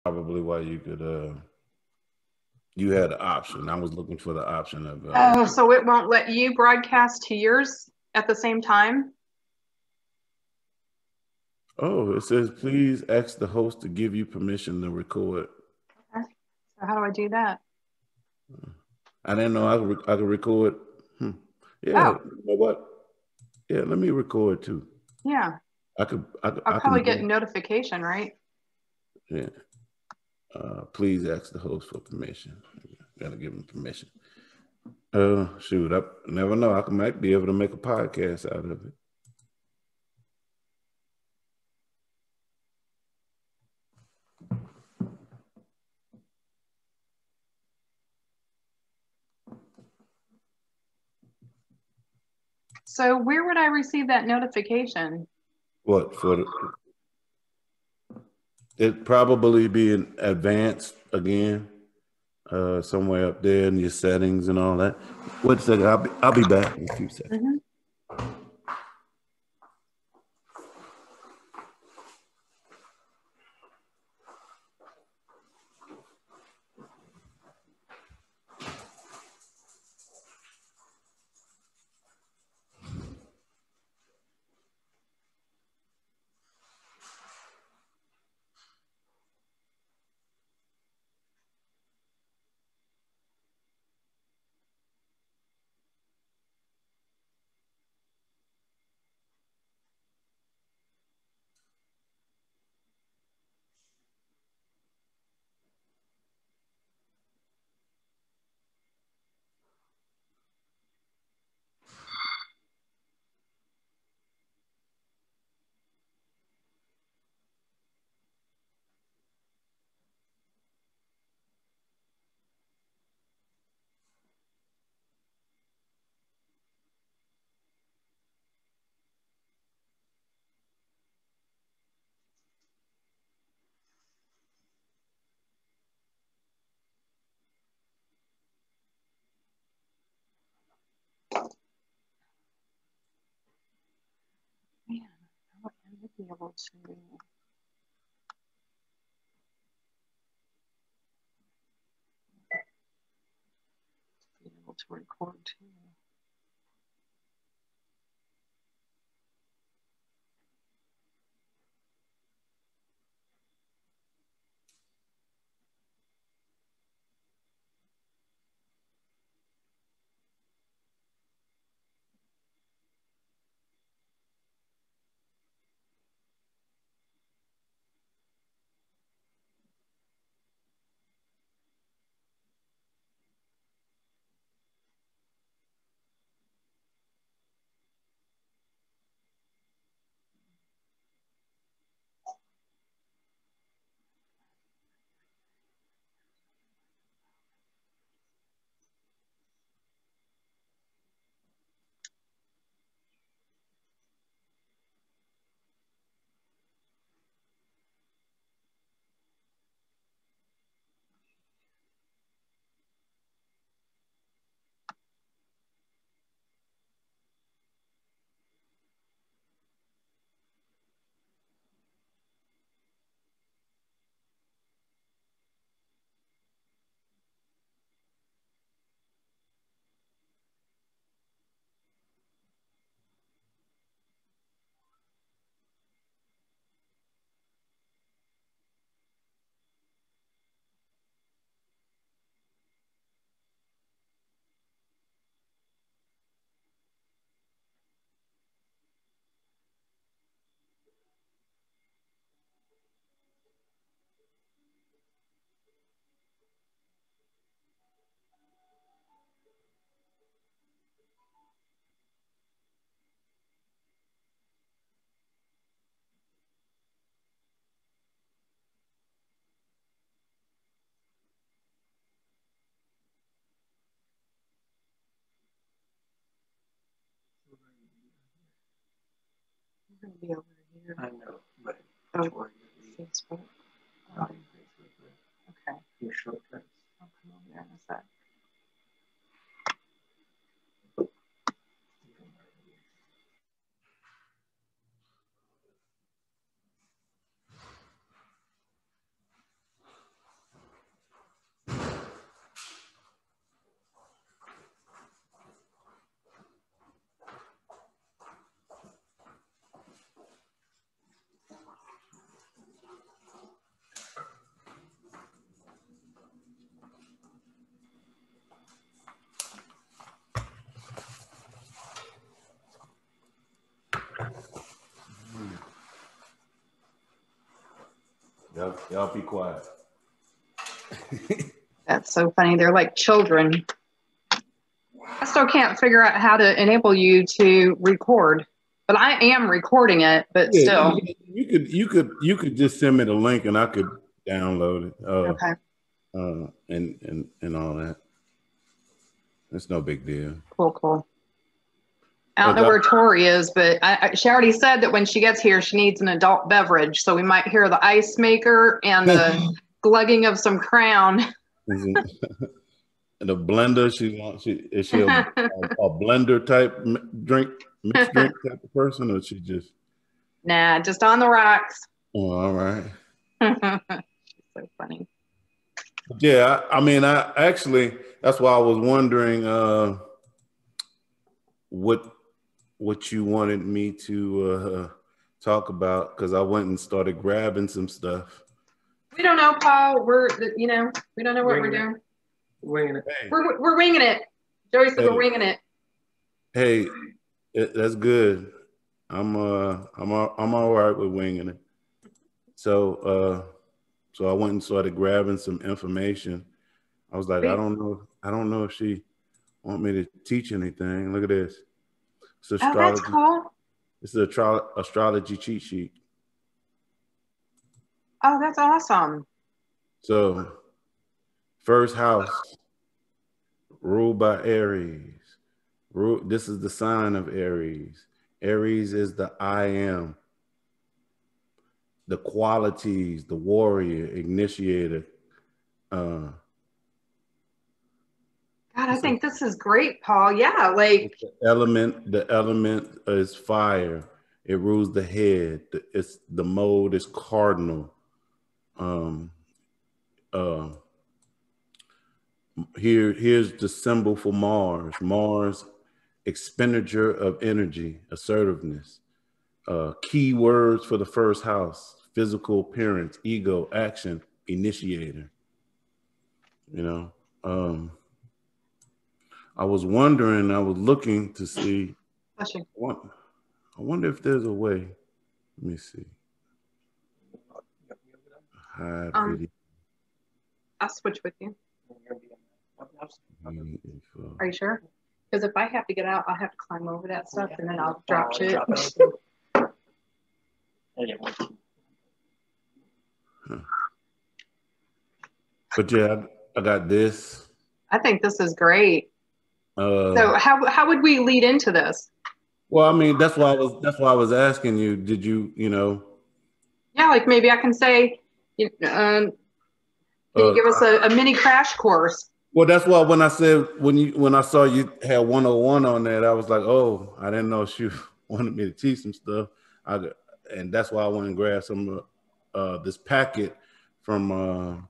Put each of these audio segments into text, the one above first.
probably why you could you had the option. I was looking for the option of oh, so it won't let you broadcast to yours at the same time? oh, it says please ask the host to give you permission to record. Okay. So how do I do that? I didn't know I could record. Yeah, Oh. you know what? Yeah, let me record too. Yeah. I'll probably get a notification, right? Yeah. Please ask the host for permission. Gotta give him permission. Shoot, I never know. I might be able to make a podcast out of it. So where would I receive that notification? What for? It'd probably be in advanced again, somewhere up there in your settings and all that. Wait a second. I'll be back in a few seconds. Mm-hmm. Man, I would be able to record too. I'm going to be over here. I know, but oh, Facebook. Okay. Your shortcuts. I'll come over there in a sec. Y'all be quiet. That's so funny. They're like children. I still can't figure out how to enable you to record, but I am recording it. But still, you could just send me the link and I could download it. Okay. And all that. It's no big deal. Cool. I don't know where Tori is, but she already said that when she gets here, she needs an adult beverage. So we might hear the ice maker and the glugging of some Crown. The blender, is she a blender type mixed drink type of person, or she just? Nah, just on the rocks. Oh, all right. She's so funny. Yeah, I mean, I actually, that's why I was wondering what you wanted me to talk about, because I went and started grabbing some stuff. We don't know, Paul. We don't know what we're doing. Winging it. Hey. We're winging it. Joey said we're winging it. Hey, that's good. I'm all right with winging it. So I went and started grabbing some information. I was like, I don't know if she want me to teach anything. Look at this. It's astrology. That's cool. It's an astrology cheat sheet. Oh, that's awesome. So, first house, ruled by Aries. This is the sign of Aries. Aries is the I am, the qualities, the warrior, initiator. God, I think this is great, Paul. Yeah, like the element is fire. It rules the head. The mode is cardinal. Here's the symbol for Mars. Mars, expenditure of energy, assertiveness. Key words for the first house: physical appearance, ego, action, initiator. I was wondering, I was looking to see. I wonder if there's a way. Let me see. Hide video. I'll switch with you. Are you sure? Because if I have to get out, I'll have to climb over that stuff and then I'll drop shit. But yeah, I got this. I think this is great. So how would we lead into this? Well, I mean, that's why I was asking you. Did you Yeah, like maybe I can say, can you give us a mini crash course? Well, that's why when I saw you had 101 on that, I was like, oh, I didn't know she wanted me to teach some stuff. And that's why I went and grabbed some this packet from.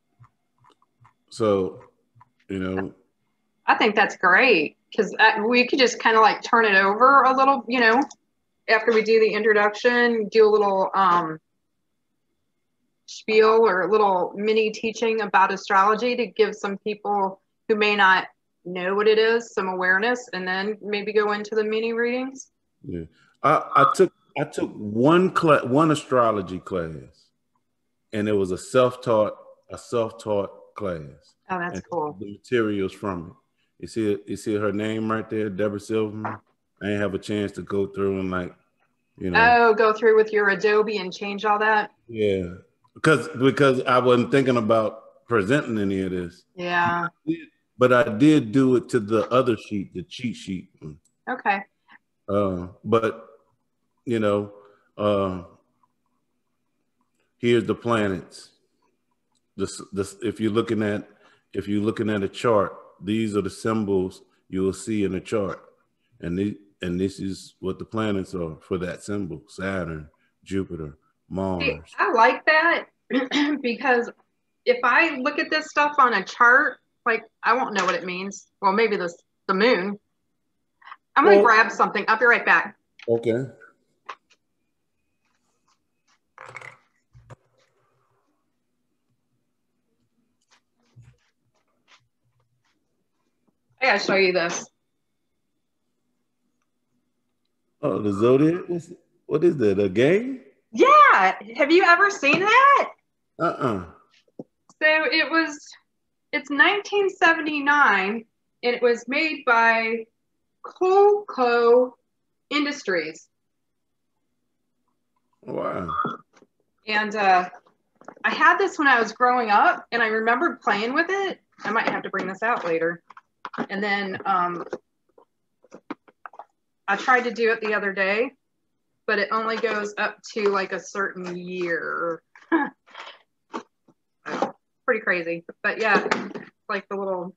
I think that's great because we could just kind of like turn it over a little, after we do the introduction, do a little spiel or a little mini teaching about astrology to give some people who may not know what it is some awareness, and then maybe go into the mini readings. Yeah, I took one astrology class, and it was a self-taught class. Oh, that's cool. The materials from it. You see her name right there, Deborah Silverman. I didn't have a chance to go through and go through with your Adobe and change all that. Yeah, because I wasn't thinking about presenting any of this. Yeah. But I did do it to the other sheet, the cheat sheet. Okay. But here's the planets. If you're looking at a chart, these are the symbols you will see in the chart, and this is what the planets are for that symbol: Saturn, Jupiter, Mars. See, I like that because if I look at this stuff on a chart, like I won't know what it means. Well, maybe the moon. I'm gonna grab something. I'll be right back. Okay. I gotta show you this. Oh, the Zodiac? What is that? A game? Yeah. Have you ever seen that? Uh-uh. So it's 1979, and it was made by Coolco Industries. Wow. And I had this when I was growing up, and I remembered playing with it. I might have to bring this out later. And then I tried to do it the other day, but it only goes up to like a certain year. Pretty crazy. But yeah, like the little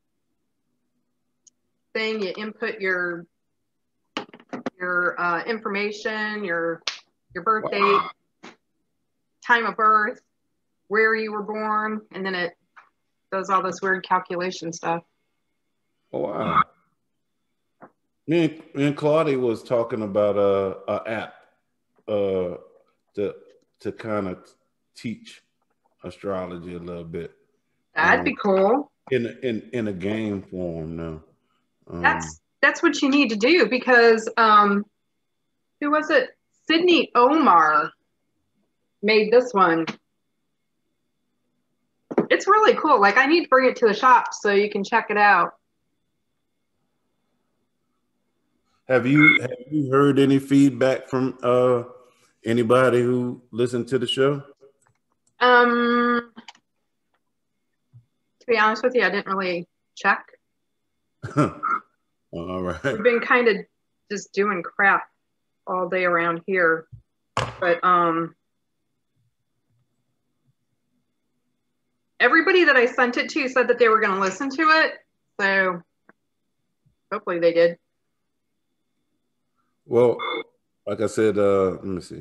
thing, you input your information, your birth date, time of birth, where you were born, and then it does all this weird calculation stuff. Oh, wow. Me and Claudia was talking about a app to kind of teach astrology a little bit. That'd be cool. In a game form now. That's what you need to do, because who was it? Sydney Omar made this one. It's really cool. Like, I need to bring it to the shop so you can check it out. Have you heard any feedback from anybody who listened to the show? To be honest with you, I didn't really check. All right. We've been kind of just doing crap all day around here. But everybody that I sent it to said that they were going to listen to it. So hopefully they did. Well, like I said, let me see.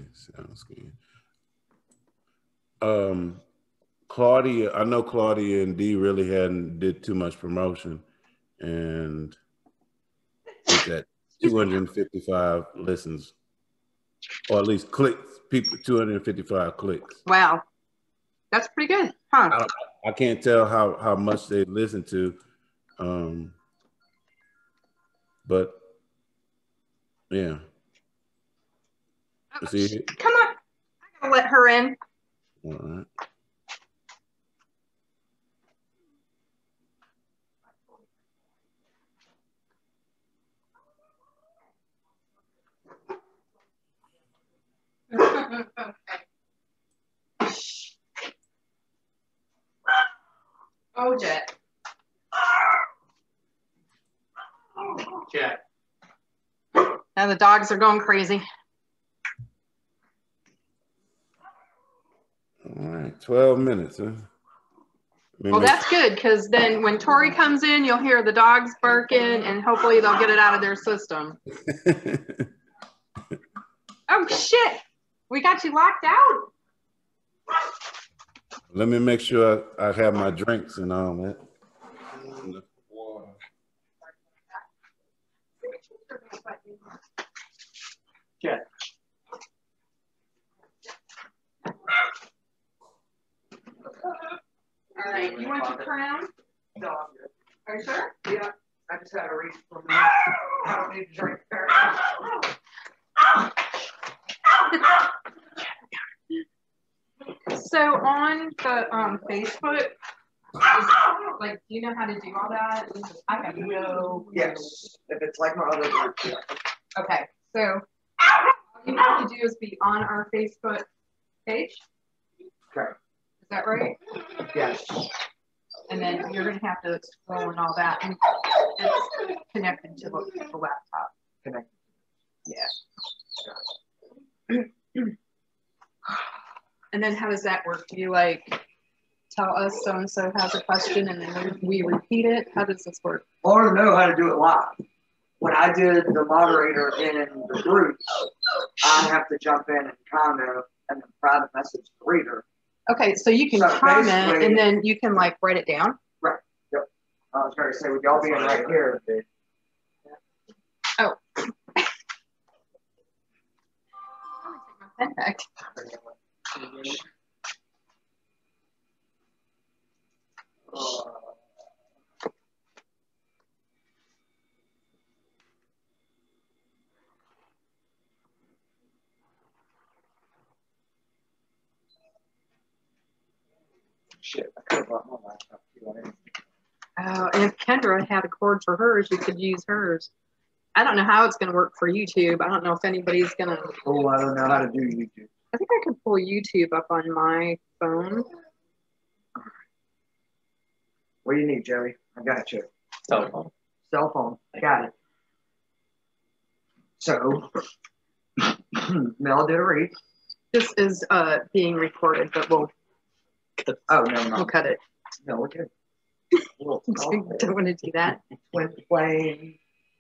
Claudia, I know Claudia and Dee really hadn't did too much promotion, and it's at 255 listens, or at least clicks. People, 255 clicks. Wow, that's pretty good, huh? I can't tell how much they listen to, but yeah. See, come on, I gotta let her in. All right. Oh, Jet. Jet. Now the dogs are going crazy. All right, 12 minutes, huh? Well, that's good, because then when Tori comes in, you'll hear the dogs barking, and hopefully they'll get it out of their system. Oh, shit. We got you locked out. Let me make sure I have my drinks and all that. Yeah. All right, you want your crown? No, I'm good. Are you sure? Yeah, I just had a reach for me. I don't need to drink. So on the Facebook, like, do you know how to do all that? I have no. Yes, if it's like my other group, yeah. Okay, so all you have to do is be on our Facebook page. Okay. Is that right? Yes. And then you're going to have to scroll and all that. And it's connected to the laptop. Connected. Yeah. And then how does that work? Do you like tell us so-and-so has a question and then we repeat it? How does this work? I want to know how to do it live. When I did the moderator in the groups, I have to jump in and comment and then private message the reader. Okay, so you can comment and then you can like write it down? Right. Yep. I was going to say, with y'all being right here. Oh. Pen back. Shit, I could have brought my laptop too. Oh, and if Kendra had a cord for hers, you could use hers. I don't know how it's going to work for YouTube. I don't know if anybody's going to. Oh, I don't know how to do YouTube. I think I can pull YouTube up on my phone. What do you need, Joey? I got you. Cell phone. Cell phone. I got it. So, Mel did a read. This is being recorded, but we'll Oh, no. cut it. No, we're good. Don't want to do that. Twin flame.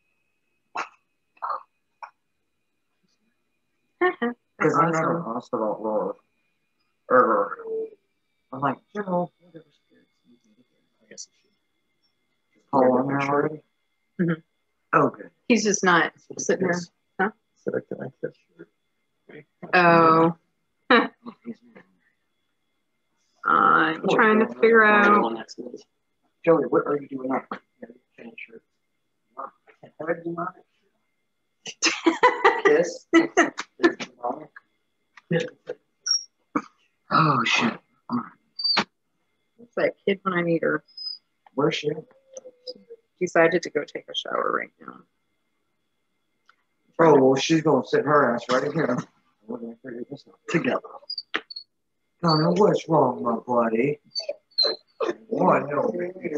That's Because I never awesome. asked about Lord. Or, I'm like, whatever spirits you can get there. I guess Oh, on there already? Mhm. Oh, good. He's just not sitting there. Huh? So I can like this shirt. Oh. I'm trying to figure out. Joey, what are you doing now? Change shirts. Have I do Kiss. Oh, shit. What's that kid when I need her? Where's she? Decided to go take a shower right now. Oh, well, she's going to sit her ass right here. We're going to figure this out together. Connor, what's wrong, my buddy? What? No.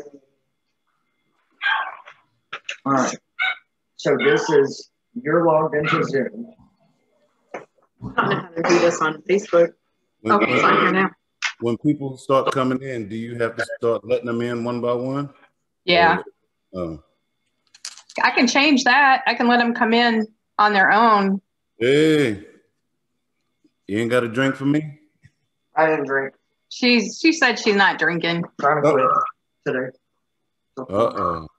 All right. So this is, you're logged into Zoom. I don't know how to do this on Facebook. Oh, it's on here now. When people start coming in, do you have to start letting them in one by one? Yeah, Oh, I can change that. I can let them come in on their own. hey, you ain't got a drink for me? I didn't drink. She said she's not drinking. Trying to quit today. Uh-oh.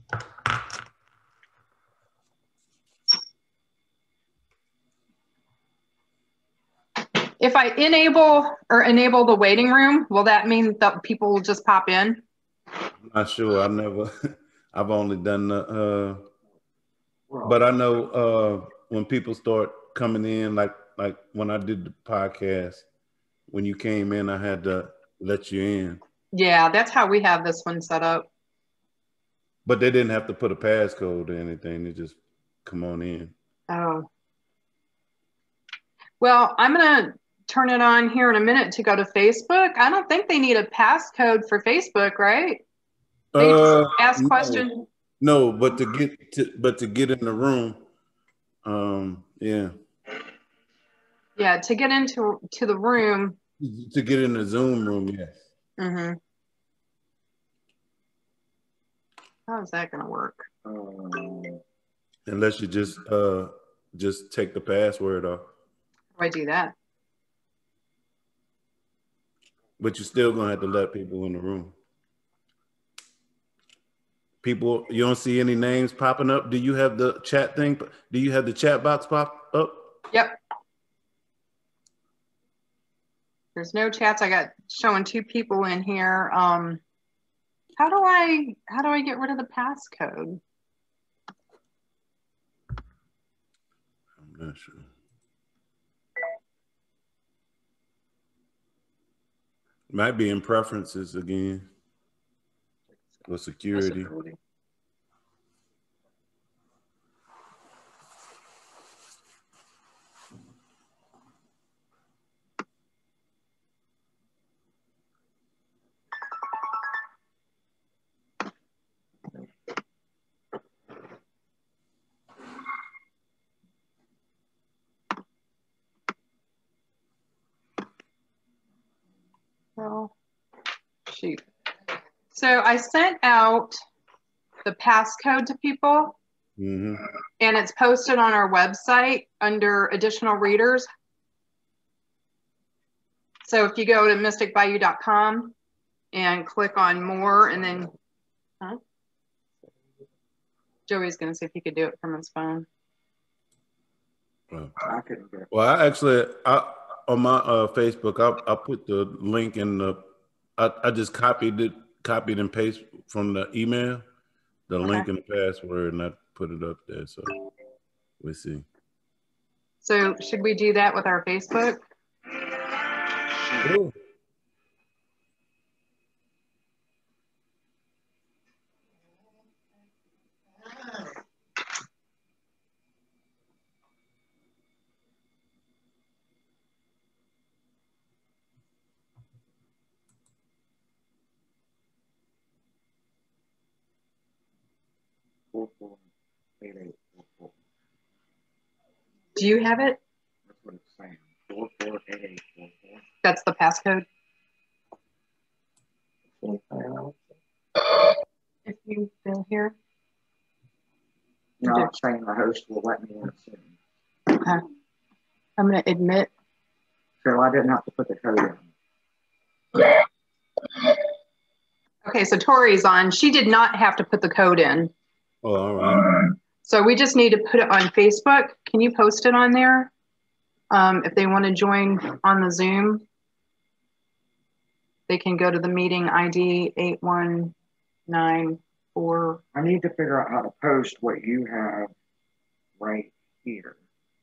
If I enable the waiting room, will that mean that people will just pop in? I'm not sure. I've only done the, but I know when people start coming in, like when I did the podcast, when you came in, I had to let you in. Yeah, that's how we have this one set up. But they didn't have to put a passcode or anything. They just come on in. Oh. Well, I'm going to turn it on here in a minute to go to Facebook. I don't think they need a passcode for Facebook, right? They just ask No. questions. No, but to get in the room, yeah. Yeah, to get into the room. To get in the Zoom room, yes. Mm-hmm. How is that going to work? Unless you just take the password off. How do I do that? But you're still gonna have to let people in the room. People, you don't see any names popping up. Do you have the chat thing? Do you have the chat box pop up? Yep. There's no chats. I got showing 2 people in here. How do I get rid of the passcode? I'm not sure. Might be in preferences again. Or security. Well, shoot. So I sent out the passcode to people, Mm-hmm. and it's posted on our website under additional readers. So if you go to mysticbayou.com and click on more, and then, Joey's going to see if he could do it from his phone. Well, I couldn't get it. Well, on my Facebook, I put the link in the. I just copied and paste from the email, the link and the password, and I put it up there. So we'll see. So should we do that with our Facebook? Cool. 448844. Do you have it? That's what it's saying. 448844. That's the passcode. If you go here. No, I'm saying the host will let me in soon. Okay. I'm going to admit. So I didn't have to put the code in. Okay, so Tori's on. She did not have to put the code in. Oh, all right. So we just need to put it on Facebook. Can you post it on there? If they want to join on the Zoom, they can go to the meeting ID 8194. I need to figure out how to post what you have right here.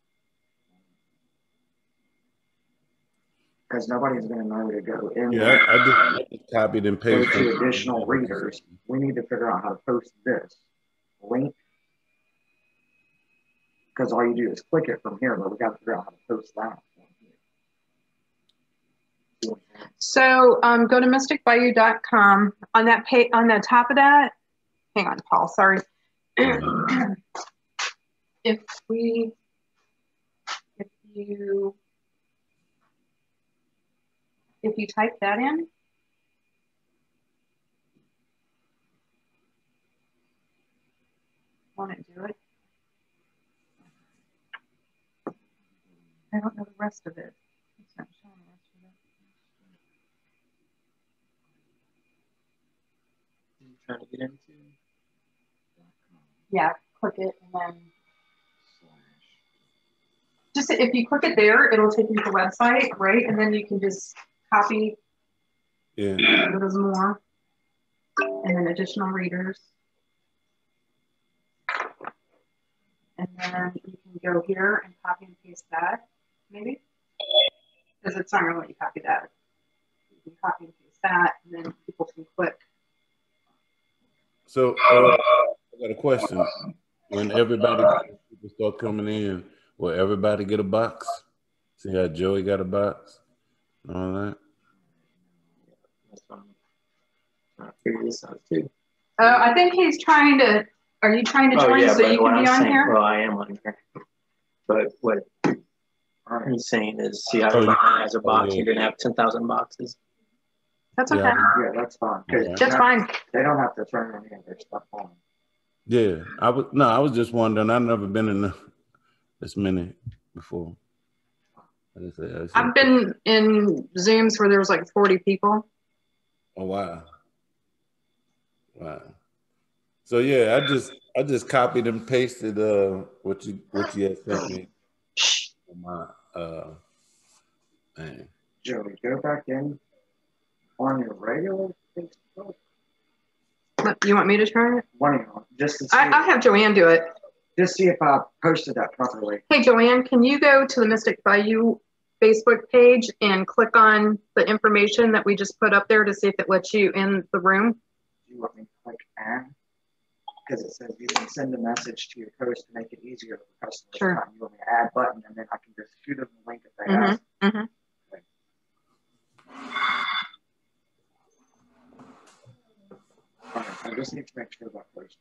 Because nobody's going to know to go in Yeah, there. I just copied and Go pasted. to additional readers. We need to figure out how to post this link. Because all you do is click it from here, but we got to figure out how to post that. So go to mysticbayou.com. On that page, on the top of that, hang on, Paul, sorry. If you type that in, want to do it? I don't know the rest of it. It's not showing the rest of it. You trying to get into? Yeah, click it and then just if you click it there, it'll take you to the website, right? And then you can just copy. Yeah. There's more, and then additional readers, and then you can go here and copy and paste that, maybe, because it's not going to let you copy that. You can copy and paste that, and then people can click. So I got a question. When people start coming in, will everybody get a box? See how Joey got a box? All that. I figured this out too. I think he's trying to. Are you trying to join so you can be on here? Well, I am on here. But what he's saying is, see how everybody has a box. You're gonna have 10,000 boxes. That's okay. Yeah, that's fine. That's fine. They don't have to turn any of their stuff on. Yeah, I was just wondering. I've never been in this many before. I've been in Zooms where there was like 40 people. Oh wow. Wow. So yeah, I just copied and pasted what you had sent me on my thing. Joey, go back in on your regular Facebook. You want me to try it? Just to see I'll have Joanne do it. Just see if I posted that properly. Hey Joanne, can you go to the Mystic Bayou Facebook page and click on the information that we just put up there to see if it lets you in the room? Do you want me to click add? Because it says you can send a message to your post to make it easier for customers. Sure. You want me to add button and then I can just shoot them the link if they ask. Mm-hmm. All right, I just need to make sure that first.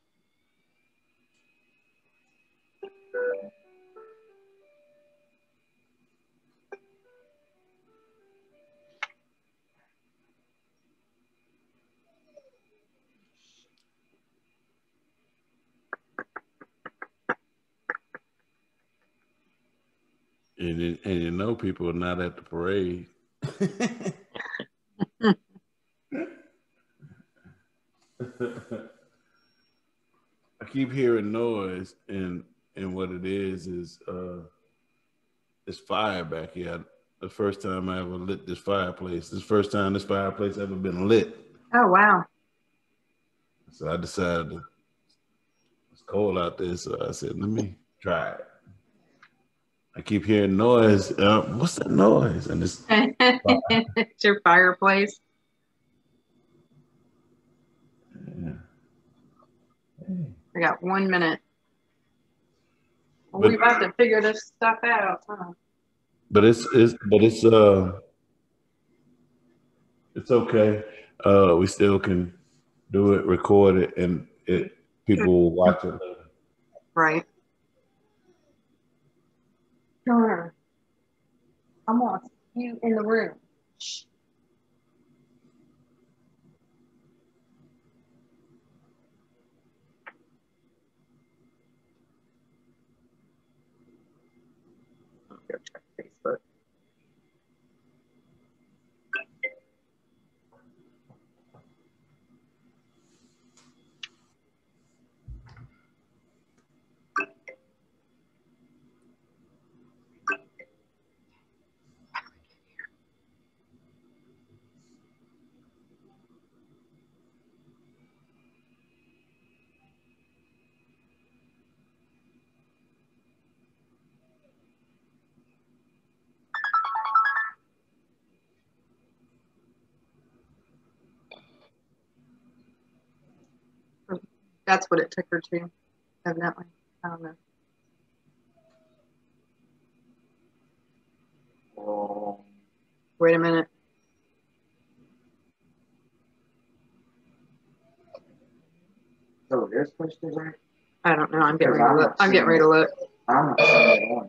And you know people are not at the parade. I keep hearing noise, and what it is it's fire back here. The first time I ever lit this fireplace. This first time this fireplace ever been lit. Oh wow. So I decided it's cold out there, so I said, let me try it. I keep hearing noise. What's that noise? And it's it's your fireplace. Yeah. I got 1 minute. Well, we have to figure this stuff out, huh? But it's okay. We still can do it, record it, and people will watch it later. Right. Sure. I'm gonna see you in the room. I'll go check Facebook. That's what it took her to, evidently. I don't know. Wait a minute. So this supposed to work? I don't know. I'm getting ready to look. I'm getting ready to look. I'm not seeing it on.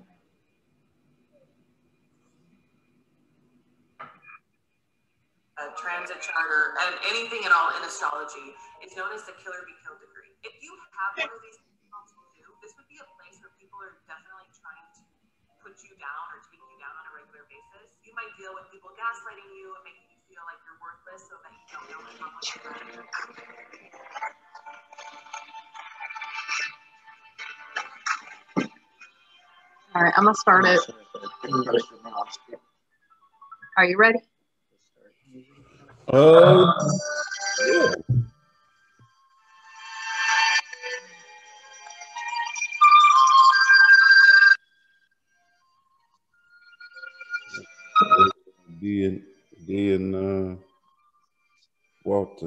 Transit charter and anything at all in astrology is known as the killer be killed degree. If you have one of these too, this would be a place where people are definitely trying to put you down or take you down on a regular basis. You might deal with people gaslighting you and making you feel like you're worthless so that you don't know how much you're worth. All right, I'm gonna start it. Are you ready? Yeah. D and Walter.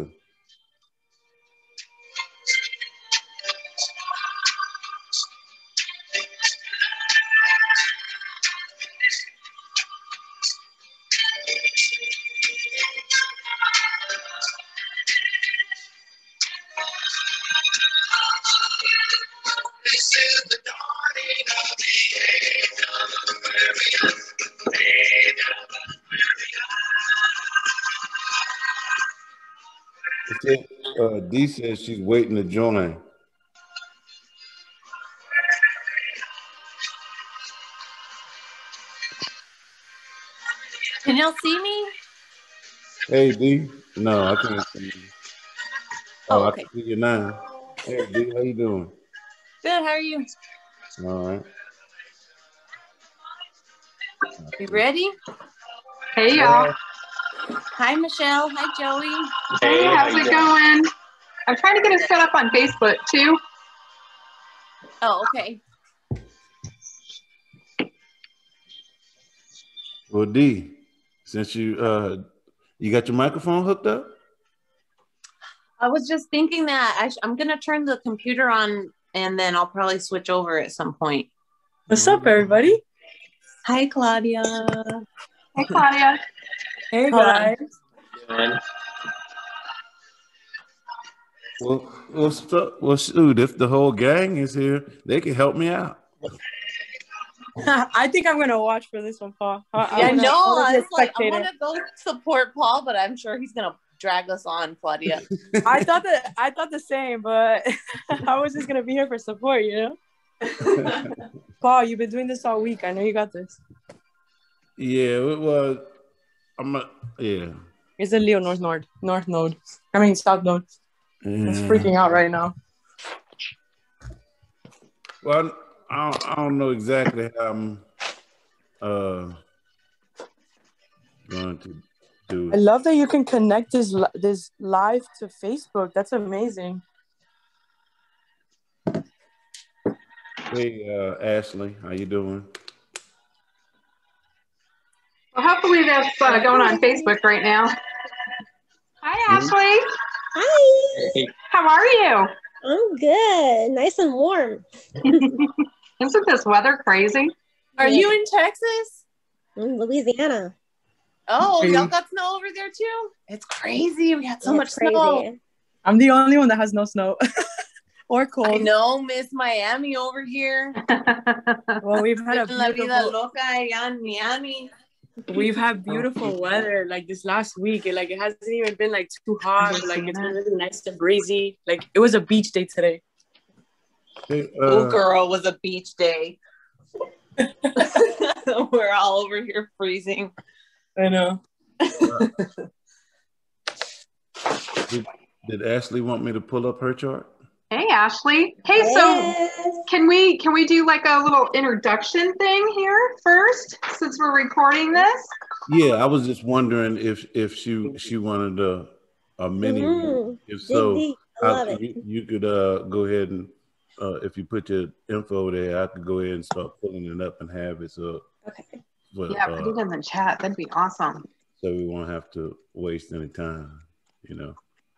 D says she's waiting to join. Can y'all see me? Hey D, no, I can't see you. Oh, I okay. can see you now. Hey D, how you doing? Good. How are you? All right. You ready? Hey, y'all. Hi, Michelle. Hi, Joey. Hey, how's it going? I'm trying to get it set up on Facebook too. Oh, okay. Well, D, since you got your microphone hooked up? I was just thinking that I'm gonna turn the computer on, and then I'll probably switch over at some point. What's up, everybody? Hi, Claudia. Hey, Claudia. Hey, Hold guys. Well, shoot, if the whole gang is here, they can help me out. I think I'm gonna watch for this one, Paul. I know. I I want to go support Paul, but I'm sure he's gonna drag us on, Claudia. I thought the same, but I was just gonna be here for support, you know. Paul, you've been doing this all week. I know you got this. Yeah, it was. Yeah. It's a Leo North Node. I mean South Node. It's freaking out right now. Well, I don't know exactly how I'm going to do it. I love that you can connect this live to Facebook. That's amazing. Hey, Ashley, how you doing? Well, hopefully that's going on Facebook right now. Hi, Ashley. Hi. Hey. How are you? I'm good. Nice and warm. Isn't this weather crazy? Are you in Texas? In Louisiana. Oh, y'all got snow over there too? It's crazy. We had so much crazy. snow. I'm the only one that has no snow. or I cold. know, Miss Miami over here. Well, we've had La vida loca allá en Miami. we've had beautiful weather like this last week. It hasn't even been like too hot. Like it's been really nice and breezy. Like it was a beach day today. Hey, Oh, girl, it was a beach day. We're all over here freezing. I know. did Ashley want me to pull up her chart? Hey, Ashley. Hey, Yes. so can we do like a little introduction thing here first, since we're recording this? Yeah, I was just wondering if she wanted a mini. Mhm. If Dig so, deep. I love it. you could go ahead and if you put your info there, I could go ahead and start pulling it up and have it so. Okay. But, Yeah, put it in the chat. That'd be awesome. So we won't have to waste any time, you know.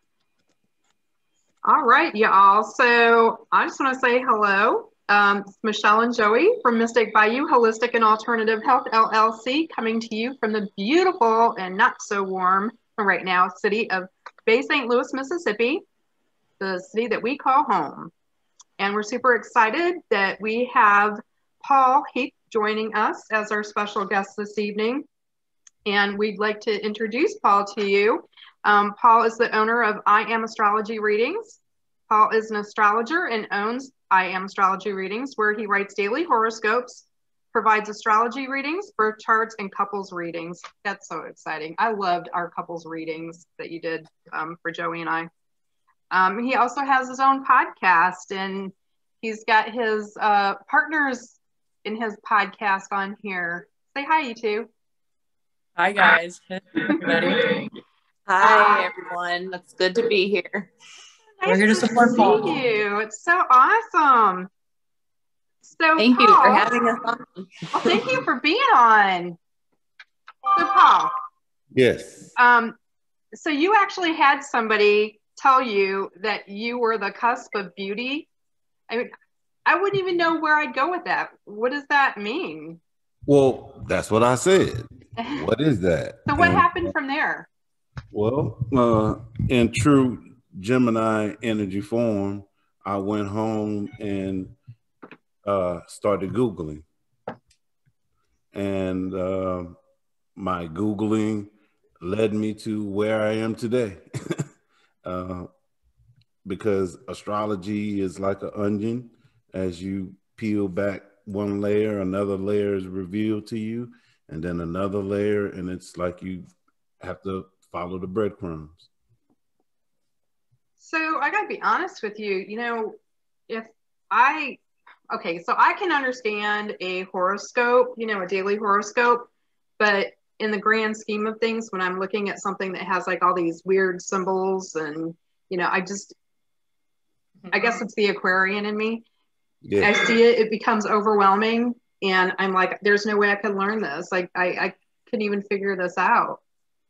All right, y'all. So I just want to say hello. It's Michelle and Joey from Mystic Bayou Holistic and Alternative Health LLC, coming to you from the beautiful and not so warm right now city of Bay St. Louis, Mississippi, the city that we call home. And we're super excited that we have Paul Heath joining us as our special guest this evening. And we'd like to introduce Paul to you. Paul is the owner of I Am Astrology Readings. Paul is an astrologer and owns I Am Astrology Readings, where he writes daily horoscopes, provides astrology readings, birth charts, and couples readings. That's so exciting. I loved our couples readings that you did for Joey and I. He also has his own podcast, and he's got his partners in his podcast on here. Say hi, you two. Hi guys. Hey, everybody. Hi, everyone. It's good to be here. We're here to support Paul. See you. It's so awesome. So Thank you Paul, for having us on. well, thank you for being on. So Paul, Yes. so you actually had somebody tell you that you were the cusp of beauty. I mean, I wouldn't even know where I'd go with that. What does that mean? Well, that's what I said. What is that? So what happened from there? Well, in true Gemini energy form, I went home and started Googling. And my Googling led me to where I am today. Because astrology is like an onion. As you peel back one layer, another layer is revealed to you, and then another layer, and it's like you have to follow the breadcrumbs. So I gotta be honest with you, you know, so I can understand a horoscope, you know, a daily horoscope, but in the grand scheme of things, when I'm looking at something that has like all these weird symbols and, you know, I guess it's the Aquarian in me. Yeah. I see it, it becomes overwhelming, and I'm like, there's no way I can learn this. Like I couldn't even figure this out.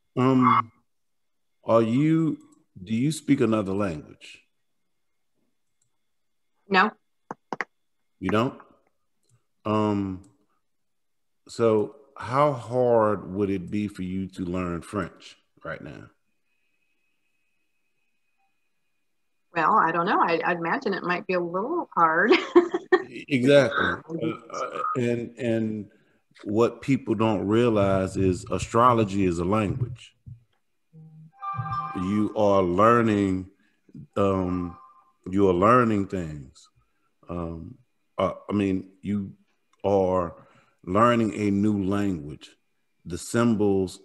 Do you speak another language? No. You don't? So how hard would it be for you to learn French right now? Well, I don't know. I'd imagine it might be a little hard. Exactly. And what people don't realize is astrology is a language. You are learning things. You are learning a new language. The symbols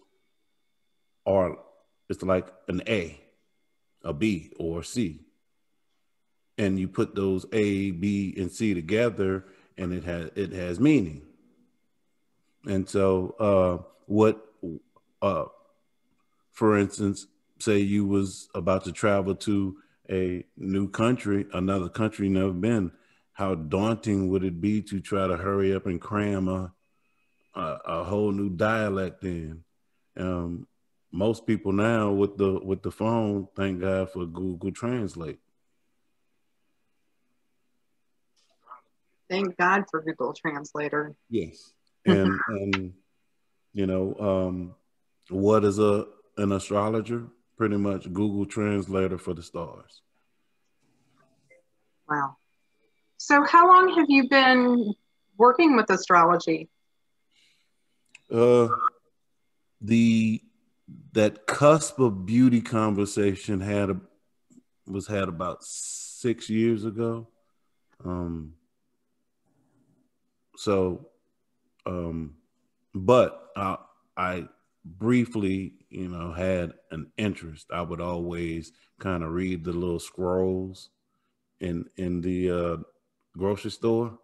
it's like an A, a B, or a C. And you put those A, B, and C together, and it has meaning. And so for instance, say you was about to travel to a new country, another country you've never been, how daunting would it be to try to hurry up and cram a whole new dialect in? Most people now with the phone, thank God for Google Translate. Thank God for Google Translator. Yes. And you know, what is an astrologer? Pretty much Google Translator for the stars. Wow. So how long have you been working with astrology? That cusp of beauty conversation was had about 6 years ago. But I briefly, had an interest. I would always kind of read the little scrolls in the grocery store.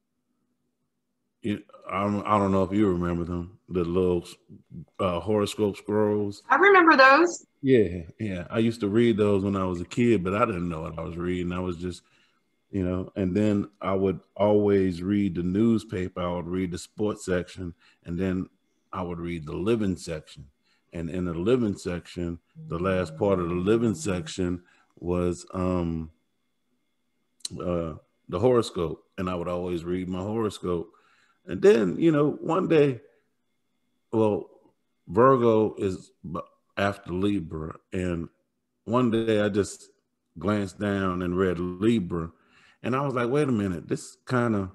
I don't know if you remember them, the little horoscope scrolls. I remember those. Yeah. I used to read those when I was a kid, but I didn't know what I was reading. I was just, and then I would always read the newspaper. I would read the sports section, and then I would read the living section. And in the living section, the last part of the living section was the horoscope, and I would always read my horoscope. And then, one day, well, Virgo is after Libra, and one day I just glanced down and read Libra, and I was like, wait a minute, this kind of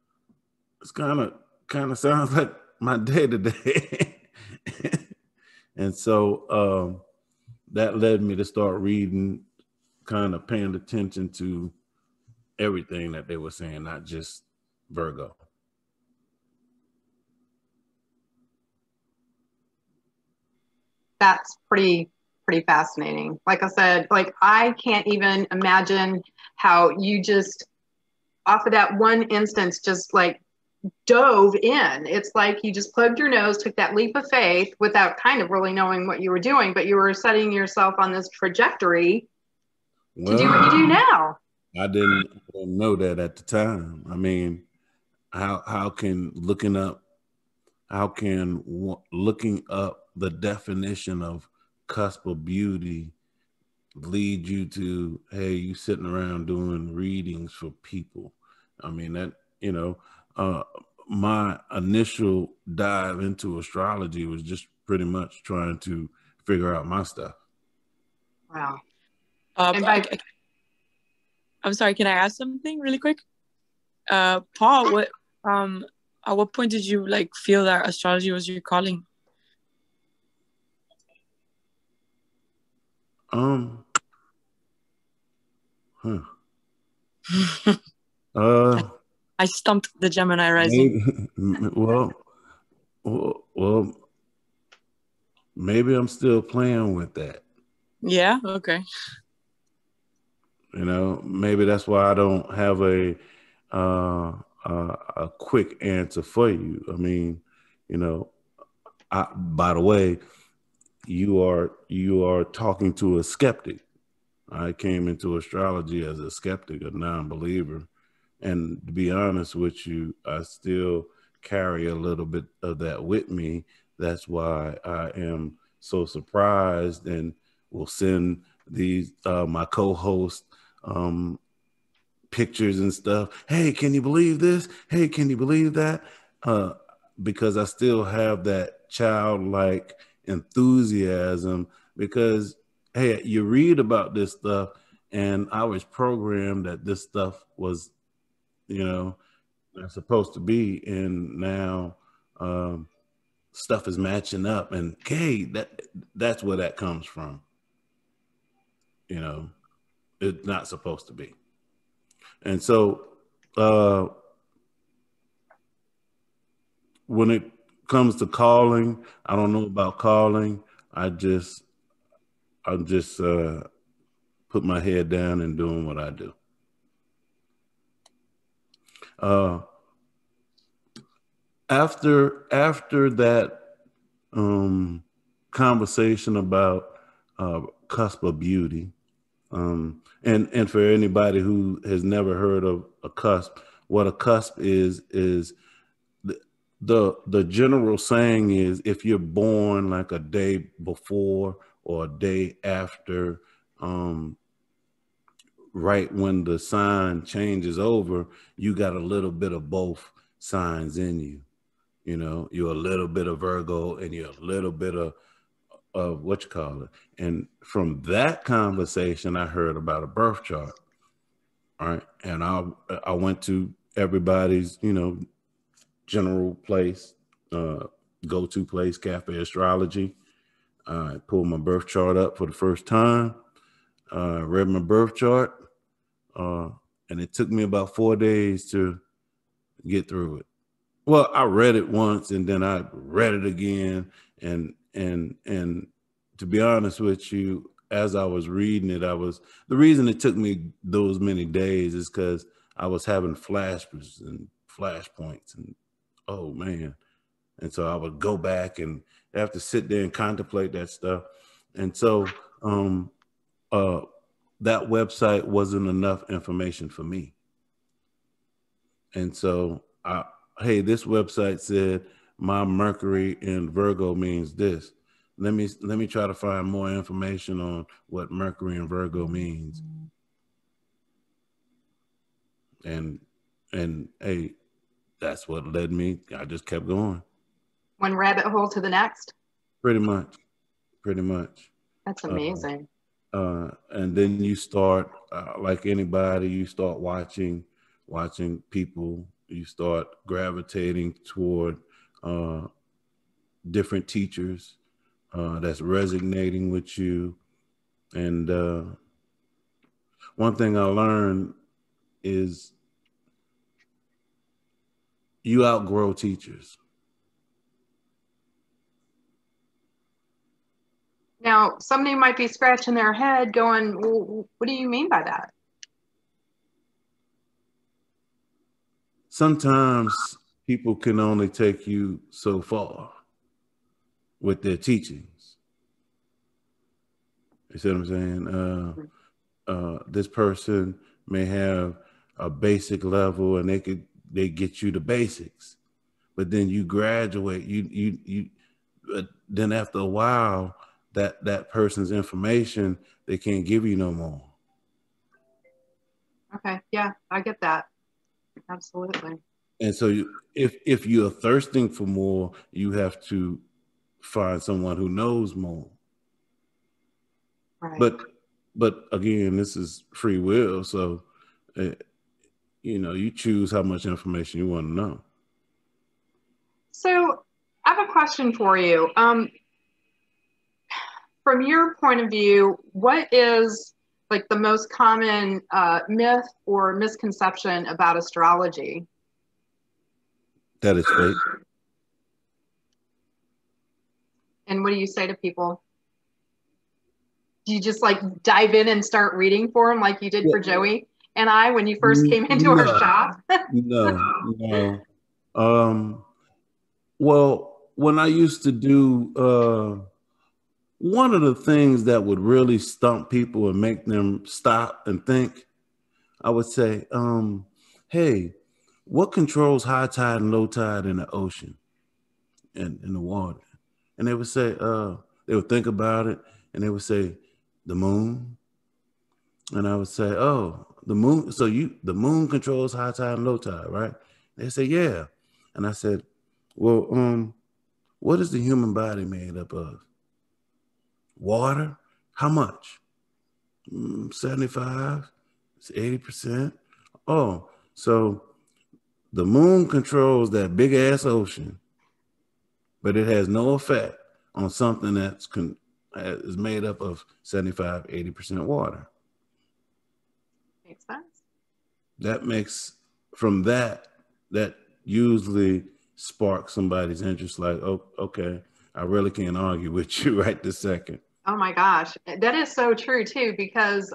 sounds like my day today. And so that led me to start reading, kind of paying attention to everything that they were saying, not just Virgo. That's pretty fascinating. Like I said, like I can't even imagine how you just off of that one instance just like dove in. It's like you just plugged your nose, took that leap of faith without kind of really knowing what you were doing, but you were setting yourself on this trajectory to do what you do now. I didn't know that at the time. I mean, how can looking up the definition of cusp of beauty lead you to, hey, you sitting around doing readings for people? I mean, that, my initial dive into astrology was just pretty much trying to figure out my stuff. Wow. I'm sorry, can I ask something really quick? Paul, at what point did you feel that astrology was your calling? I stumped the Gemini rising. Well, maybe I'm still playing with that. Yeah. Okay. Maybe that's why I don't have a quick answer for you. I mean, by the way, you are talking to a skeptic. I came into astrology as a skeptic, a non-believer. And to be honest with you, I still carry a little bit of that with me. That's why I am so surprised and will send these my co-host pictures and stuff. Hey, can you believe this? Hey, can you believe that? Because I still have that childlike enthusiasm, because hey, you read about this stuff, and I was programmed that this stuff was, not supposed to be, and now stuff is matching up, and hey, that's where that comes from. It's not supposed to be. And so when it comes to calling, I don't know about calling. I just put my head down and doing what I do. After that conversation about cusp of beauty, and for anybody who has never heard of a cusp, what a cusp is the general saying is, if you're born like a day before or a day after, right when the sign changes over, you got a little bit of both signs in you. You're a little bit of Virgo and you're a little bit of what you call it. And from that conversation, I heard about a birth chart. All right. And I went to everybody's, general place, go-to place, Cafe Astrology. I pulled my birth chart up for the first time, read my birth chart, and it took me about 4 days to get through it. Well, I read it once and then I read it again. And to be honest with you, as I was reading it, the reason it took me those many days is because I was having flashes and flashpoints and, oh man. And so I would go back and have to sit there and contemplate that stuff. And so that website wasn't enough information for me. And so hey, this website said my Mercury in Virgo means this. Let me try to find more information on what Mercury in Virgo means. And hey, that's what led me. I just kept going. One rabbit hole to the next. Pretty much. That's amazing. And then you start, like anybody, you start watching people. You start gravitating toward different teachers that's resonating with you. And one thing I learned is you outgrow teachers. Now, somebody might be scratching their head going, well, what do you mean by that? Sometimes people can only take you so far with their teachings. You see what I'm saying? This person may have a basic level and they get you the basics, but then you graduate. Then after a while, that person's information they can't give you no more. Okay, yeah, I get that. Absolutely. And so if you're thirsting for more, you have to find someone who knows more. Right. But again, this is free will. So, you choose how much information you want to know. So I have a question for you. From your point of view, what is like the most common myth or misconception about astrology? That it's fake. And what do you say to people? Do you just like dive in and start reading for them like you did for Joey and I when you first came into our shop? No. Well, when I used to do, one of the things that would really stump people and make them stop and think, I would say, hey, what controls high tide and low tide in the ocean and in the water? And they would say, they would think about it and they would say, the moon. And I would say, oh, the moon. So the moon controls high tide and low tide, right? They say, yeah. And I said, well, what is the human body made up of? Water? How much? 75, it's 80%. Oh, so the moon controls that big ass ocean, but it has no effect on something that's is made up of 75, 80% water. Makes sense. That makes, from that usually sparks somebody's interest, like, oh, okay, I really can't argue with you right this second. Oh my gosh, that is so true too, because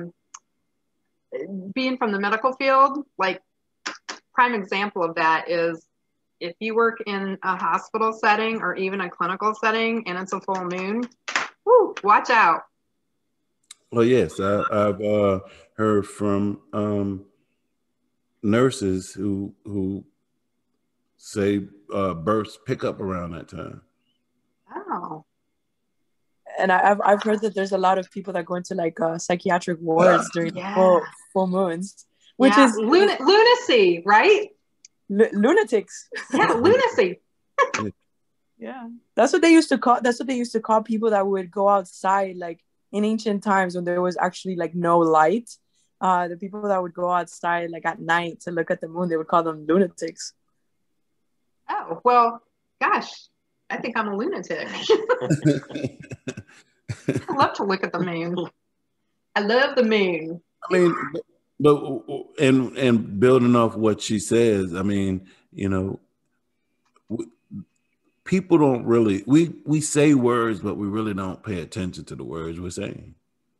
being from the medical field, like prime example of that is if you work in a hospital setting or even a clinical setting and it's a full moon, whoo, watch out. Well, yes, I've heard from nurses who say births pick up around that time. Oh. And I've heard that there's a lot of people that go into like psychiatric wards during full moons, which is lunacy, right? Lunatics. Yeah, lunacy. Yeah, that's what they used to call people that would go outside like in ancient times when there was actually like no light, the people that would go outside like at night to look at the moon, they would call them lunatics. Oh, well, gosh, I think I'm a lunatic. I love to look at the moon. I love the moon. I mean, but and building off what she says, I mean, you know, people don't really, we say words, but we really don't pay attention to the words we're saying.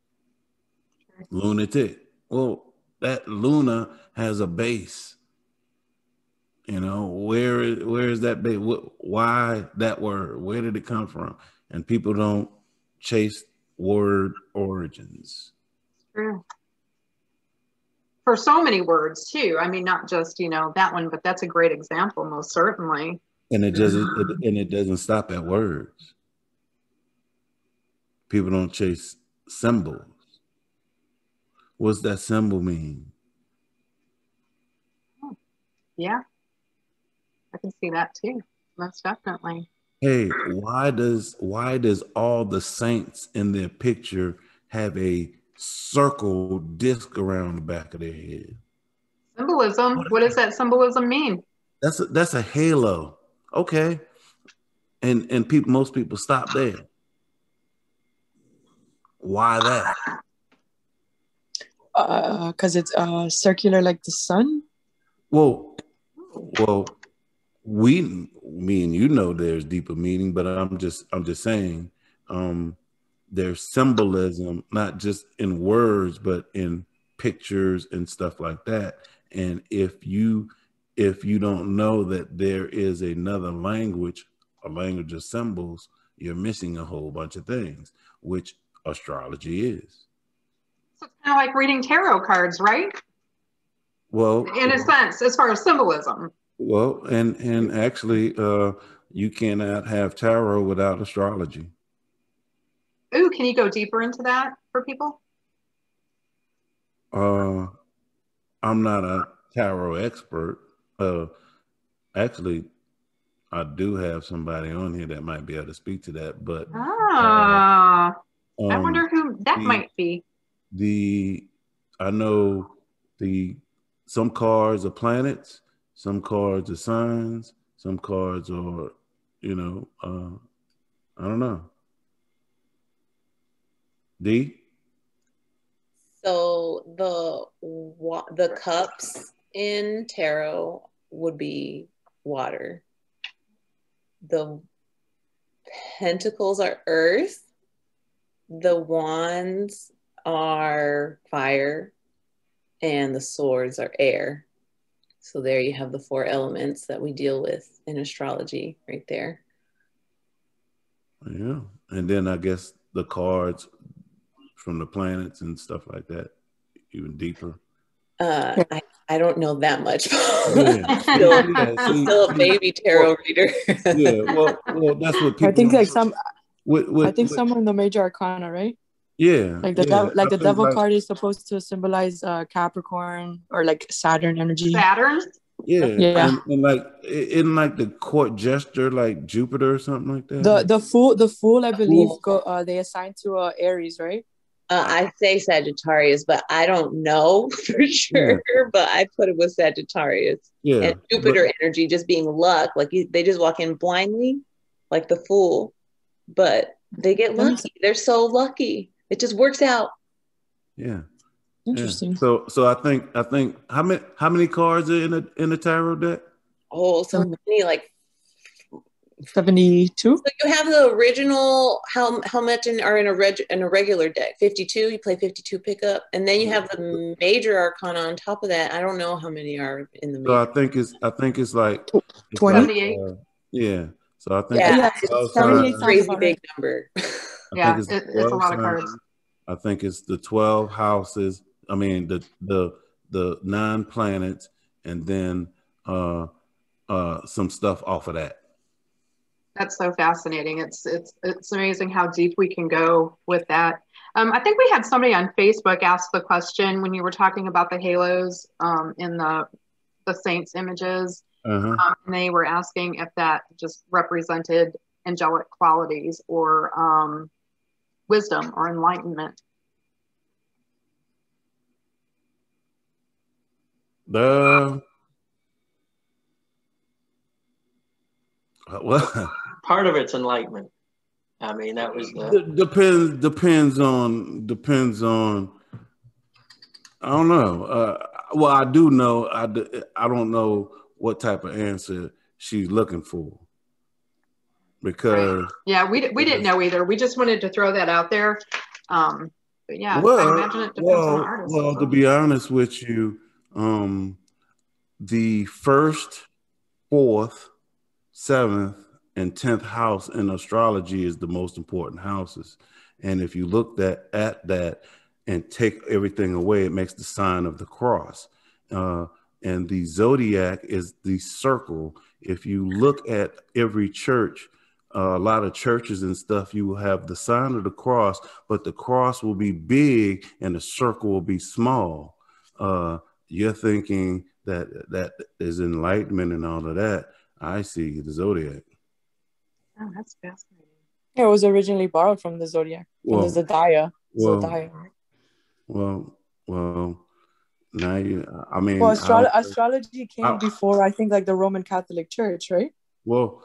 Lunatic. Well, that Luna has a base. You know, where is that base? Why that word? Where did it come from? And people don't chase word origins. True. For so many words too. I mean, not just, you know, that one, but that's a great example, most certainly. And it doesn't stop at words. People don't chase symbols. What's that symbol mean? Yeah, I can see that too. Most definitely. Hey, why does all the saints in their picture have a circle disc around the back of their head? Symbolism. What does that symbolism mean? That's a halo. Okay. And most people stop there. Why that? Because it's circular like the sun. Well, me and you know there's deeper meaning, but I'm just saying there's symbolism, not just in words, but in pictures and stuff like that. And if you don't know that there is another language, a language of symbols, you're missing a whole bunch of things, which astrology is. So it's kind of like reading tarot cards, right? Well, in a sense, as far as symbolism. Well, and actually, you cannot have tarot without astrology. Ooh, can you go deeper into that for people? I'm not a tarot expert. Actually, I do have somebody on here that might be able to speak to that, but I wonder who that might be. I know some cards are planets, some cards are signs, some cards are, I don't know. D? So the cups in tarot would be water. The pentacles are earth. The wands are fire. And the swords are air. So there you have the 4 elements that we deal with in astrology right there. Yeah. And then I guess the cards from the planets and stuff like that, even deeper. I don't know that much. Yeah. Still a baby tarot reader. Yeah, well, that's what people. I think like some in the major arcana, right? Yeah, like the devil card is supposed to symbolize Capricorn or like Saturn energy. Saturn. Yeah. And like in like the court gesture, like Jupiter or something like that. The fool, I believe, they assign to Aries, right? I say Sagittarius, but I don't know for sure. Yeah. But I put it with Sagittarius. Yeah. And Jupiter energy just being luck, like they just walk in blindly, like the fool, but they get lucky. They're so lucky. It just works out. Yeah. Interesting. Yeah. So I think how many cards are in the tarot deck? Oh, so many, like 72. So you have the original. How much are in a regular deck? 52. You play 52 pickup, and then you have the major arcana on top of that. I don't know how many are in the. So I think it's like 28. Yeah. So I think it's 78 crazy big number. Yeah, it's a lot of cards. I think it's the 12 houses. I mean the 9 planets, and then some stuff off of that. That's so fascinating. It's amazing how deep we can go with that. I think we had somebody on Facebook ask the question when you were talking about the halos in the saints images. Uh-huh. And they were asking if that just represented angelic qualities or wisdom or enlightenment. The well, Part of it's enlightenment. I mean, that was the depends on. I don't know. Well, I do know. I don't know what type of answer she's looking for, because yeah, we didn't know either. We just wanted to throw that out there. But yeah, I imagine it depends on the artist. Well, to be honest with you, the first, 4th, 7th, and 10th house in astrology is the most important houses. And if you look at that and take everything away, it makes the sign of the cross. And the zodiac is the circle. If you look at every church, a lot of churches and stuff, you will have the sign of the cross, but the cross will be big and the circle will be small. You're thinking that is enlightenment and all of that. I see the zodiac. Oh, that's fascinating. It was originally borrowed from the zodiac, from the zodiac. Well, now I mean, well, astrology came before, I think, like the Roman Catholic Church, right? Well,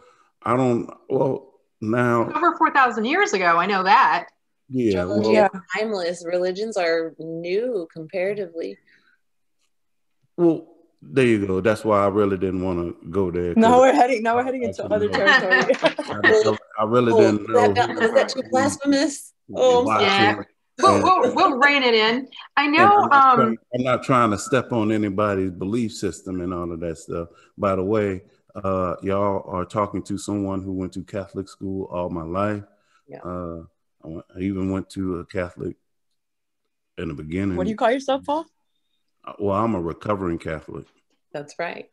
now over 4,000 years ago, I know that. Yeah, astrology is timeless. Religions are new comparatively. Well, there you go. That's why I really didn't want to go there. Now we're heading into other territory. I really didn't know. Was that too blasphemous? Oh, yeah. We'll rein it in. I know. I'm not trying to step on anybody's belief system and all of that stuff. By the way, y'all are talking to someone who went to Catholic school all my life. Yeah. I even went to a Catholic in the beginning. What do you call yourself, Paul? Well, I'm a recovering Catholic. That's right.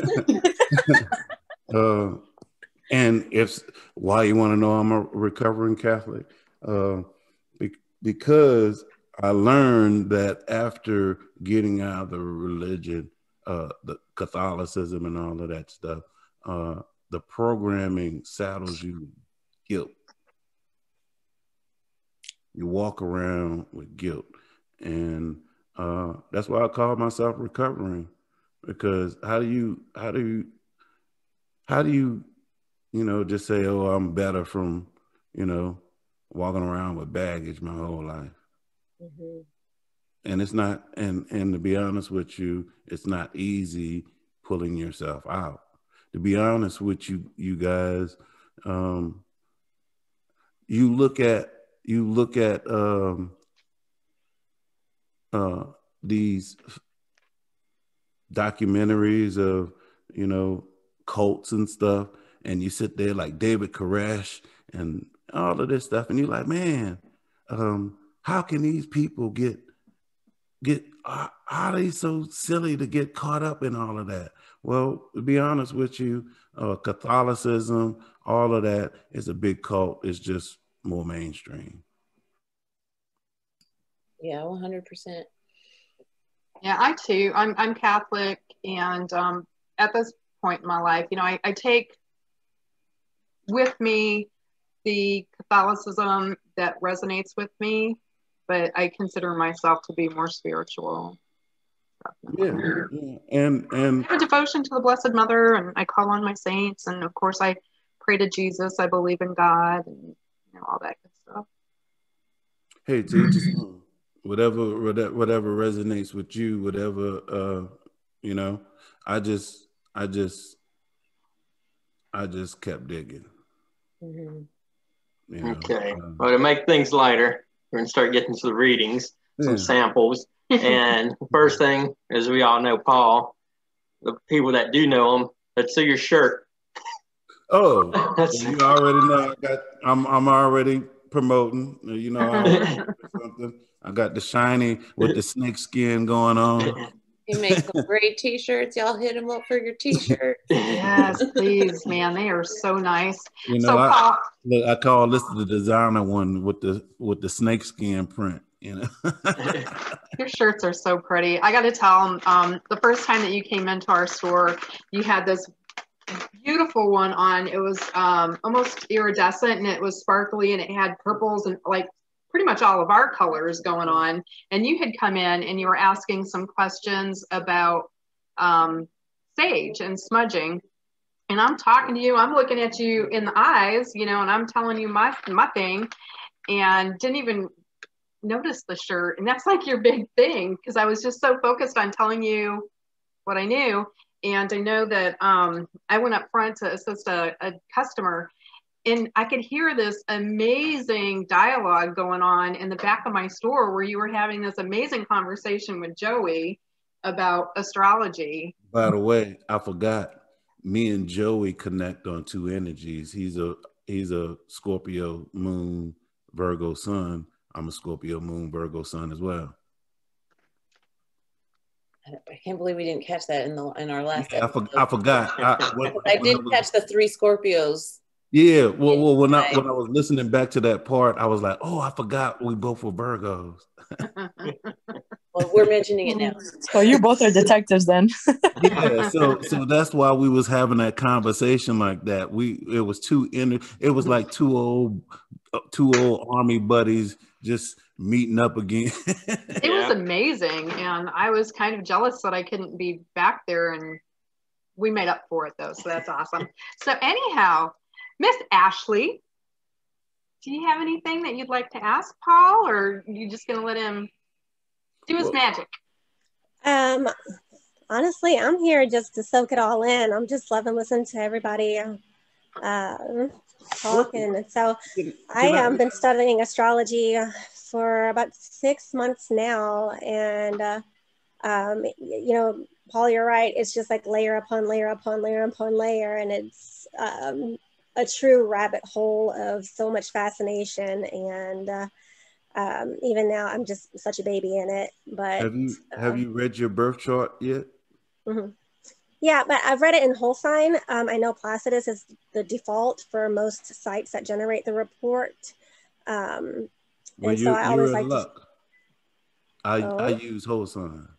And why you want to know I'm a recovering Catholic? Because I learned that after getting out of the religion, the Catholicism and all of that stuff, the programming saddles you guilt. You walk around with guilt, and that's why I call myself recovering. Because how do you just say, oh, I'm better from walking around with baggage my whole life. Mm-hmm. And it's not, and to be honest with you, it's not easy pulling yourself out. To be honest with you guys, you look at these documentaries of cults and stuff, and you sit there like David Koresh and all of this stuff, and you're like, man, how can these people get how are they so silly to get caught up in all of that? Well, to be honest with you, Catholicism, all of that is a big cult. It's just more mainstream. Yeah, 100%. Yeah, I too. I'm Catholic, and at this point in my life, I take with me the Catholicism that resonates with me, but I consider myself to be more spiritual. Yeah. And I have a devotion to the Blessed Mother, and I call on my saints, and of course I pray to Jesus. I believe in God, and all that good stuff. Hey, to just whatever resonates with you, whatever I just kept digging. Mm-hmm. Okay. Well, to make things lighter, we're gonna start getting to the readings, some samples. And the first thing, as we all know, Paul, the people that do know him, let's see your shirt. Oh, you already know I'm already promoting. Something. I got the shiny with the snake skin going on. He makes some great t-shirts. Y'all hit him up for your t-shirt. Yes, please, man. They are so nice. I call this the designer one with the snake skin print. Your shirts are so pretty. I got to tell them, the first time that you came into our store, you had this beautiful one on. It was almost iridescent, and it was sparkly, and it had purples and like pretty much all of our colors going on. And you had come in and you were asking some questions about sage and smudging. And I'm talking to you, I'm looking at you in the eyes, you know, and I'm telling you my thing, and didn't even notice the shirt. And that's like your big thing, because I was just so focused on telling you what I knew. And I know that I went up front to assist a customer, and I could hear this amazing dialogue going on in the back of my store where you were having this amazing conversation with Joey about astrology. By the way, I forgot. Me and Joey connect on two energies. He's a Scorpio moon, Virgo sun. I'm a Scorpio moon, Virgo sun as well. I can't believe we didn't catch that in our last episode. I forgot. I did catch the 3 Scorpios. Yeah, well, when I was listening back to that part, I was like, oh, I forgot we both were Virgos. Well, we're mentioning it now. So you both are detectives then. Yeah, so that's why we was having that conversation like that. It was like two old army buddies just meeting up again. It was amazing, and I was kind of jealous that I couldn't be back there, and we made up for it though, so that's awesome. So anyhow, Miss Ashley, do you have anything that you'd like to ask Paul, or are you just gonna let him do his magic? Honestly, I'm here just to soak it all in. I'm just loving listening to everybody talking. And so I have been studying astrology for about 6 months now. And, you know, Paul, you're right. It's just like layer upon layer upon layer upon layer. And it's a true rabbit hole of so much fascination. And even now, I'm just such a baby in it. But have you read your birth chart yet? Mm-hmm. Yeah, but I've read it in whole sign. I know Placidus is the default for most sites that generate the report. Well, and so I always like luck. I use whole sign.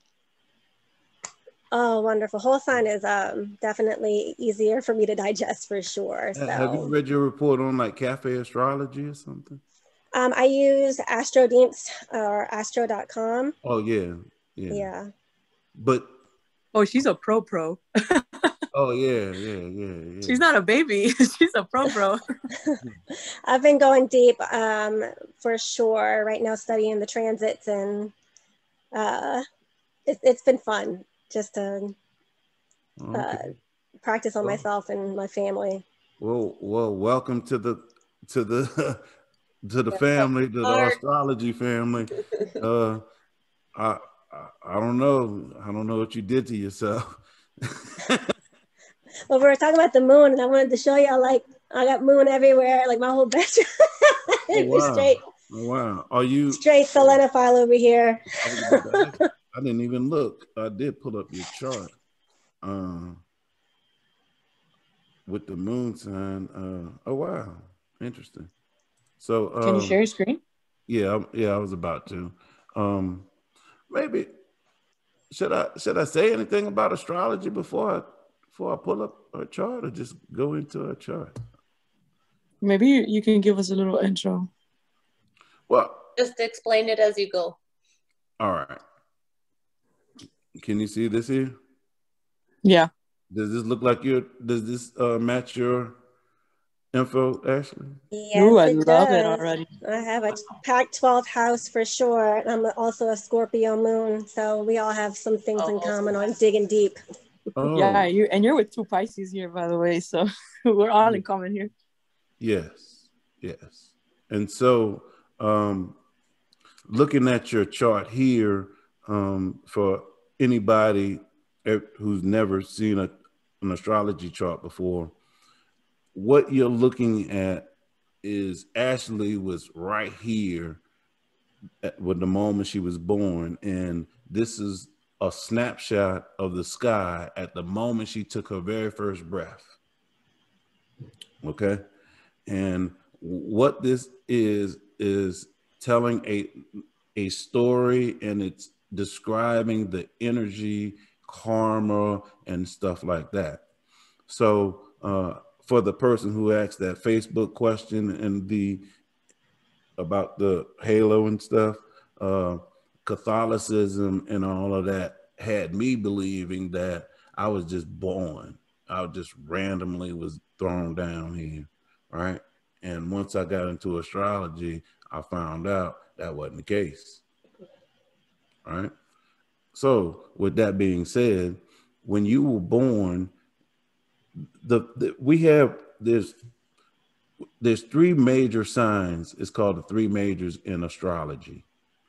Oh, wonderful. Whole sign is definitely easier for me to digest for sure. So. Have you read your report on like Cafe Astrology or something? I use AstroDeemps or astro.com. Oh, yeah. Yeah. But oh, she's a pro. Oh, yeah. She's not a baby. She's a pro. I've been going deep for sure right now, studying the transits, and it's been fun just to practice on myself and my family. Well, welcome to the family, to the astrology family. I don't know what you did to yourself. Well, we were talking about the moon, and I wanted to show y'all, like, I got moon everywhere, like my whole bedroom. Oh, wow. Straight. Oh, wow. Are you straight solenophile over here? I didn't even look. I did pull up your chart with the moon sign. Oh, wow. Interesting. So can you share your screen? Yeah, I was about to. Maybe should I say anything about astrology before I pull up a chart, or just go into a chart? Maybe you can give us a little intro. Well, just explain it as you go. All right. Can you see this here? Yeah. Does this look like does this match your info, Ashley? Yes, ooh, I love it already. I have a pack 12 house for sure. I'm also a Scorpio moon, so we all have some things in common on digging deep. Oh. Yeah, you're with 2 Pisces here, by the way, so we're all in common here. Yes. And so looking at your chart here, for anybody who's never seen an astrology chart before, what you're looking at is Ashley was right here with the moment she was born, and this is a snapshot of the sky at the moment she took her very first breath. Okay, and what this is telling a story, and it's describing the energy, karma, and stuff like that. So for the person who asked that Facebook question and about the halo and stuff, Catholicism and all of that had me believing that I was just born. I just randomly was thrown down here, right? And once I got into astrology, I found out that wasn't the case, right? So with that being said, when you were born, there's three major signs. It's called the three majors in astrology.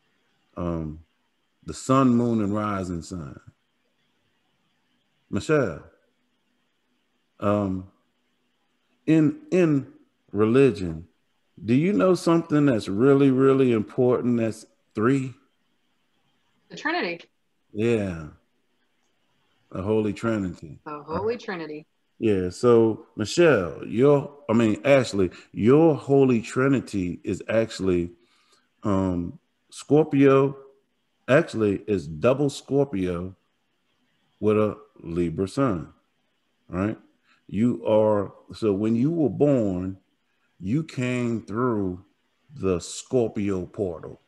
The sun, moon, and rising sign. Michelle, in religion, do you know something that's really, really important? That's three. The Trinity. Yeah, the Holy Trinity. The Holy Trinity. Yeah. So Michelle, Ashley, your Holy Trinity is actually Scorpio. Actually, is double Scorpio with a Libra sun. Right? So when you were born, you came through the Scorpio portal,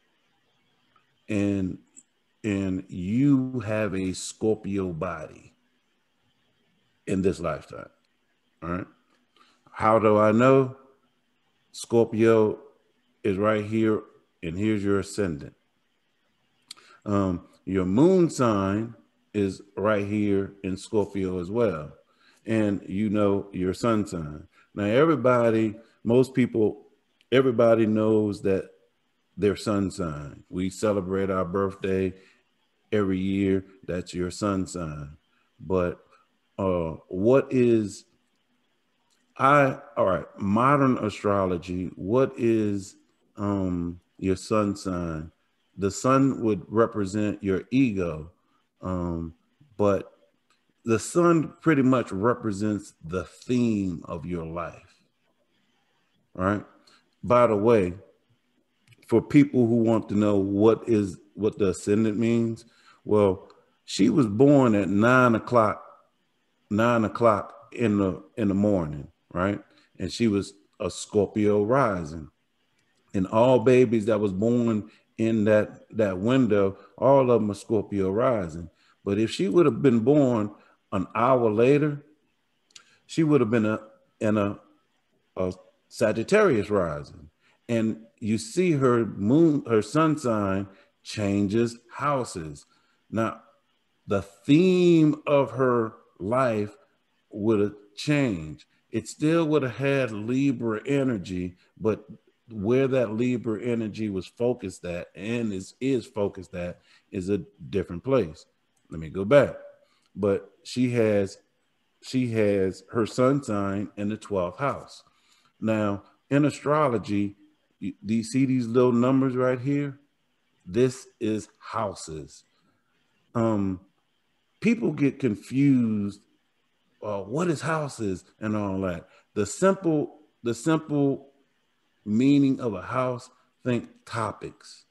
and you have a Scorpio body in this lifetime. All right. How do I know? Scorpio is right here, and here's your ascendant. Your moon sign is right here in Scorpio as well. And you know your sun sign. Now, everybody knows that their sun sign. We celebrate our birthday every year. That's your sun sign. But modern astrology, what is your sun sign? The sun would represent your ego, but the sun pretty much represents the theme of your life, right? By the way, for people who want to know what the ascendant means, well, she was born at 9 o'clock in the morning, right? And she was a Scorpio rising. And all babies that was born in that window, all of them are Scorpio rising. But if she would have been born an hour later, she would have been in a Sagittarius rising. And you see her sun sign changes houses. Now, the theme of her life would have changed. It still would have had Libra energy, but where that Libra energy was focused at and is focused at is a different place. Let me go back. But she has her sun sign in the 12th house. Now, in astrology, do you see these little numbers right here? This is houses. People get confused. What is houses and all that? The simple meaning of a house, think topics.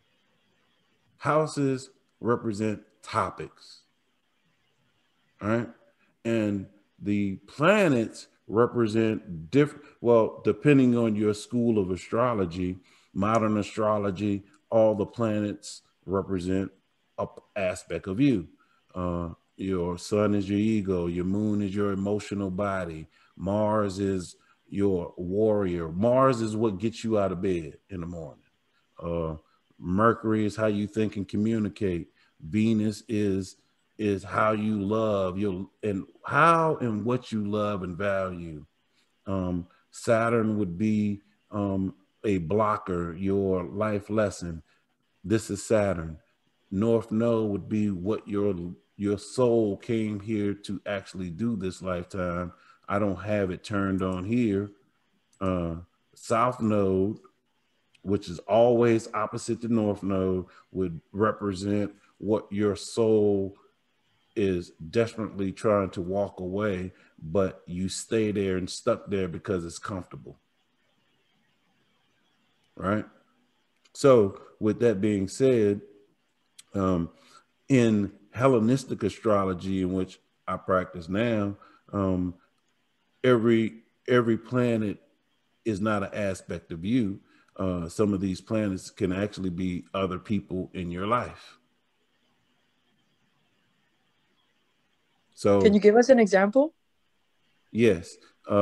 Houses represent topics. All right. And the planets represent different, depending on your school of astrology, modern astrology, all the planets represent an aspect of you. Your sun is your ego, your moon is your emotional body, Mars is your warrior. Mars is what gets you out of bed in the morning. Mercury is how you think and communicate. Venus is how you love and how and what you love and value. Saturn would be a blocker, your life lesson. This is Saturn. North Node would be what your soul came here to actually do this lifetime. I don't have it turned on here. South Node, which is always opposite the North Node, would represent what your soul is desperately trying to walk away, but you stay there and stuck there because it's comfortable. Right? So with that being said, in Hellenistic astrology, in which I practice now, every planet is not an aspect of you. Some of these planets can actually be other people in your life. So can you give us an example? Yes,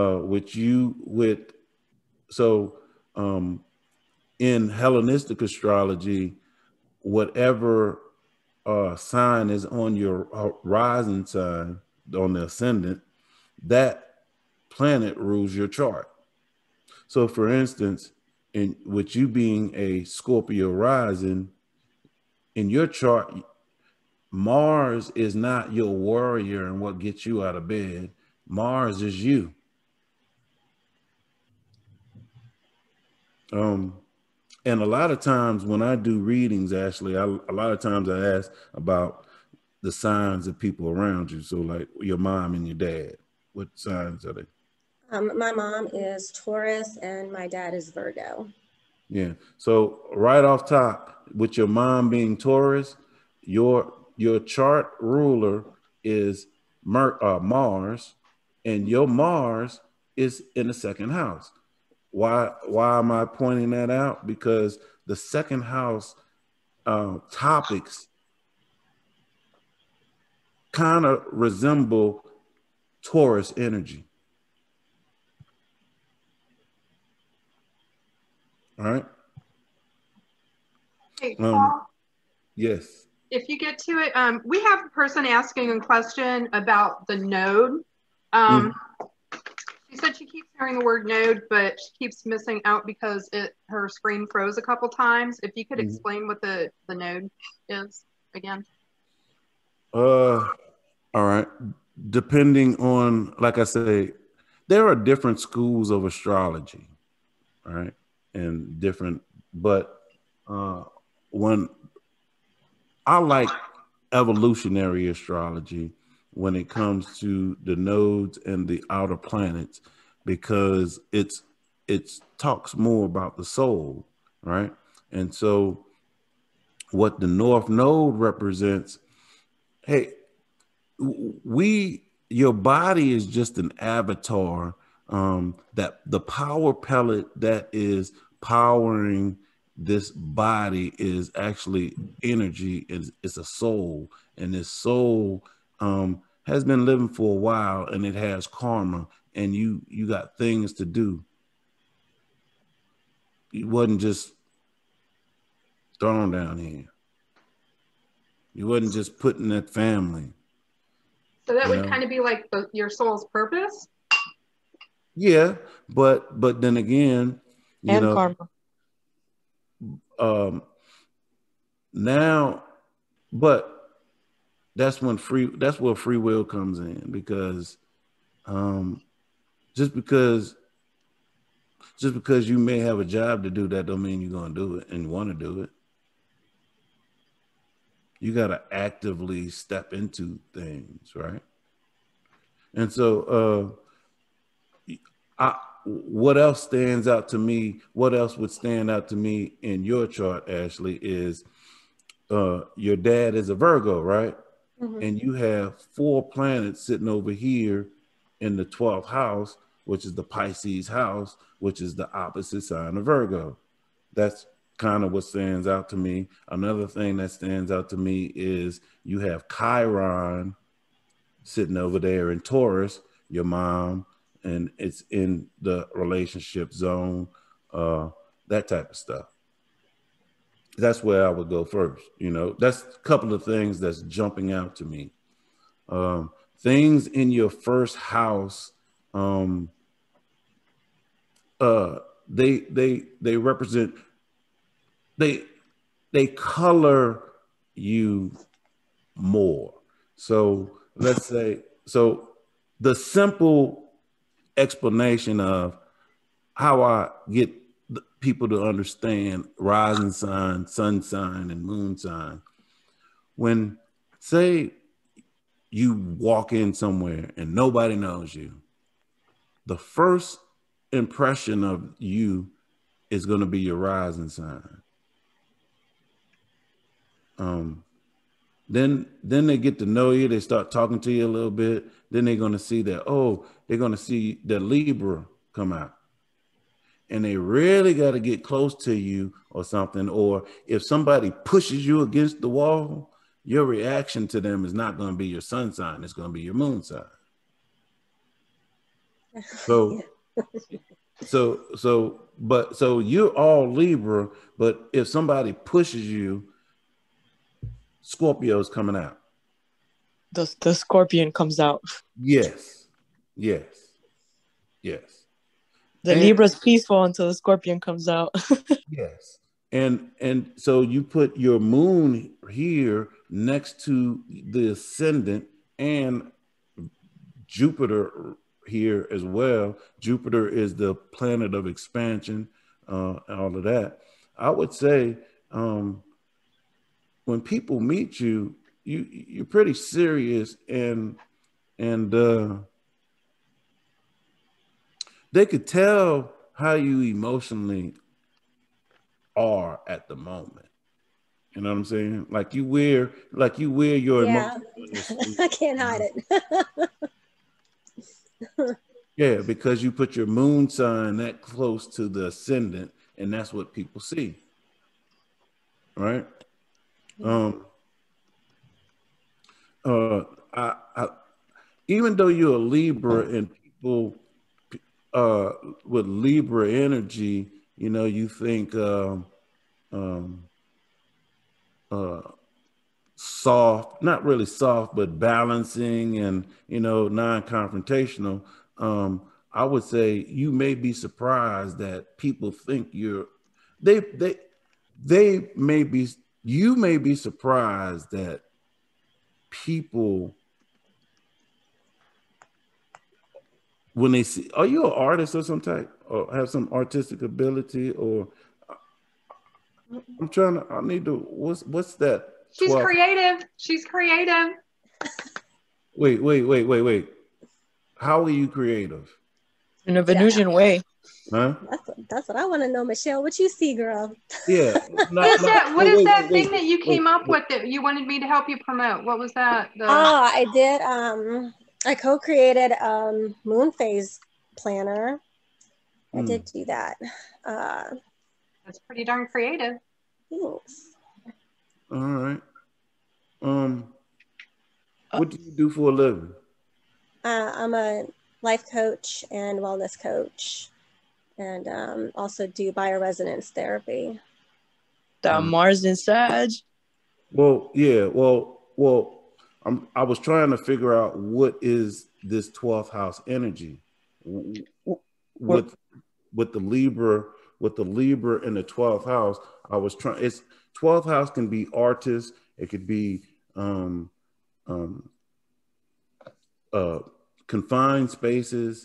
in Hellenistic astrology, whatever sign is on your rising sign, on the ascendant, that planet rules your chart. So for instance, with you being a Scorpio rising, in your chart, Mars is not your warrior and what gets you out of bed. Mars is you. And a lot of times when I do readings, Ashley, a lot of times I ask about the signs of people around you. So like your mom and your dad, what signs are they? My mom is Taurus and my dad is Virgo. Yeah. So right off top, with your mom being Taurus, your chart ruler is Mars, and your Mars is in the second house. Why am I pointing that out? Because the second house topics kind of resemble Taurus energy. All right. Hey, Paul, yes. if you get to it, we have a person asking a question about the node. She said she keeps hearing the word node, but she keeps missing out because her screen froze a couple times. If you could explain what the node is again. All right. Depending on, like I say, there are different schools of astrology, all right, and different, but when I like evolutionary astrology when it comes to the nodes and the outer planets, because it talks more about the soul, right? And so what the North Node represents, hey, your body is just an avatar, that the power pellet that is powering this body is actually energy. It's a soul, and this soul has been living for a while, and it has karma, and you got things to do. It wasn't just thrown down here. You wasn't just put in that family. So that would kind of be like your soul's purpose? Yeah, but then again, you know, karma. Now, but that's where free will comes in, because just because you may have a job to do, that don't mean you're going to do it and you want to do it. You got to actively step into things, right? And so what else stands out to me? What else would stand out to me in your chart, Ashley, is your dad is a Virgo, right? Mm-hmm. And you have 4 planets sitting over here in the 12th house, which is the Pisces house, which is the opposite sign of Virgo. That's kind of what stands out to me. Another thing that stands out to me is you have Chiron sitting over there in Taurus, your mom, and it's in the relationship zone, that type of stuff. That's where I would go first. You know, that's a couple of things that's jumping out to me. Things in your first house, they represent, they color you more. So let's say, so the simple explanation of how I get people to understand rising sign, sun sign, and moon sign. When, say, you walk in somewhere and nobody knows you, the first impression of you is going to be your rising sign. Then they get to know you. They start talking to you a little bit. Then they're going to see that, they're going to see the Libra come out. And they really got to get close to you or something. Or if somebody pushes you against the wall, your reaction to them is not going to be your sun sign. It's going to be your moon sign. So, so you're all Libra, but if somebody pushes you, Scorpio's coming out. The scorpion comes out. Yes, yes, yes. The Libra's peaceful until the scorpion comes out. Yes. And so you put your moon here next to the ascendant and Jupiter here as well. Jupiter is the planet of expansion, all of that. I would say when people meet you, you're pretty serious and they could tell how you emotionally are at the moment. You know what I'm saying? Like you wear your emotions. I can't hide it. Yeah, because you put your moon sign that close to the ascendant, and that's what people see. Right? I even though you're a Libra and people with Libra energy, you know, you think soft, not really soft, but balancing and, you know, non-confrontational. I would say you may be surprised that people think you may be surprised that people, when they see, are you an artist or some type, or have some artistic ability, or I need to, what's that? She's creative. She's creative. Wait. How are you creative? In a Venusian way. Huh? That's what I want to know, Michelle. What you see, girl? Yeah. What is that thing that you came up with that you wanted me to help you promote? What was that? I did. I co-created moon phase planner. I did do that. That's pretty darn creative. Thanks. All right. What do you do for a living? I'm a life coach and wellness coach, and also do bioresonance therapy. That Mars and Sag. Well, yeah. Well, I was trying to figure out what is this 12th house energy with the Libra in the 12th house. I was trying. It's 12th house can be artists. It could be confined spaces,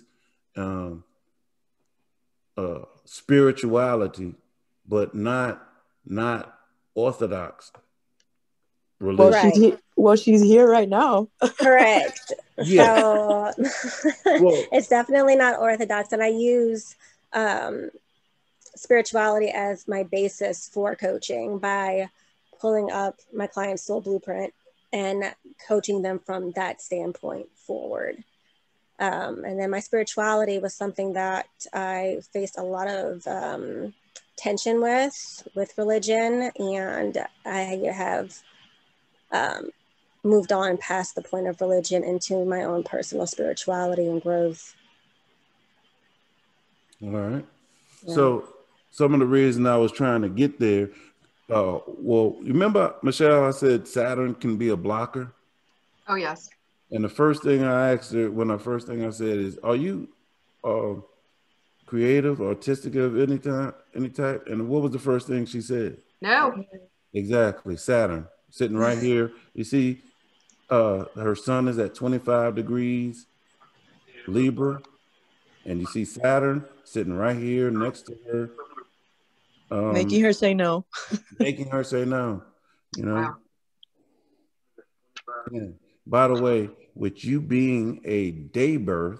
spirituality, but not orthodox religion. Well, she's here right now. Correct. Yeah. So it's definitely not orthodox, and I use spirituality as my basis for coaching by pulling up my client's soul blueprint and coaching them from that standpoint forward. And then my spirituality was something that I faced a lot of tension with religion, and I have moved on past the point of religion into my own personal spirituality and growth. All right. Yeah. So some of the reason I was trying to get there, well, remember, Michelle, I said Saturn can be a blocker? Oh, yes. And the first thing I asked her, I said is, are you creative, artistic of any type? And what was the first thing she said? No. Exactly. Saturn sitting right here. You see, her sun is at 25 degrees Libra, and you see Saturn sitting right here next to her. Making her say no. Making her say no, you know. Wow. Yeah. By the way, with you being a day birth,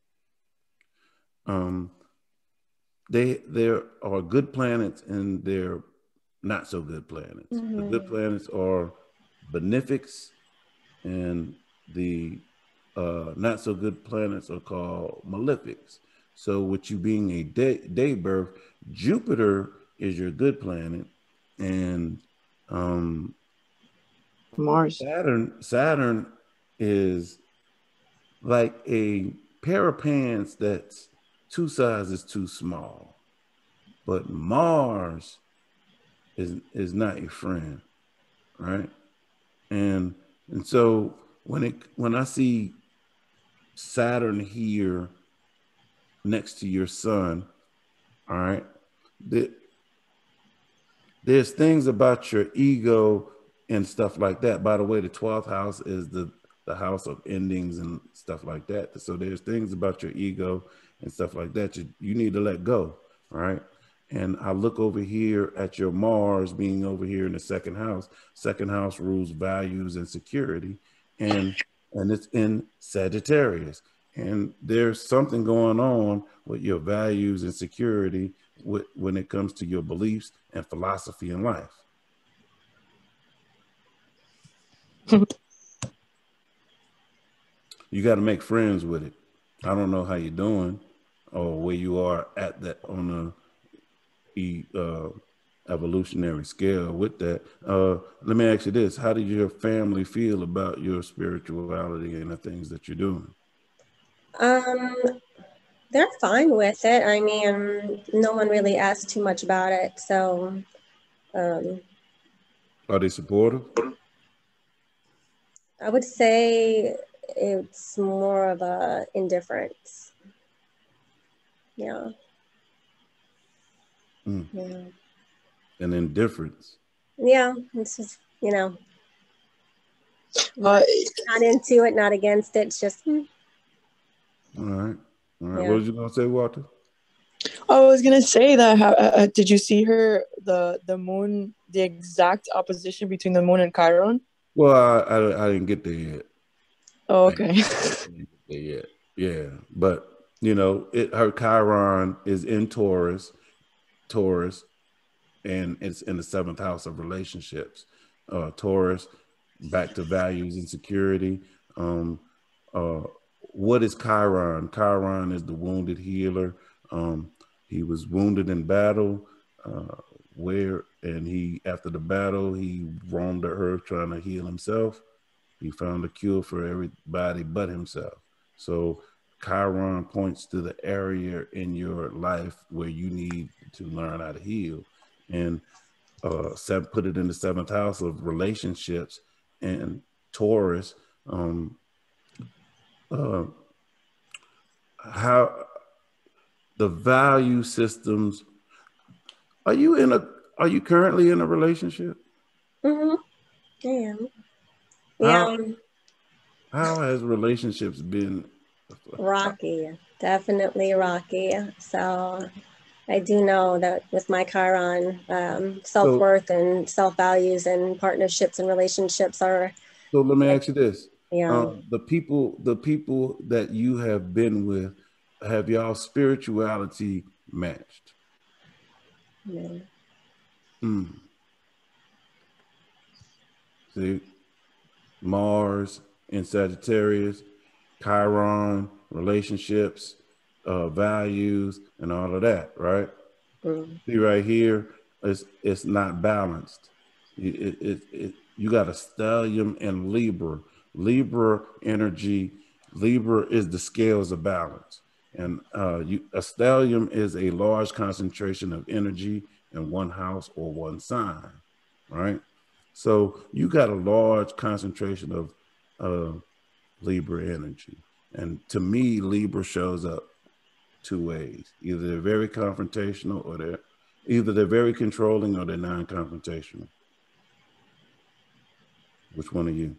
there are good planets and there are not so good planets. Mm-hmm. The good planets are benefics, and the not so good planets are called malefics. So with you being a day birth, Jupiter is your good planet, and Mars. Saturn is like a pair of pants that's 2 sizes too small. But Mars is not your friend, right? And so when I see Saturn here next to your sun, all right, there's things about your ego and stuff like that. By the way, the 12th house is the house of endings and stuff like that. So there's things about your ego and stuff like that you need to let go, right? And I look over here at your Mars being over here in the second house. Second house rules values and security, and it's in Sagittarius. And there's something going on with your values and security when it comes to your beliefs and philosophy in life. You got to make friends with it. I don't know how you're doing or where you are at that on the evolutionary scale with that. Let me ask you this. How did your family feel about your spirituality and the things that you're doing? They're fine with it. I mean, no one really asked too much about it. So, are they supportive? I would say it's more of a indifference. Yeah. Yeah. An indifference. Yeah, it's just, not into it, not against it. It's just. All right. Yeah. What was you gonna say, Walter? I was gonna say that. Did you see the moon, the exact opposition between the moon and Chiron? Well, I didn't get there yet. Oh, okay. I didn't get there yet. Yeah, but her Chiron is in Taurus, and it's in the 7th house of relationships. Taurus, back to values and security. What is Chiron? Chiron is the wounded healer. He was wounded in battle, after the battle, he roamed the earth trying to heal himself. He found a cure for everybody but himself. So Chiron points to the area in your life where you need to learn how to heal. And put it in the 7th house of relationships, and Taurus, how the value systems. Are you currently in a relationship? Mm-hmm. I am. Yeah. How has relationships been? Rocky, definitely rocky. So I do know that with my Chiron, self-worth and self-values and partnerships and relationships are. So let me ask you this. Yeah. The people that you have been with, have y'all spirituality matched? Yeah. See, Mars in Sagittarius, Chiron, relationships, values, and all of that, right? See right here, it's not balanced. You got a stellium and Libra. Libra energy. Libra is the scales of balance, and a stellium is a large concentration of energy in one house or one sign, right? So you got a large concentration of Libra energy. And to me, Libra shows up 2 ways. Either they're very confrontational, or they're very controlling, or they're non-confrontational. Which one are you?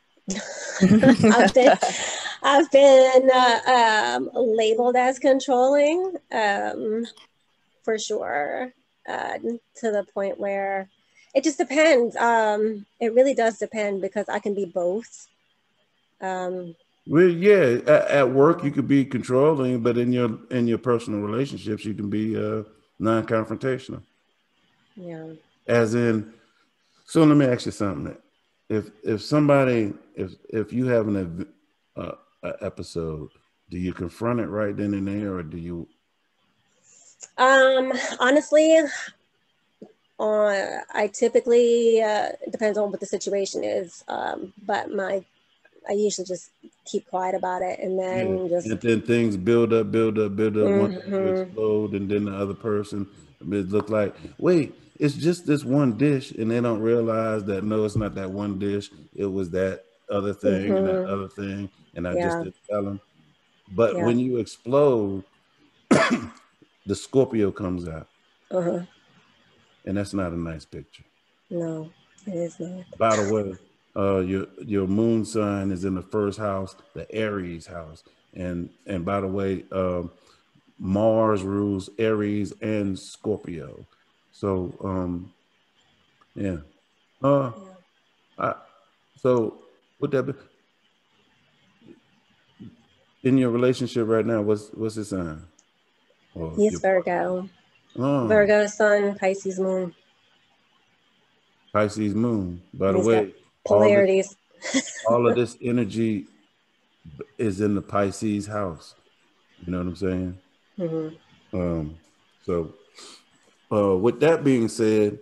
I've been labeled as controlling, for sure, to the point where it just depends. It really does depend, because I can be both. Well, yeah, at work you could be controlling, but in your personal relationships you can be non-confrontational. Yeah. As in, so let me ask you something. If you have an episode, do you confront it right then and there, or do you? Honestly, I typically, it depends on what the situation is, but I usually just keep quiet about it, and then and then things build up. One Mm-hmm. explode, and then the other person, it look like, wait, it's just this one dish, and they don't realize that no, it's not that one dish. It was that other thing and that other thing, and I just didn't tell them. But when you explode, the Scorpio comes out, and that's not a nice picture. No, it is not. By the way, your moon sign is in the first house, the Aries house, and by the way, Mars rules Aries and Scorpio. So yeah. So with that, in your relationship right now, what's his sign? He's Virgo. Oh. Virgo sun, Pisces moon. Pisces moon. By the way, polarities. All of this energy is in the Pisces house. You know what I'm saying? Mm-hmm. So with that being said,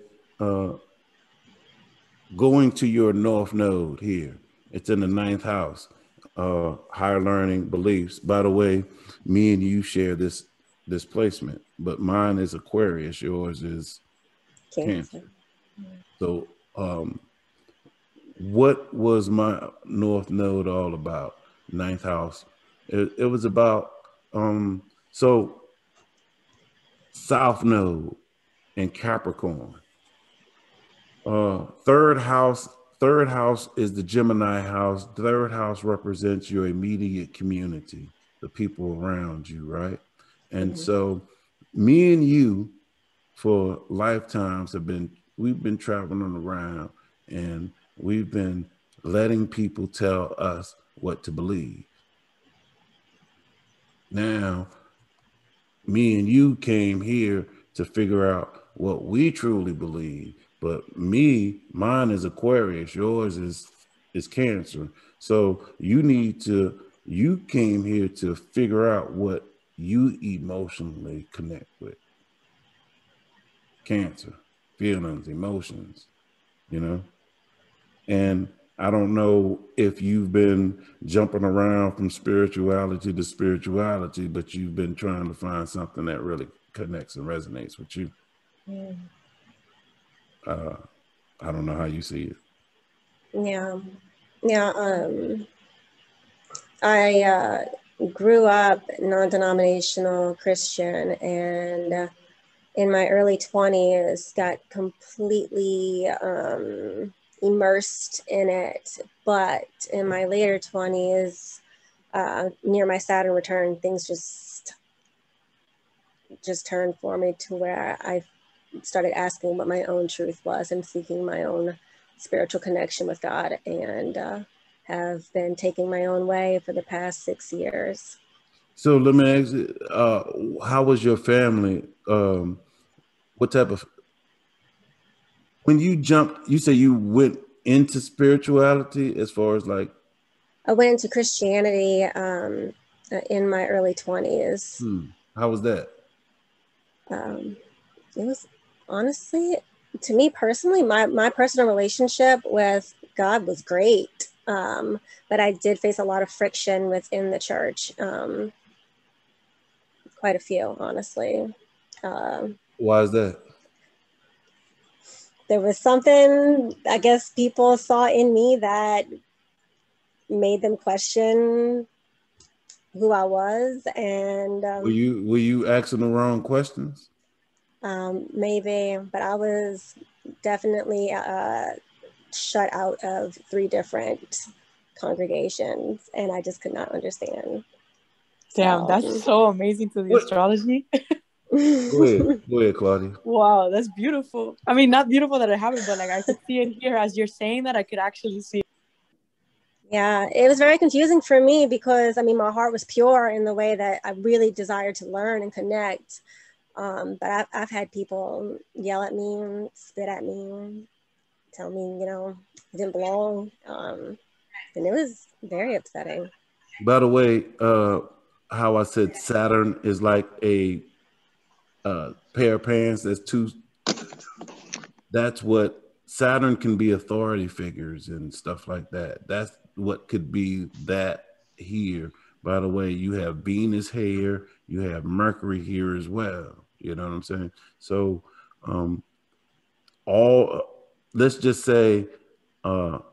going to your North Node here, it's in the 9th house, higher learning beliefs. By the way, me and you share this placement, but mine is Aquarius, yours is Cancer. So what was my North Node all about? 9th house. It was about so South Node and Capricorn. Third house is the Gemini house. Third house represents your immediate community, the people around you, right? And so me and you for lifetimes we've been traveling around, and we've been letting people tell us what to believe. Now, me and you came here to figure out what we truly believe. But mine is Aquarius, yours is Cancer. So you came here to figure out what you emotionally connect with. Cancer, feelings, emotions, And I don't know if you've been jumping around from spirituality to spirituality, but you've been trying to find something that really connects and resonates with you. Yeah. I don't know how you see it. Yeah. I grew up non-denominational Christian, and in my early 20s got completely immersed in it. But in my later 20s, near my Saturn return, things just turned for me to where I started asking what my own truth was and seeking my own spiritual connection with God, and have been taking my own way for the past 6 years. So let me ask you, how was your family? What type of, when you jumped, you say you went into spirituality as far as like? I went into Christianity in my early 20s. How was that? It was honestly, to me personally, my personal relationship with God was great. But I did face a lot of friction within the church. Quite a few, honestly. Why is that? There was something, I guess, people saw in me that made them question who I was. And were you asking the wrong questions? Maybe, but I was definitely shut out of 3 different congregations, and I just could not understand. Damn, that's so amazing to the astrology. Go ahead, Claudia. Wow, that's beautiful. I mean, not beautiful that it happened, but like I could see it here as you're saying that. I could actually see it. Yeah, it was very confusing for me because, I mean, my heart was pure in the way that I really desired to learn and connect. But I've had people yell at me, spit at me, tell me, I didn't belong. And it was very upsetting. By the way, how I said Saturn is like a pair of pants that's two that's what Saturn can be, authority figures and stuff like that. That's what could be that here. By the way, you have Venus here, you have Mercury here as well. You know what I'm saying? So let's just say an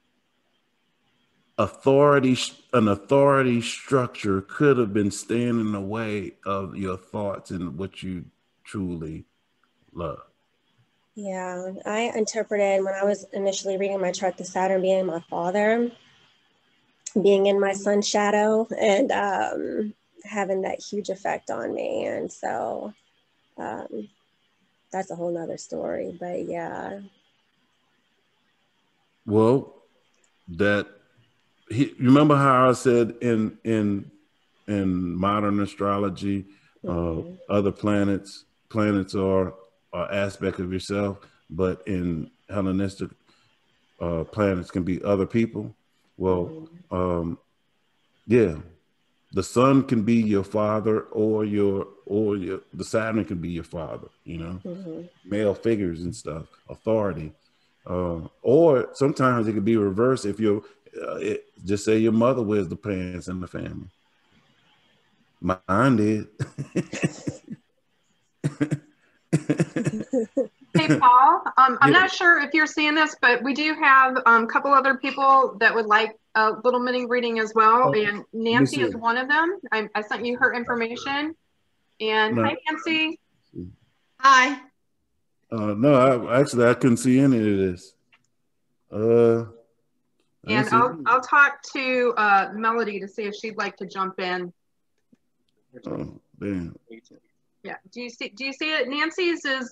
authority structure could have been standing in the way of your thoughts and what you truly love. Yeah, I interpreted when I was initially reading my chart, the Saturn being my father, being in my sun's shadow, and having that huge effect on me. And so that's a whole nother story, but yeah. Well, you remember how I said in modern astrology, other planets are an aspect of yourself, but in Hellenistic, planets can be other people. Well, yeah, the sun can be your father, or the Saturn can be your father. You know, male figures and stuff, authority. Or sometimes it could be reversed if you're just say your mother wears the pants in the family. Mine did. Hey, Paul, I'm not sure if you're seeing this, but we do have a couple other people that would like a little mini reading as well. And Nancy is one of them. I sent you her information. And hi, Nancy. Hi. No, I couldn't see any of this. And I'll talk to Melody to see if she'd like to jump in. Oh, damn. Yeah. Do you see it? Nancy's is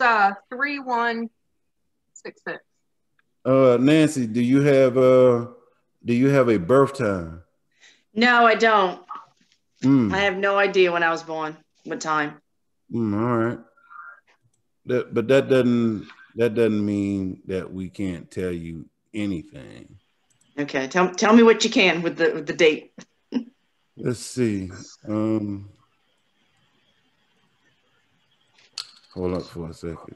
3166. Nancy, do you have a birth time? No, I don't. I have no idea when I was born, what time. All right. But that doesn't mean that we can't tell you anything. Okay, tell me what you can with the date. Let's see. Hold up for a second.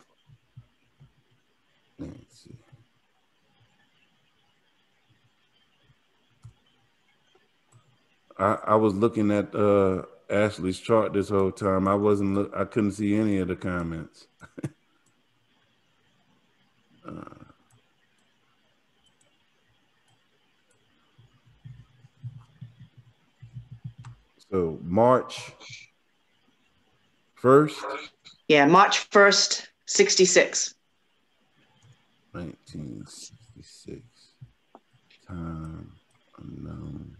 Let's see. I was looking at Ashley's chart this whole time. I couldn't see any of the comments. So March 1st? Yeah, March 1st, 66. 1966. Time unknown.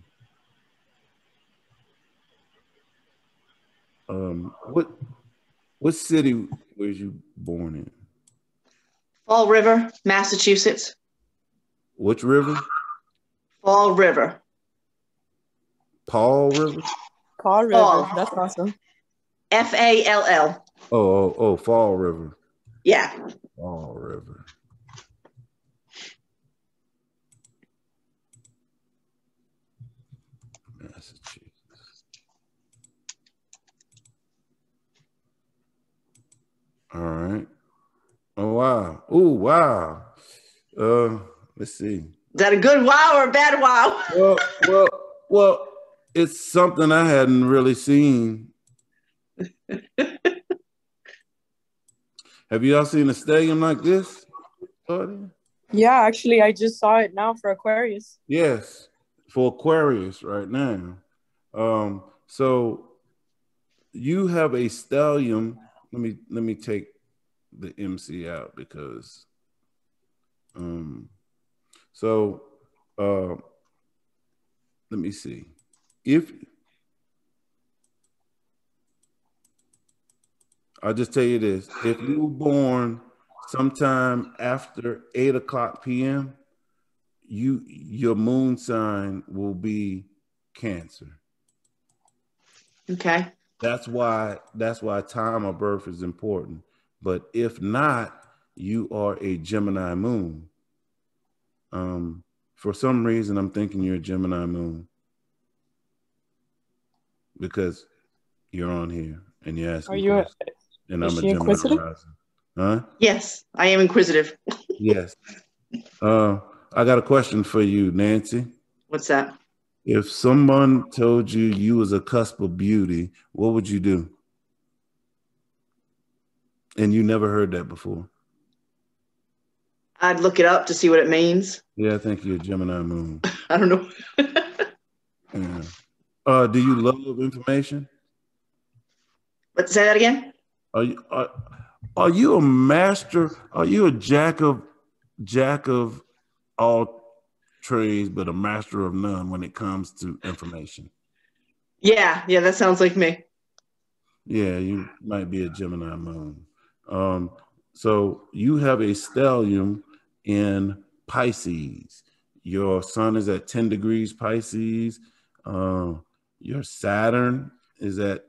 What city was you born in? Fall River, Massachusetts. Which river? Fall River. Paul River? Fall River. Fall. That's awesome. Fall. Oh, Fall River. Yeah. Fall River. Massachusetts. All right. Oh wow. Oh wow. Let's see. Is that a good wow or a bad wow? Well, it's something I hadn't really seen. Have you all seen a stellium like this, Claudia? Yeah, actually, I just saw it now for Aquarius. Yes, for Aquarius right now. So you have a stellium. Let me take the MC out because let me see. I'll just tell you this. If you were born sometime after 8:00 p.m., your moon sign will be Cancer. Okay. That's why time of birth is important. But if not, you are a Gemini moon. For some reason, I'm thinking you're a Gemini moon because you're on here and you're asking questions. And I'm a Gemini rising. Huh? Yes, I am inquisitive. Yes. I got a question for you, Nancy. What's that? If someone told you you was a cusp of beauty, what would you do? And you never heard that before. I'd look it up to see what it means. Yeah, I think you're a Gemini moon. I don't know. Yeah. Do you love information? But say that again. Are you a master? Are you a jack of all trades, but a master of none when it comes to information? Yeah, that sounds like me. Yeah, you might be a Gemini moon. So you have a stellium in Pisces. Your sun is at 10 degrees Pisces. Your Saturn is at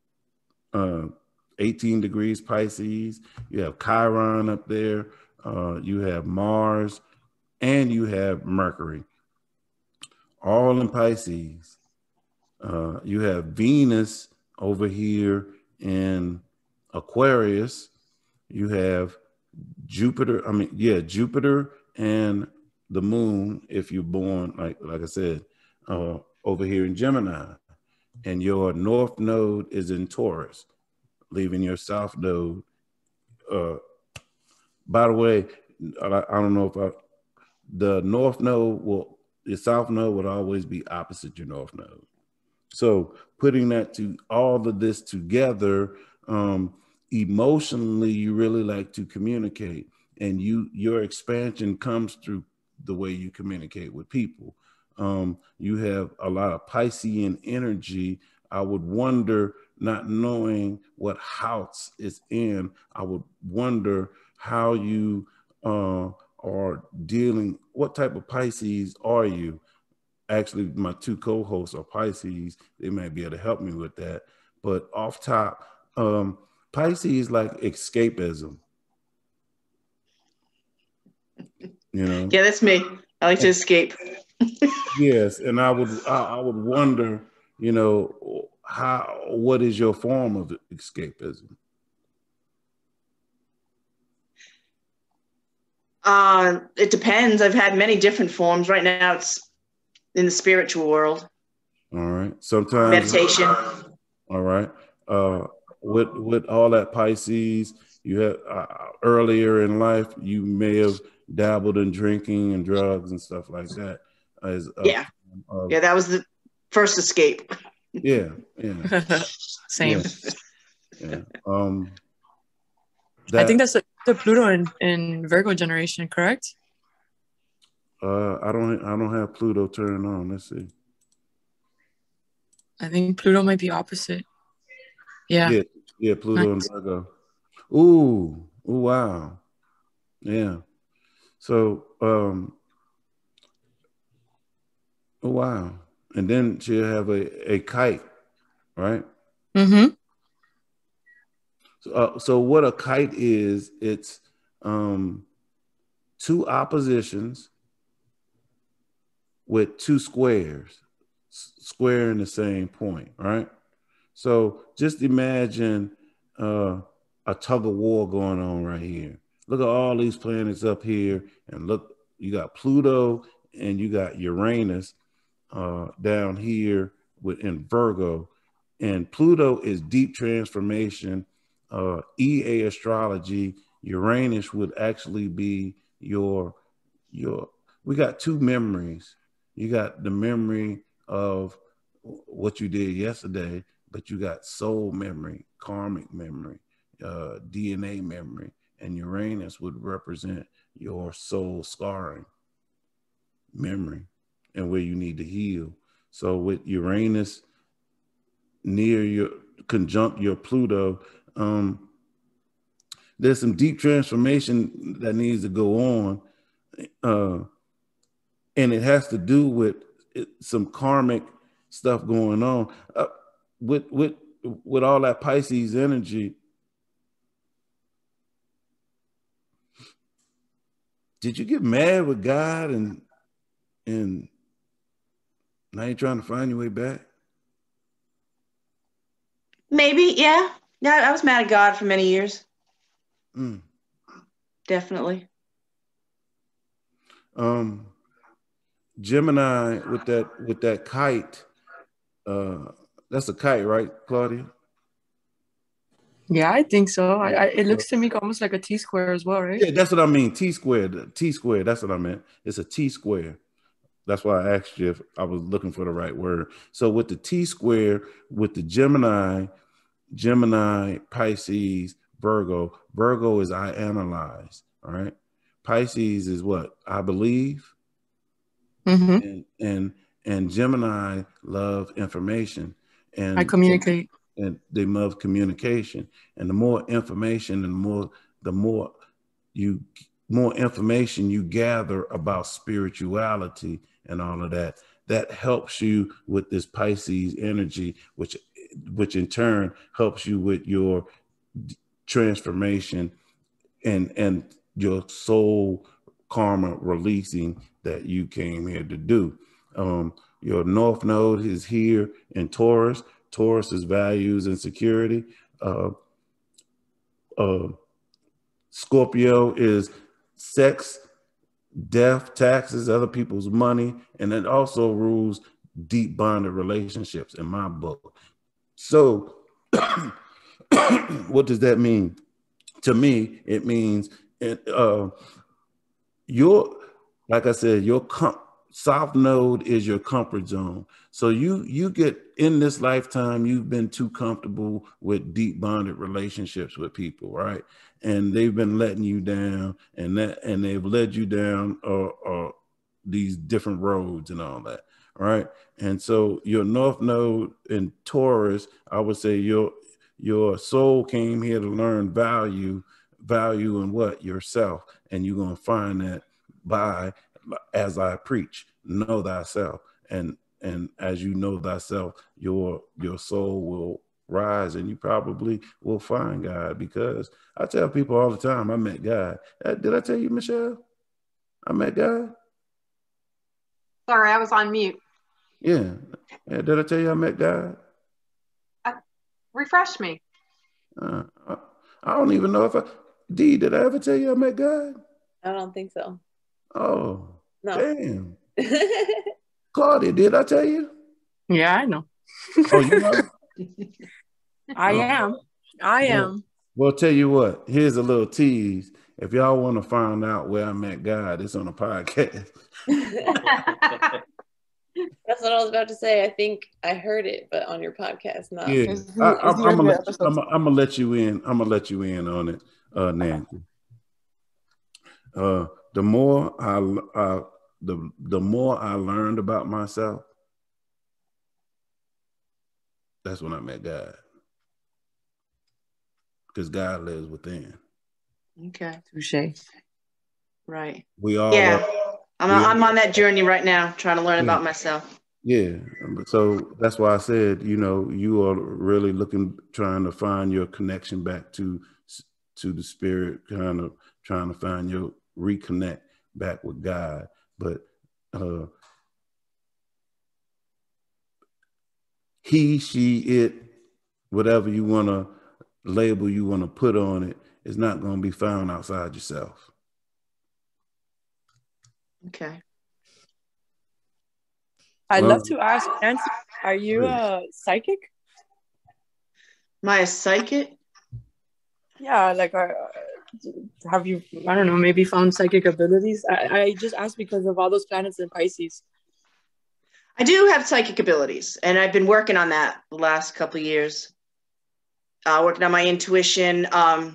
18 degrees Pisces. You have Chiron up there. You have Mars, and you have Mercury, all in Pisces. You have Venus over here in Aquarius. You have Jupiter. Jupiter and the moon, if you're born, like I said, over here in Gemini. And your north node is in Taurus, leaving your south node. By the way, I don't know if the north node the south node would always be opposite your north node. So putting all of this together, emotionally, you really like to communicate, and your expansion comes through the way you communicate with people. You have a lot of Piscean energy. I would wonder, not knowing what house it's in, I would wonder how you are dealing. What type of Pisces are you? Actually, my two co-hosts are Pisces. They might be able to help me with that. But off top, Pisces like escapism. Yeah, that's me. I like to escape. Yes, and I would wonder, what is your form of escapism? It depends. I've had many different forms. Right now, it's in the spiritual world. All right. Sometimes meditation. All right. With all that Pisces, you have earlier in life, you may have dabbled in drinking and drugs and stuff like that. That was the first escape. Yeah. Same. Yeah. I think that's the Pluto in Virgo generation, correct? I don't have Pluto turned on. Let's see. I think Pluto might be opposite. Yeah. Yeah, Pluto and Virgo. Ooh, wow. Yeah. So, wow. And then she'll have a kite, right? Mm-hmm. So what a kite is, it's two oppositions with two squares, squaring the same point, right? So just imagine a tug of war going on right here. Look at all these planets up here, and look, you got Pluto and you got Uranus down here in Virgo, and Pluto is deep transformation. EA astrology, Uranus would actually be your. We got two memories. You got the memory of what you did yesterday, but you got soul memory, karmic memory, DNA memory, and Uranus would represent your soul scarring memory and where you need to heal. So with Uranus conjunct your Pluto, there's some deep transformation that needs to go on. And it has to do with some karmic stuff going on. With all that Pisces energy, did you get mad with God and now you're trying to find your way back? Maybe, yeah. I was mad at God for many years. definitely. Gemini with that kite. That's a kite, right, Claudia? Yeah, I think so. It looks to me almost like a T-square as well, right? Yeah, that's what I mean. T-squared. T-squared. That's what I meant. It's a T-square. That's why I asked you if I was looking for the right word. So with the T-square, with the Gemini, Pisces, Virgo. Virgo is I analyze. All right. Pisces is what? I believe. Mm-hmm. And Gemini love information. And I communicate. And they love communication. And the more information and the more information you gather about spirituality and all of that, that helps you with this Pisces energy, which in turn helps you with your transformation and your soul karma releasing that you came here to do. Your North Node is here in Taurus. Taurus is values and security. Scorpio is sex, death, taxes, other people's money, and it also rules deep bonded relationships in my book. So what does that mean? To me, it means like I said, your South Node is your comfort zone. So you get in this lifetime, you've been too comfortable with deep bonded relationships with people, right? And they've been letting you down, and they've led you down these different roads and all that, right? And so your North Node in Taurus, I would say your soul came here to learn value in what? Yourself. And you're going to find that as I preach, know thyself. And as you know thyself, your soul will rise, and you probably will find God, because I tell people all the time, I met God. Did I tell you, Michelle? I met God? Sorry, I was on mute. Yeah. Did I tell you I met God? Refresh me. I don't even know if did I ever tell you I met God? I don't think so. Oh, no. Damn. Claudia, did I tell you? Yeah, I know. Oh, you know? I am. Well, tell you what, here's a little tease. If y'all want to find out where I met God, it's on a podcast. That's what I was about to say. I think I heard it, but on your podcast, not. Yeah, I'm gonna let you in. I'm gonna let you in on it, Nancy. The more I learned about myself, that's when I met God, because God lives within. Okay. Touché. Right. We all. Yeah. I'm on that journey right now, trying to learn about myself. Yeah. So that's why I said, you are really trying to find your connection back to the spirit, kind of trying to find your reconnect back with God. But he, she, it, whatever you want to label, you want to put on it, is not going to be found outside yourself. Okay. I'd love to ask, Nancy, are you a psychic? Am I a psychic? Yeah, like have you, I don't know, maybe found psychic abilities? I just asked because of all those planets in Pisces. I do have psychic abilities, and I've been working on that the last couple of years. Working on my intuition,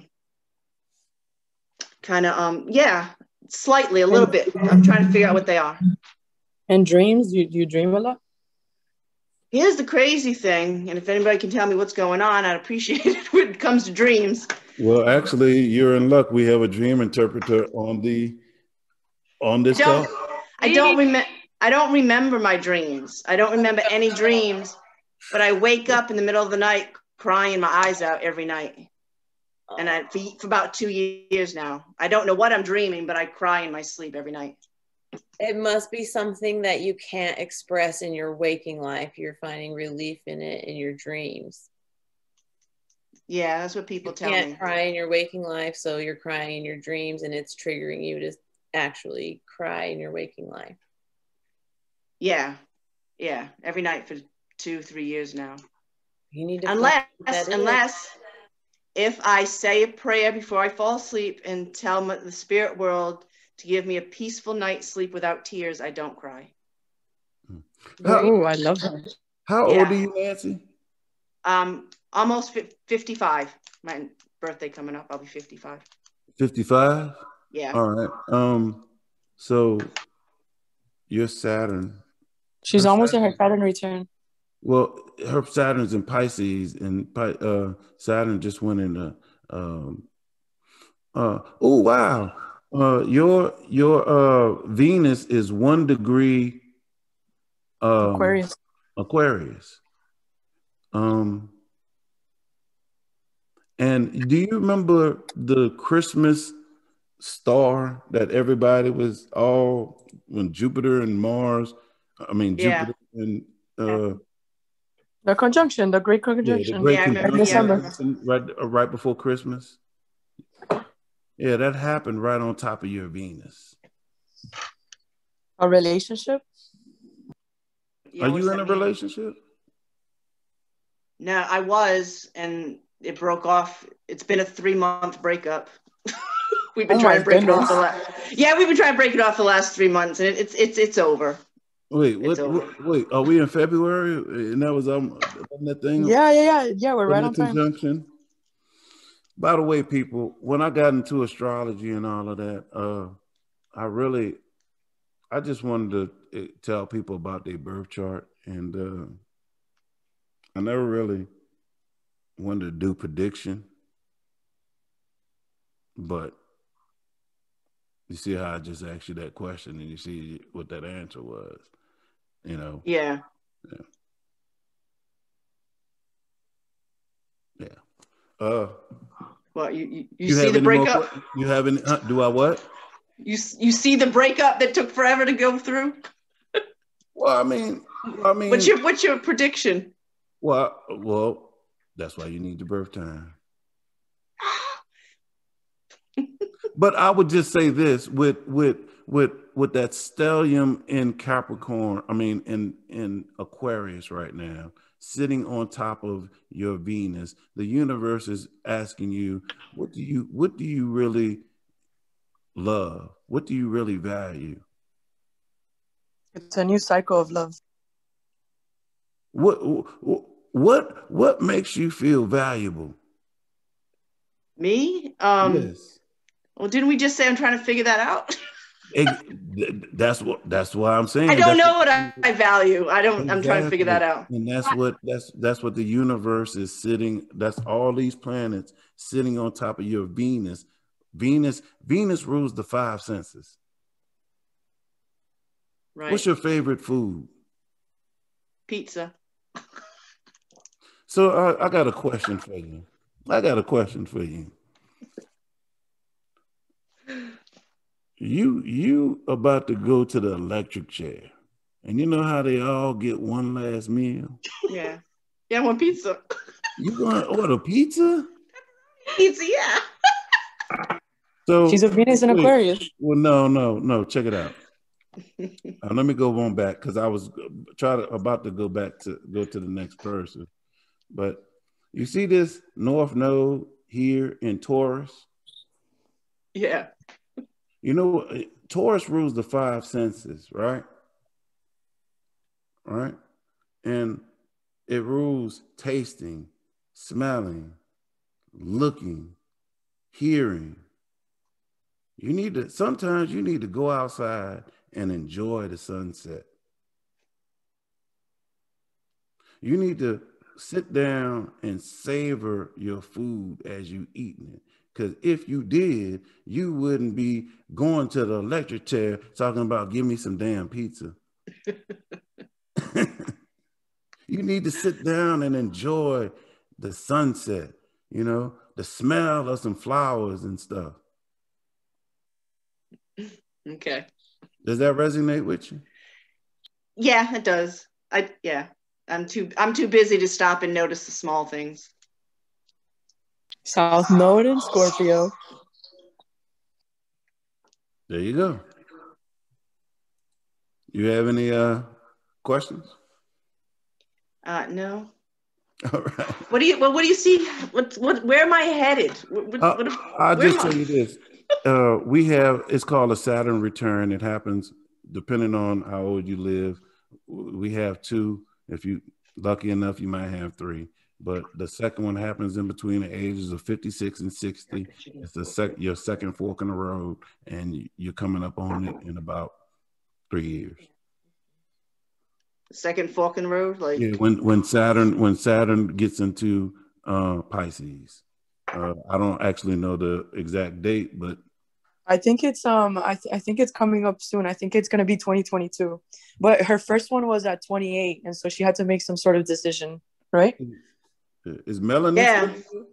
slightly, a little bit. I'm trying to figure out what they are. And dreams? Do you dream a lot? Here's the crazy thing, and if anybody can tell me what's going on, I'd appreciate it when it comes to dreams. Well, actually, you're in luck. We have a dream interpreter on this call. I don't remember my dreams. I don't remember any dreams, but I wake up in the middle of the night crying my eyes out every night. And for about 2 years now. I don't know what I'm dreaming, but I cry in my sleep every night. It must be something that you can't express in your waking life. You're finding relief in it in your dreams. Yeah, that's what people tell me. You can't cry in your waking life, so you're crying in your dreams, and it's triggering you to actually cry in your waking life. Yeah, every night for 2-3 years now. You need to unless if I say a prayer before I fall asleep and tell the spirit world to give me a peaceful night's sleep without tears, I don't cry. Oh, I love that. How old are you, Nancy? Almost 55. My birthday coming up, I'll be 55. 55? Yeah. All right. So your Saturn. She's almost in her Saturn return. Well, her Saturn's in Pisces, and Saturn just went into. Oh wow! Your Venus is 1 degree. Aquarius. Aquarius. And do you remember the Christmas star that everybody was all when Jupiter and Mars? I mean Jupiter and the conjunction, the great conjunction. The great conjunction December. Right before Christmas. Yeah, that happened right on top of your Venus. A relationship? Yeah, are you in a relationship? No, I was, and it broke off. It's been a 3-month breakup. We've been trying to break it off we've been trying to break it off the last 3 months, and it's over. Wait, wait, are we in February? And that was that thing? Yeah, we're right on time. Conjunction. By the way, people, when I got into astrology and all of that, I just wanted to tell people about their birth chart, and I never really wanted to do prediction, but you see how I just asked you that question, and you see what that answer was, you know? Yeah. Well, you see the breakup? You haven't? Do I what? You see the breakup that took forever to go through? Well, I mean, what's your prediction? Well, that's why you need the birth time. But I would just say this with that stellium in Capricorn, I mean in Aquarius right now, sitting on top of your Venus, the universe is asking you, what do you really love? What do you really value? It's a new cycle of love. What makes you feel valuable? Me? Yes. Well, didn't we just say I'm trying to figure that out? That's why I'm saying I don't know what I value. I'm trying to figure that out. And that's what the universe is sitting. That's all these planets sitting on top of your Venus. Venus rules the 5 senses. Right. What's your favorite food? Pizza. So I got a question for you. You about to go to the electric chair, and you know how they all get one last meal? Yeah, I want pizza. You gonna order pizza? Pizza, yeah. So she's a Venus in Aquarius. Well, no. Check it out. Let me go on back because I was about to go to the next person, but you see this North Node here in Taurus? Yeah. You know, Taurus rules the 5 senses, right? Right? And it rules tasting, smelling, looking, hearing. Sometimes you need to go outside and enjoy the sunset. You need to sit down and savor your food as you eating it. Because if you did, you wouldn't be going to the electric chair talking about, give me some damn pizza. You need to sit down and enjoy the sunset, the smell of some flowers and stuff. Okay. Does that resonate with you? Yeah, it does. I'm too busy to stop and notice the small things. South Node and Scorpio. There you go. You have any questions? No. All right. What do you see? Where am I headed? I'll just tell you this. It's called a Saturn return. It happens depending on how old you live. We have 2. If you lucky enough, you might have 3. But the second one happens in between the ages of 56 and 60. It's your second fork in the road, and you're coming up on it in about 3 years. Second fork in the road, like yeah, when Saturn gets into Pisces. I don't actually know the exact date, but I think it's I think it's coming up soon. I think it's gonna be 2022. But her first one was at 28, and so she had to make some sort of decision, right? Is Melanie? Yeah.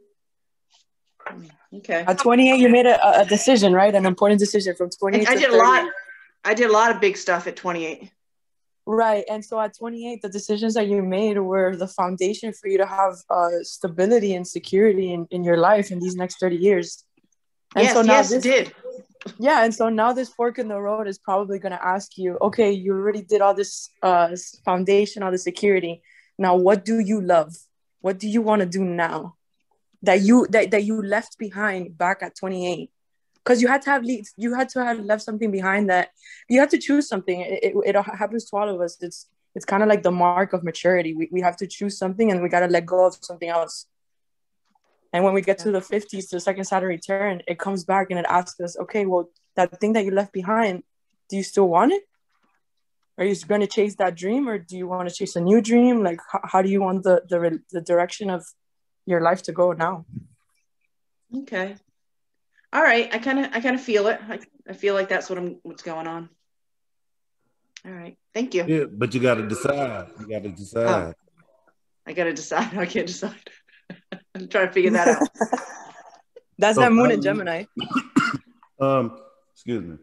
Okay. At 28, you made a decision, right? An important decision from 28 I to did 30. a lot. I did a lot of big stuff at 28. Right. And so at 28, the decisions that you made were the foundation for you to have stability and security in your life in these next 30 years. And yes, so now it did. Yeah. And so now this fork in the road is probably going to ask you, okay, you already did all this foundation, all the security. Now, what do you love? What do you want to do now that you left behind back at 28? Because you had to have left something behind, that you had to choose something. It happens to all of us. It's kind of like the mark of maturity. We have to choose something, and we got to let go of something else. And when we get to the 50s, to the second Saturn return, it comes back and it asks us, okay, well, that thing that you left behind, do you still want it? Are you going to chase that dream, or do you want to chase a new dream? Like, how do you want the direction of your life to go now? Okay. All right. I kind of feel it. I feel like that's what's going on. All right. Thank you. Yeah, but you got to decide. You got to decide. Oh, I got to decide. I can't decide. I'm trying to figure that out. That's that moon in Gemini. Excuse me.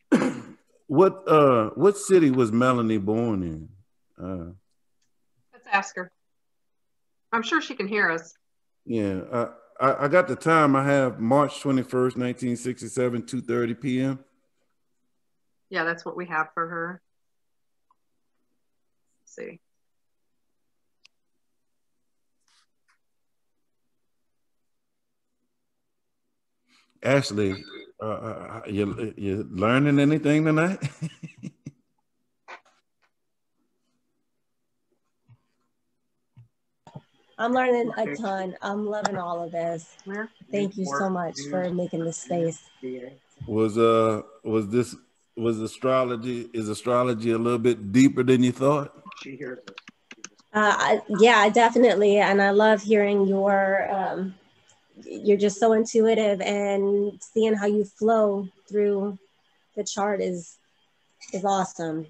What city was Melanie born in? Let's ask her. I'm sure she can hear us. Yeah, I got the time. I have March 21st, 1967, 2:30 p.m. Yeah, that's what we have for her. Let's see. Ashley, you learning anything tonight? I'm learning a ton. I'm loving all of this. Thank you so much for making this space. Is astrology a little bit deeper than you thought? Yeah, definitely. And I love hearing you're just so intuitive, and seeing how you flow through the chart is awesome.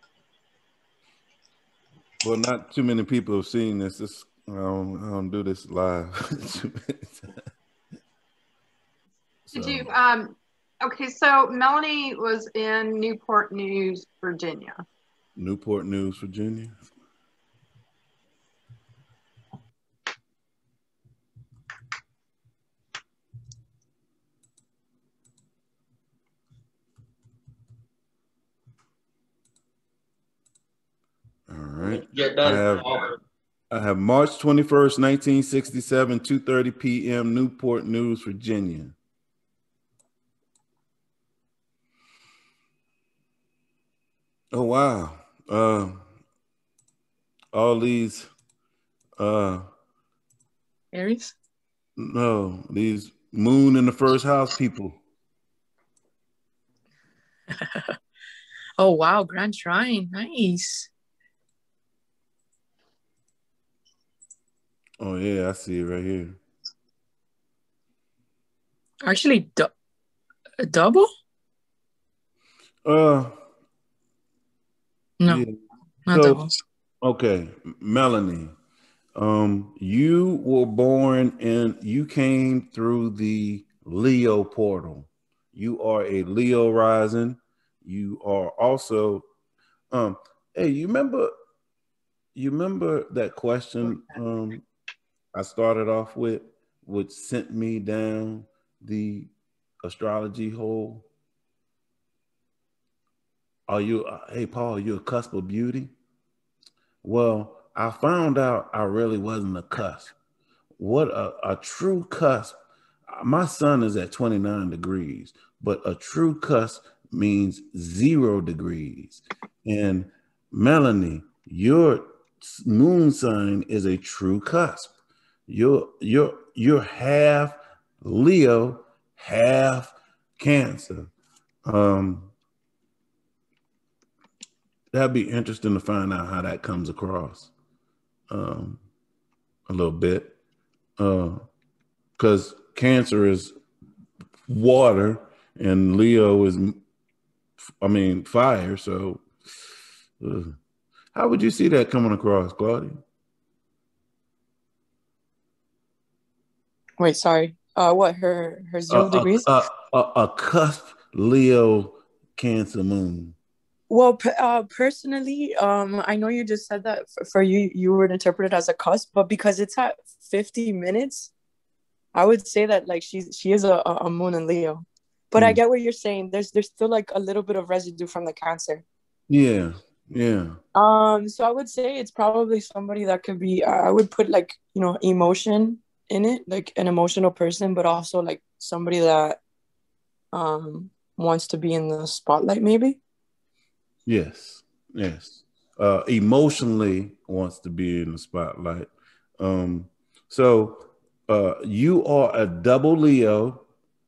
Well, not too many people have seen this. I don't do this live. Did you okay, so Melanie was in Newport News, Virginia. Newport News, Virginia. All right. I have March 21st, 1967, 2:30 p.m., Newport News, Virginia. Oh, wow. All these Aries? No, these moon in the first house people. Oh, wow. Grand Trine. Nice. Oh, yeah, I see it right here. Actually, a double? No, yeah. Not double. Okay, Melanie, you were born you came through the Leo portal. You are a Leo rising. You are also, hey, you remember that question I started off with what sent me down the astrology hole. Are you, hey, Paul, are you a cusp of beauty? Well, I found out I really wasn't a cusp. What a true cusp. My sun is at 29 degrees, but a true cusp means 0 degrees. And Melanie, your moon sign is a true cusp. You're half Leo, half Cancer. That'd be interesting to find out how that comes across a little bit. Because Cancer is water and Leo is, fire. So how would you see that coming across, Claudia? Wait, sorry. What, her 0 degrees? A cusp Leo Cancer moon. Well, personally, I know you just said that for you, you would interpret it as a cusp, but because it's at 50 minutes, I would say that like she is a moon in Leo. But I get what you're saying. There's still like a little bit of residue from the Cancer. Yeah. So I would say it's probably somebody that could be, I would put like, emotion in it, like an emotional person, but also like somebody that wants to be in the spotlight maybe. Yes. Emotionally wants to be in the spotlight. So you are a double Leo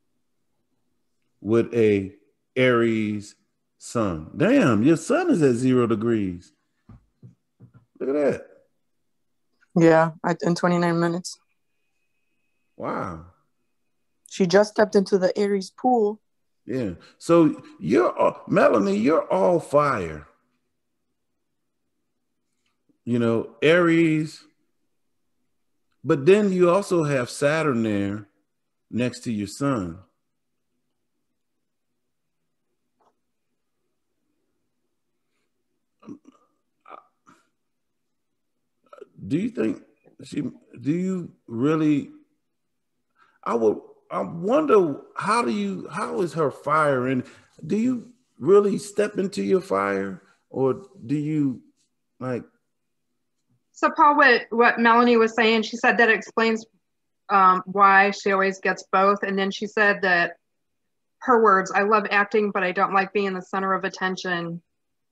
with a Aries sun. Damn, your sun is at 0 degrees. Look at that. Yeah, in 29 minutes. Wow. She just stepped into the Aries pool. Yeah. So Melanie, you're all fire. Aries. But then you also have Saturn there next to your sun. Do you think I wonder how is her fire, and do you really step into your fire, or do you like? So Paul, what Melanie was saying, she said that explains why she always gets both. And then she said that her words, I love acting, but I don't like being the center of attention.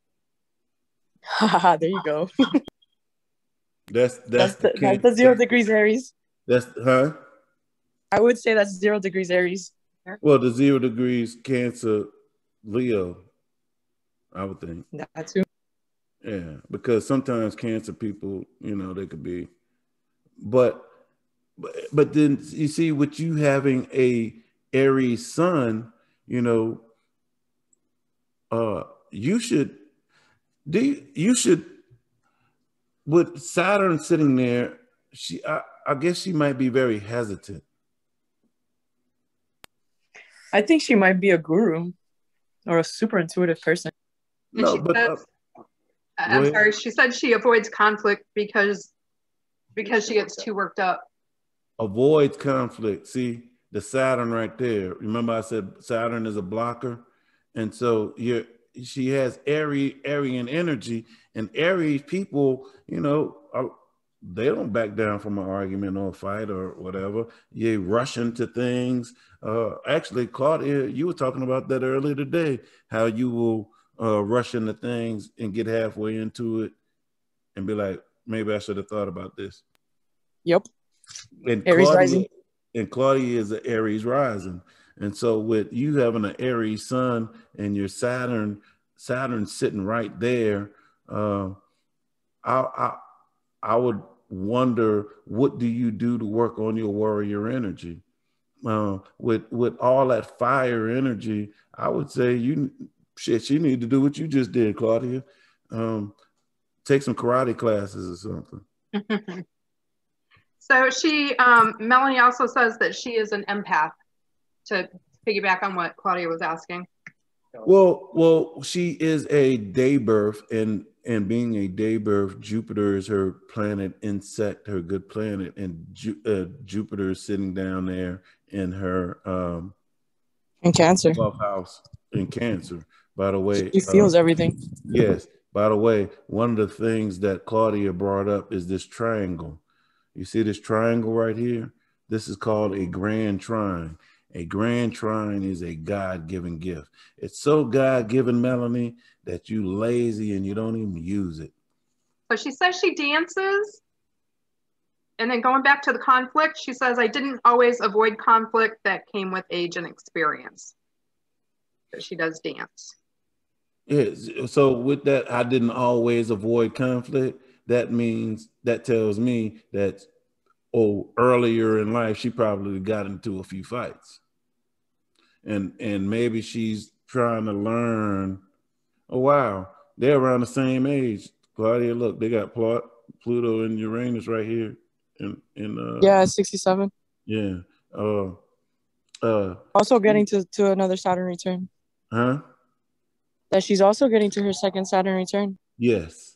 There you go. That's the 0 degrees Aries. Huh? I would say that's 0 degrees Aries. Well, the 0 degrees Cancer Leo, I would think. That too. Yeah, because sometimes Cancer people, they could be, but then you see, with you having a Aries sun, you should with Saturn sitting there. I guess she might be very hesitant. I think she might be a guru or a super intuitive person. No, but I'm sorry. She said she avoids conflict because she gets too worked up. Avoids conflict. See the Saturn right there. Remember I said Saturn is a blocker, and so she has Aryan energy, and Aries people, they don't back down from an argument or a fight or whatever. You rush into things. Actually, Claudia, you were talking about that earlier today, how you will rush into things and get halfway into it and be like, maybe I should have thought about this. Yep. And Aries rising. And Claudia is an Aries rising. And so with you having an Aries sun and your Saturn sitting right there, I would wonder, what do you do to work on your warrior energy? With all that fire energy, I would say you need to do what you just did, Claudia. Take some karate classes or something. So Melanie also says that she is an empath, to piggyback on what Claudia was asking. Well, she is a day birth, and and being a day birth, Jupiter is her planet insect, her good planet, and Jupiter is sitting down there in her in Cancer. 12th house in Cancer. By the way, She feels everything. Yes. By the way, one of the things that Claudia brought up is this triangle. You see this triangle right here? This is called a grand trine. A grand trine is a God-given gift. It's so God-given, Melanie, that you lazy and you don't even use it. So she says she dances. And then going back to the conflict, she says, I didn't always avoid conflict that came with age and experience. But she does dance. Yes. So with that, I didn't always avoid conflict. That tells me that, earlier in life, she probably got into a few fights. And maybe she's trying to learn. Oh, wow. They're around the same age. Claudia, look, they got Pluto and Uranus right here. Yeah, 67. Yeah. Also getting to another Saturn return. Huh? That she's also getting to her second Saturn return. Yes.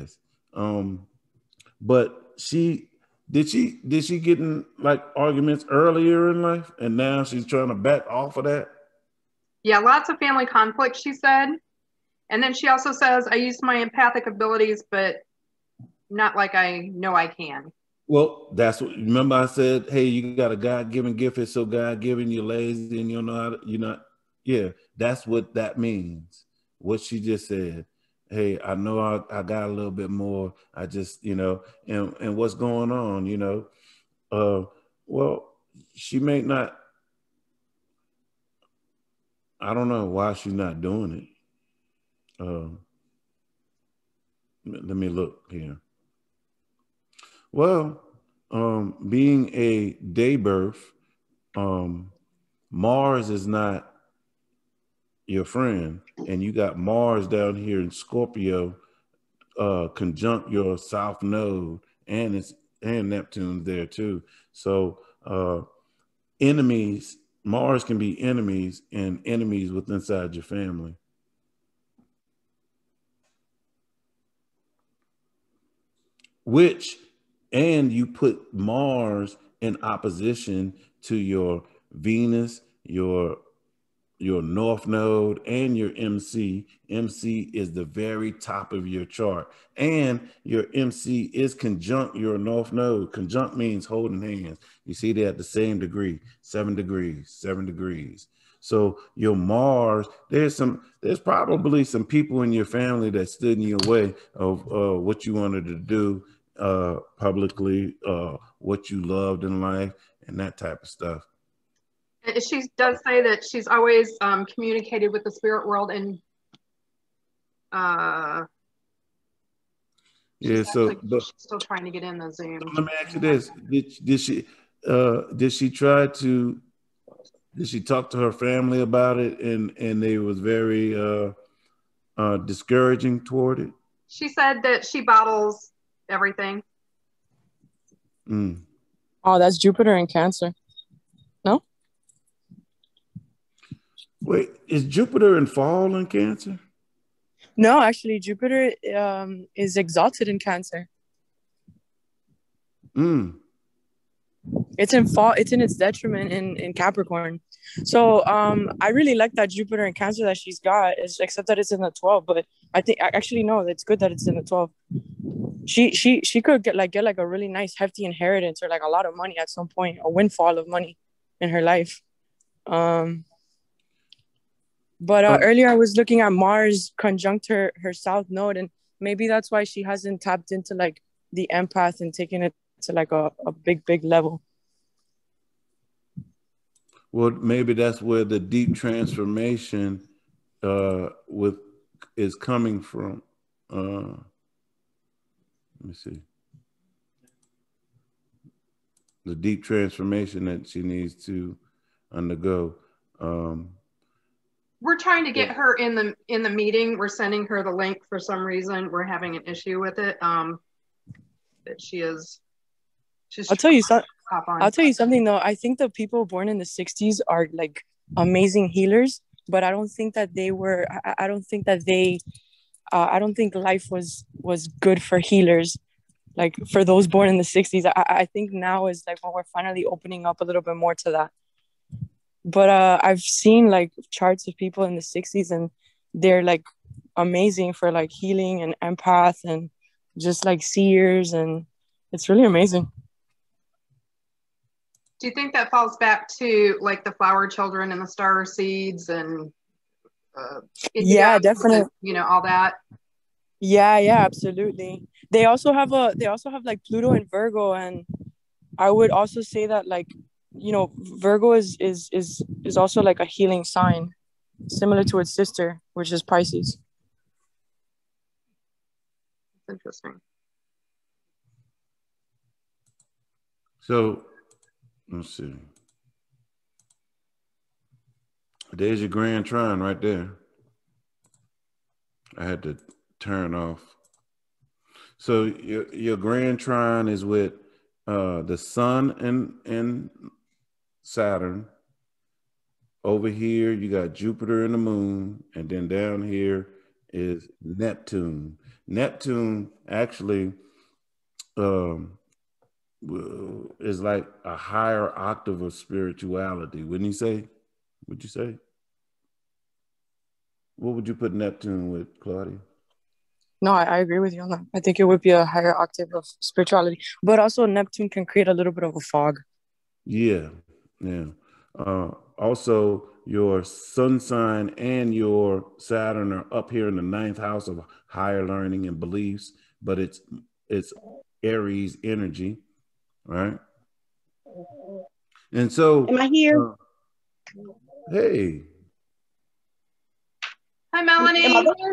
But did she get in like arguments earlier in life, and now she's trying to back off of that? Yeah, lots of family conflict, she said. And then she also says, I use my empathic abilities, but not like I know I can. Well, that's what, remember I said, hey, you got a God-given gift. It's so God-given, you're lazy and you don't know how to, you're not. Yeah, that's what that means. What she just said. Hey, I know I got a little bit more. I just, and what's going on, well, she may not, I don't know why she's not doing it. Let me look here. Well, being a day birth, Mars is not your friend, and you got Mars down here in Scorpio, conjunct your South Node, and Neptune's there too. So enemies, Mars can be enemies, and enemies within inside your family. And you put Mars in opposition to your Venus, your North Node, and your MC. MC is the very top of your chart. And your MC is conjunct your North Node. Conjunct means holding hands. You see they're at the same degree, 7 degrees. So your Mars, there's probably some people in your family that stood in your way of what you wanted to do publicly, what you loved in life, and that type of stuff. She does say that she's always communicated with the spirit world, and she's still trying to get in the Zoom. Let me ask you this: Did she talk to her family about it, and they was very discouraging toward it? She said that she bottles everything. Oh, that's Jupiter in Cancer. No? Wait, is Jupiter in fall in Cancer? No, actually, Jupiter is exalted in Cancer. It's in fall. It's in its detriment in Capricorn. So I really like that Jupiter in Cancer that she's got, except that it's in the 12. But I think actually no, it's good that it's in the 12. She could get a really nice hefty inheritance or like a lot of money at some point, a windfall of money in her life. But earlier I was looking at Mars conjunct her South Node, and maybe that's why she hasn't tapped into like the empath and taken it to like a big level. Well, maybe that's where the deep transformation is coming from. Let me see. The deep transformation that she needs to undergo. We're trying to get her in the meeting. We're sending her the link for some reason. We're having an issue with it. That she's I'll tell you something though. I think the people born in the 60s are like amazing healers, but I don't think that they I don't think life was good for healers, like for those born in the 60s. I think now is like when we're finally opening up a little bit more to that. But I've seen like charts of people in the 60s, and they're like amazing for like healing and empath and just like seers, and it's really amazing. Do you think that falls back to like the flower children and the star seeds and yeah, definitely, you know, all that? Yeah, absolutely. They also have like Pluto and Virgo, and I would also say that, like, you know, Virgo is also like a healing sign, similar to its sister, which is Pisces. Interesting. So let's see. There's your grand trine right there. I had to turn off. So your grand trine is with the sun and Saturn. Over here you got Jupiter and the moon, and then down here is Neptune. Neptune actually is like a higher octave of spirituality, wouldn't you say? Would you say? What would you put Neptune with, Claudia? No, I agree with you on that. I think it would be a higher octave of spirituality, but also Neptune can create a little bit of a fog. Yeah. Also, your sun sign and your Saturn are up here in the 9th house of higher learning and beliefs, but it's Aries energy, right? And so, am I here? Hey. Hi, Melanie.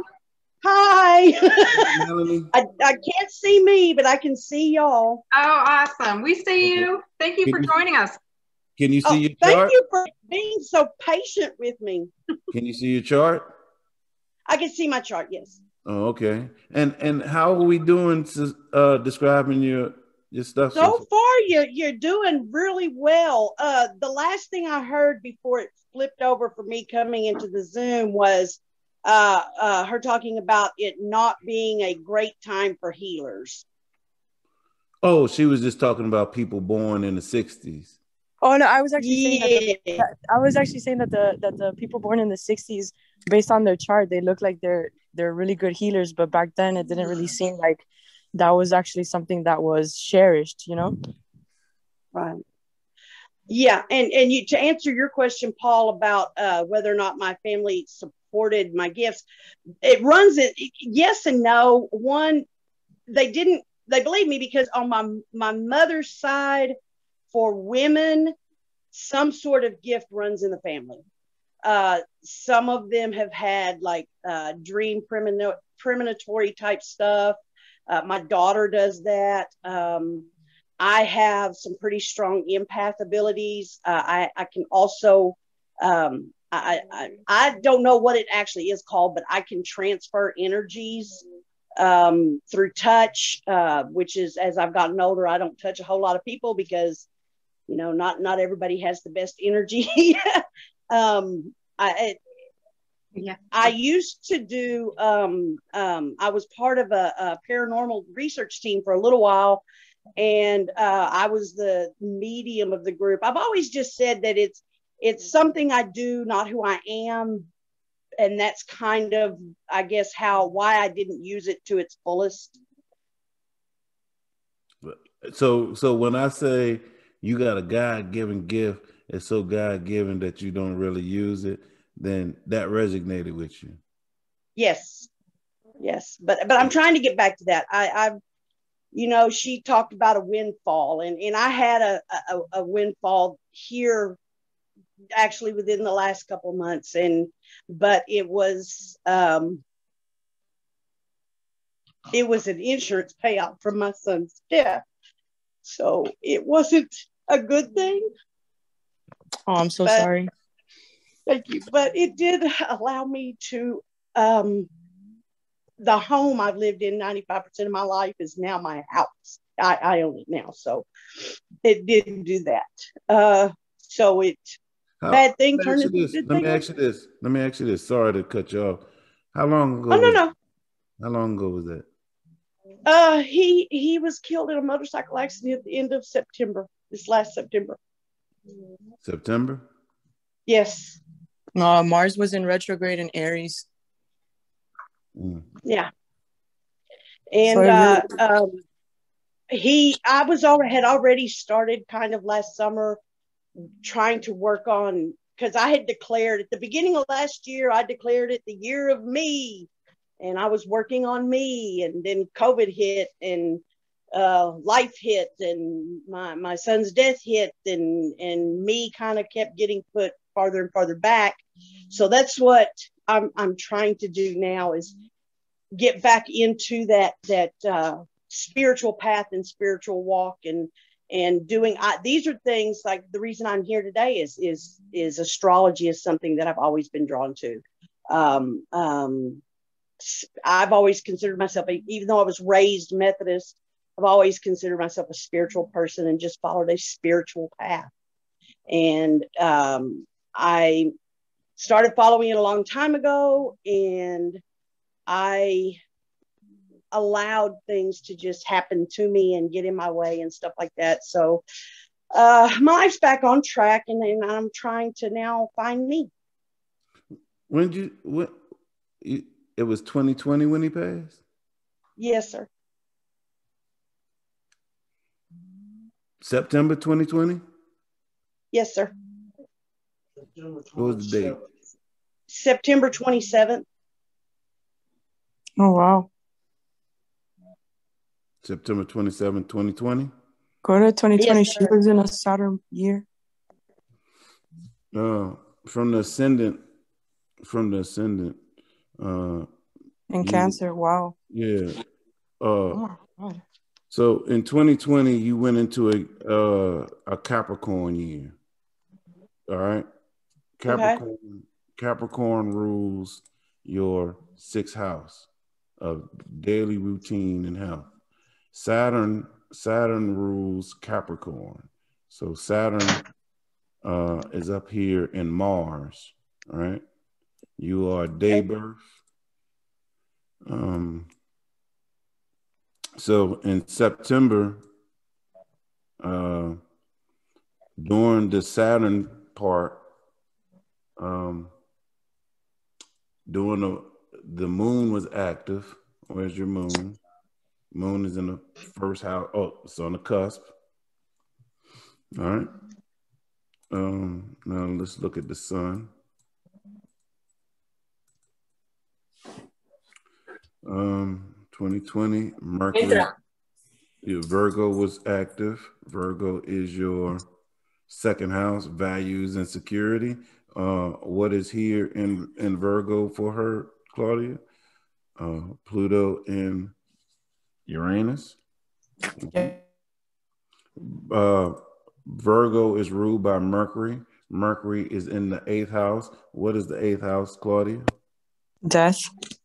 Hi. Melanie. I can't see me, but I can see y'all. Oh, awesome. We see you. Thank you for joining us. Can you see your chart? Thank you for being so patient with me. Can you see your chart? I can see my chart, yes. Oh, okay. And how are we doing describing your stuff? So far, you're doing really well. The last thing I heard before it flipped over for me coming into the Zoom was her talking about it not being a great time for healers. Oh, she was just talking about people born in the 60s. Oh no, I was actually saying that the people born in the 60s, based on their chart, they look like they're really good healers, but back then it didn't really seem like that was actually something that was cherished, you know? Right. Yeah, and you, to answer your question, Paul, about whether or not my family supported my gifts, it runs it yes and no. One, they believed me because on my mother's side, for women, some sort of gift runs in the family. Some of them have had like dream premonitory type stuff. My daughter does that. I have some pretty strong empath abilities. I can also, I don't know what it actually is called, but I can transfer energies through touch, which is, as I've gotten older, I don't touch a whole lot of people because, you know, not everybody has the best energy. I used to do, I was part of a paranormal research team for a little while, and I was the medium of the group. I've always just said that it's something I do, not who I am. And that's kind of, I guess, why I didn't use it to its fullest. So when I say you got a God-given gift, it's so God-given that you don't really use it, then that resonated with you. Yes. But I'm trying to get back to that. I've, you know, she talked about a windfall, and I had a windfall here actually within the last couple of months, but it was an insurance payout from my son's death, so it wasn't a good thing. Oh, I'm so sorry. Thank you. But it did allow me to, the home I've lived in 95% of my life is now my house. I own it now, so it didn't do that. So it, bad thing turned into a good thing. Let me ask you this. Sorry to cut you off. How long ago? Oh, no. How long ago was that? He was killed in a motorcycle accident at the end of September, this last September. September? Yes. Mars was in retrograde in Aries. Yeah. And I had already started kind of last summer trying to work on, because I had declared at the beginning of last year, I declared it the year of me, and I was working on me, and then COVID hit, and life hit, and my son's death hit, and me kind of kept getting put farther and farther back. So that's what I'm trying to do now, is get back into that spiritual path and spiritual walk, and doing these are things like the reason I'm here today is astrology is something that I've always been drawn to. I've always considered myself, even though I was raised Methodist, I've always considered myself a spiritual person and just followed a spiritual path. And I started following it a long time ago, and I allowed things to just happen to me and get in my way and stuff like that. So my life's back on track, and I'm trying to now find me. It was 2020 when he passed? Yes, sir. September 2020? Yes, sir. What was the date? September 27th. Oh, wow. September 27th, 2020? Go to 2020. Yes, she was in a Saturn year. From the ascendant. In Cancer. Wow. Yeah. Oh my God. So in 2020, you went into a Capricorn year. All right. Capricorn rules your sixth house of daily routine and health. Saturn rules Capricorn. So Saturn is up here in Mars. All right. You are day birth. So in September, during the Saturn part, during the moon was active. Where's your moon? Moon is in the first house. Oh, it's on the cusp. All right. Now let's look at the sun. 2020, Mercury. Your Virgo was active. Virgo is your second house, values and security. What is here in Virgo for her, Claudia? Pluto and Uranus. Virgo is ruled by Mercury. Mercury is in the 8th house. What is the 8th house, Claudia? Death.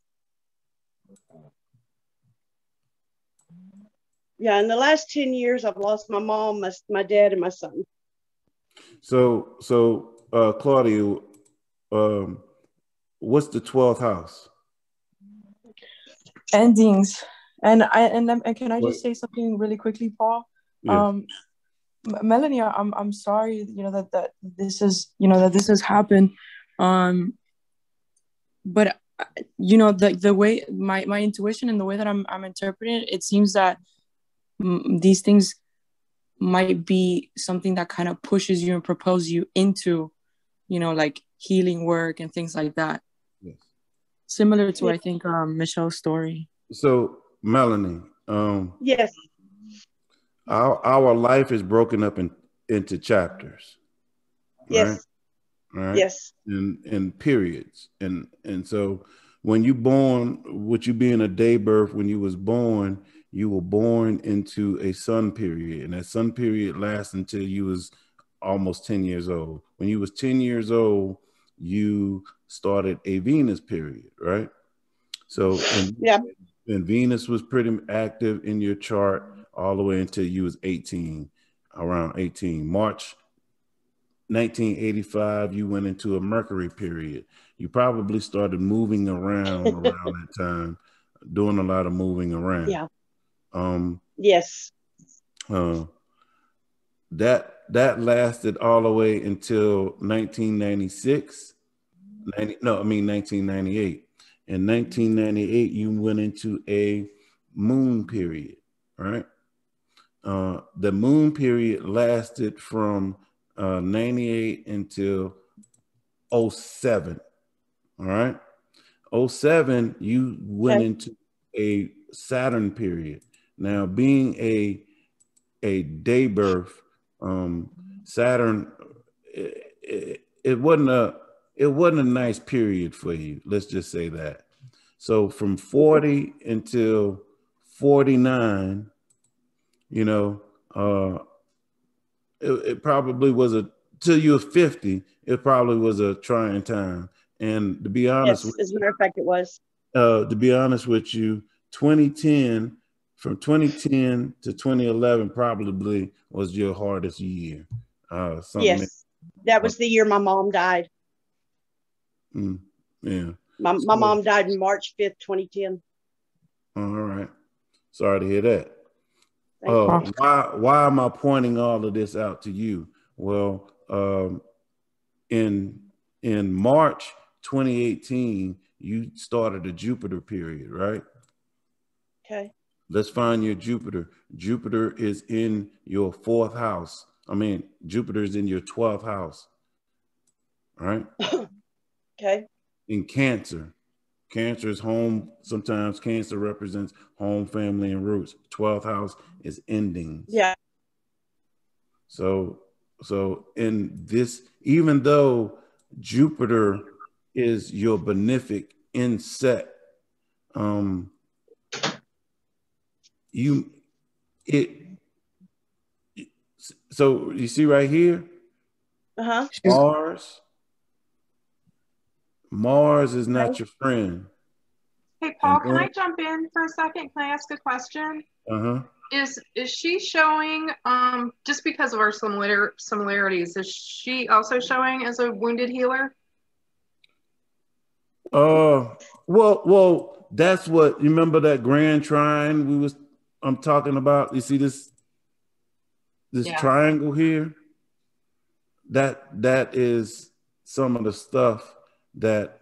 Yeah, in the last 10 years, I've lost my mom, my dad, and my son. So Claudia, what's the 12th house? Endings. And can I just say something really quickly, Paul? Yeah. Melanie, I'm sorry, that this has happened. But the way my intuition and the way that I'm interpreting it seems that these things might be something that kind of pushes you and propels you into, like healing work and things like that. Yes. Similar to, I think, Michelle's story. So, Melanie, yes, our life is broken up into chapters. Yes. Right? Yes. In periods. And so when you born, with you being a day birth, when you was born, you were born into a sun period, and that sun period lasts until you was almost 10 years old. When you was 10 years old, you started a Venus period, right? So, and Venus was pretty active in your chart all the way until you was 18, around 18. March 1985, you went into a Mercury period. You probably started moving around that time. doing a lot of moving around. Yeah. Um, Yes. That lasted all the way until 1996. 1998. In 1998, you went into a moon period, right? The moon period lasted from 98 until 07. All right. 07, you went into a Saturn period. Now, being a day birth, Saturn, it wasn't a nice period for you. Let's just say that. So from 40 until 49, you know, it probably was till you were 50, it probably was a trying time. And to be honest, yes, as a matter of fact, it was. To be honest with you, 2010, from 2010 to 2011 probably was your hardest year. Yes, that was the year my mom died. Yeah. My mom died in March 5th, 2010. All right. Sorry to hear that. Why am I pointing all of this out to you? Well, in March 2018, you started a Jupiter period, right? Okay. Let's find your Jupiter. Jupiter is in your 4th house. I mean, Jupiter is in your 12th house, right? Okay. In Cancer. Cancer is home. Sometimes Cancer represents home, family, and roots. 12th house is endings. Yeah. So in this, even though Jupiter is your benefic inset, so you see right here, Mars is not your friend. Hey, Paul, can I jump in for a second? Can I ask a question? Is she showing, just because of our similarities, is she also showing as a wounded healer? Well, that's what, you remember that grand trine I'm talking about? You see this triangle here? That is some of the stuff that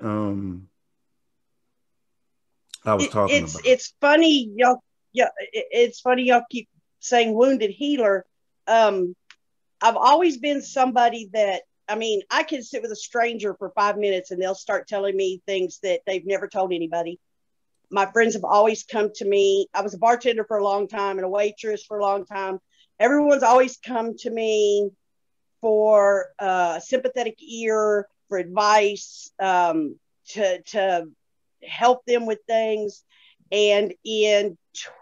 I was talking about. It's funny, y'all. Yeah, it's funny y'all keep saying wounded healer. I've always been somebody that, I mean, I can sit with a stranger for 5 minutes and they'll start telling me things that they've never told anybody. My friends have always come to me. I was a bartender for a long time and a waitress for a long time. Everyone's always come to me for a sympathetic ear, for advice, to help them with things. And in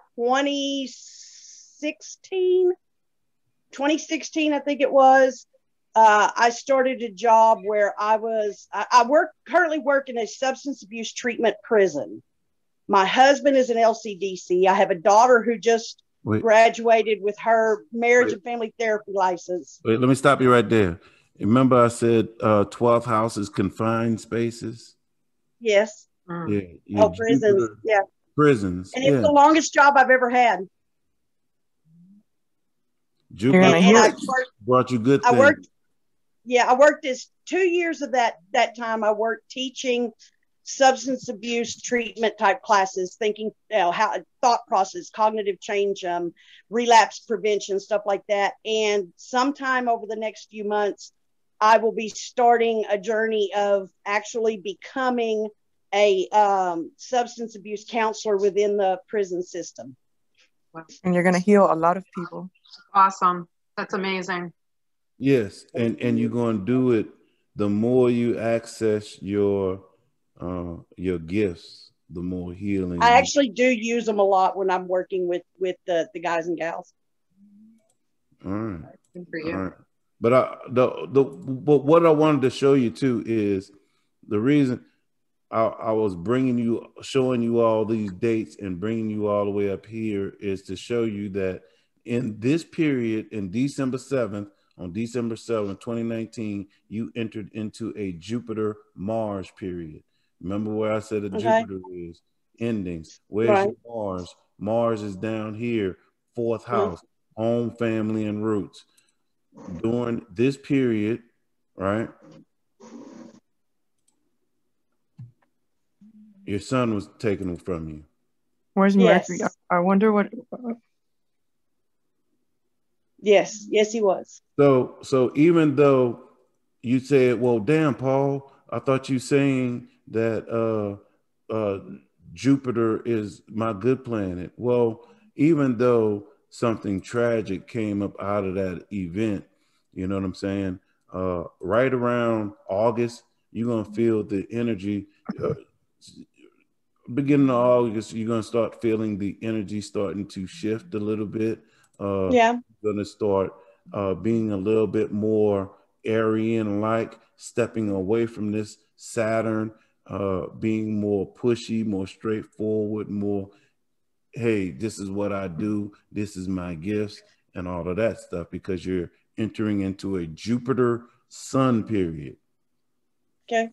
2016, I think it was, I started a job where I currently work in a substance abuse treatment prison. My husband is an LCDC. I have a daughter who just graduated with her marriage and family therapy license. Wait, let me stop you right there. Remember I said 12th house is confined spaces? Yes. Yeah. Prisons. Jupiter, yeah. Prisons. And it's the longest job I've ever had. Jupiter brought you good things. I worked as 2 years of that time. I worked teaching substance abuse treatment type classes, thinking, how thought process, cognitive change, relapse prevention, stuff like that. And sometime over the next few months, I will be starting a journey of actually becoming a substance abuse counselor within the prison system. And you're going to heal a lot of people. Awesome. That's amazing. Yes. And you're going to do it the more you access your gifts, the more healing. I actually do use them a lot when I'm working with the guys and gals. All right. Good for you. All right. But but what I wanted to show you too is the reason I was showing you all these dates and bringing you all the way up here is to show you that in this period, in December 7th, on December 7th, 2019, you entered into a Jupiter-Mars period. Remember where I said that Jupiter is? endings. Where's Right. your Mars? Mars is down here, fourth house, home, family, and roots. During this period, right, your son was taken from you. Where's Mercury? Yes. I wonder what. Yes, he was. So even though you said, well, damn, Paul, I thought you saying that Jupiter is my good planet. Well, even though something tragic came up out of that event, you know what I'm saying? Right around August, you're going to feel the energy. Beginning of August, you're going to start feeling the energy starting to shift a little bit. Yeah. Going to start being a little bit more Aryan-like, stepping away from this Saturn, being more pushy, more straightforward, more, hey, this is what I do, this is my gifts, and all of that stuff, because you're entering into a Jupiter Sun period. Okay.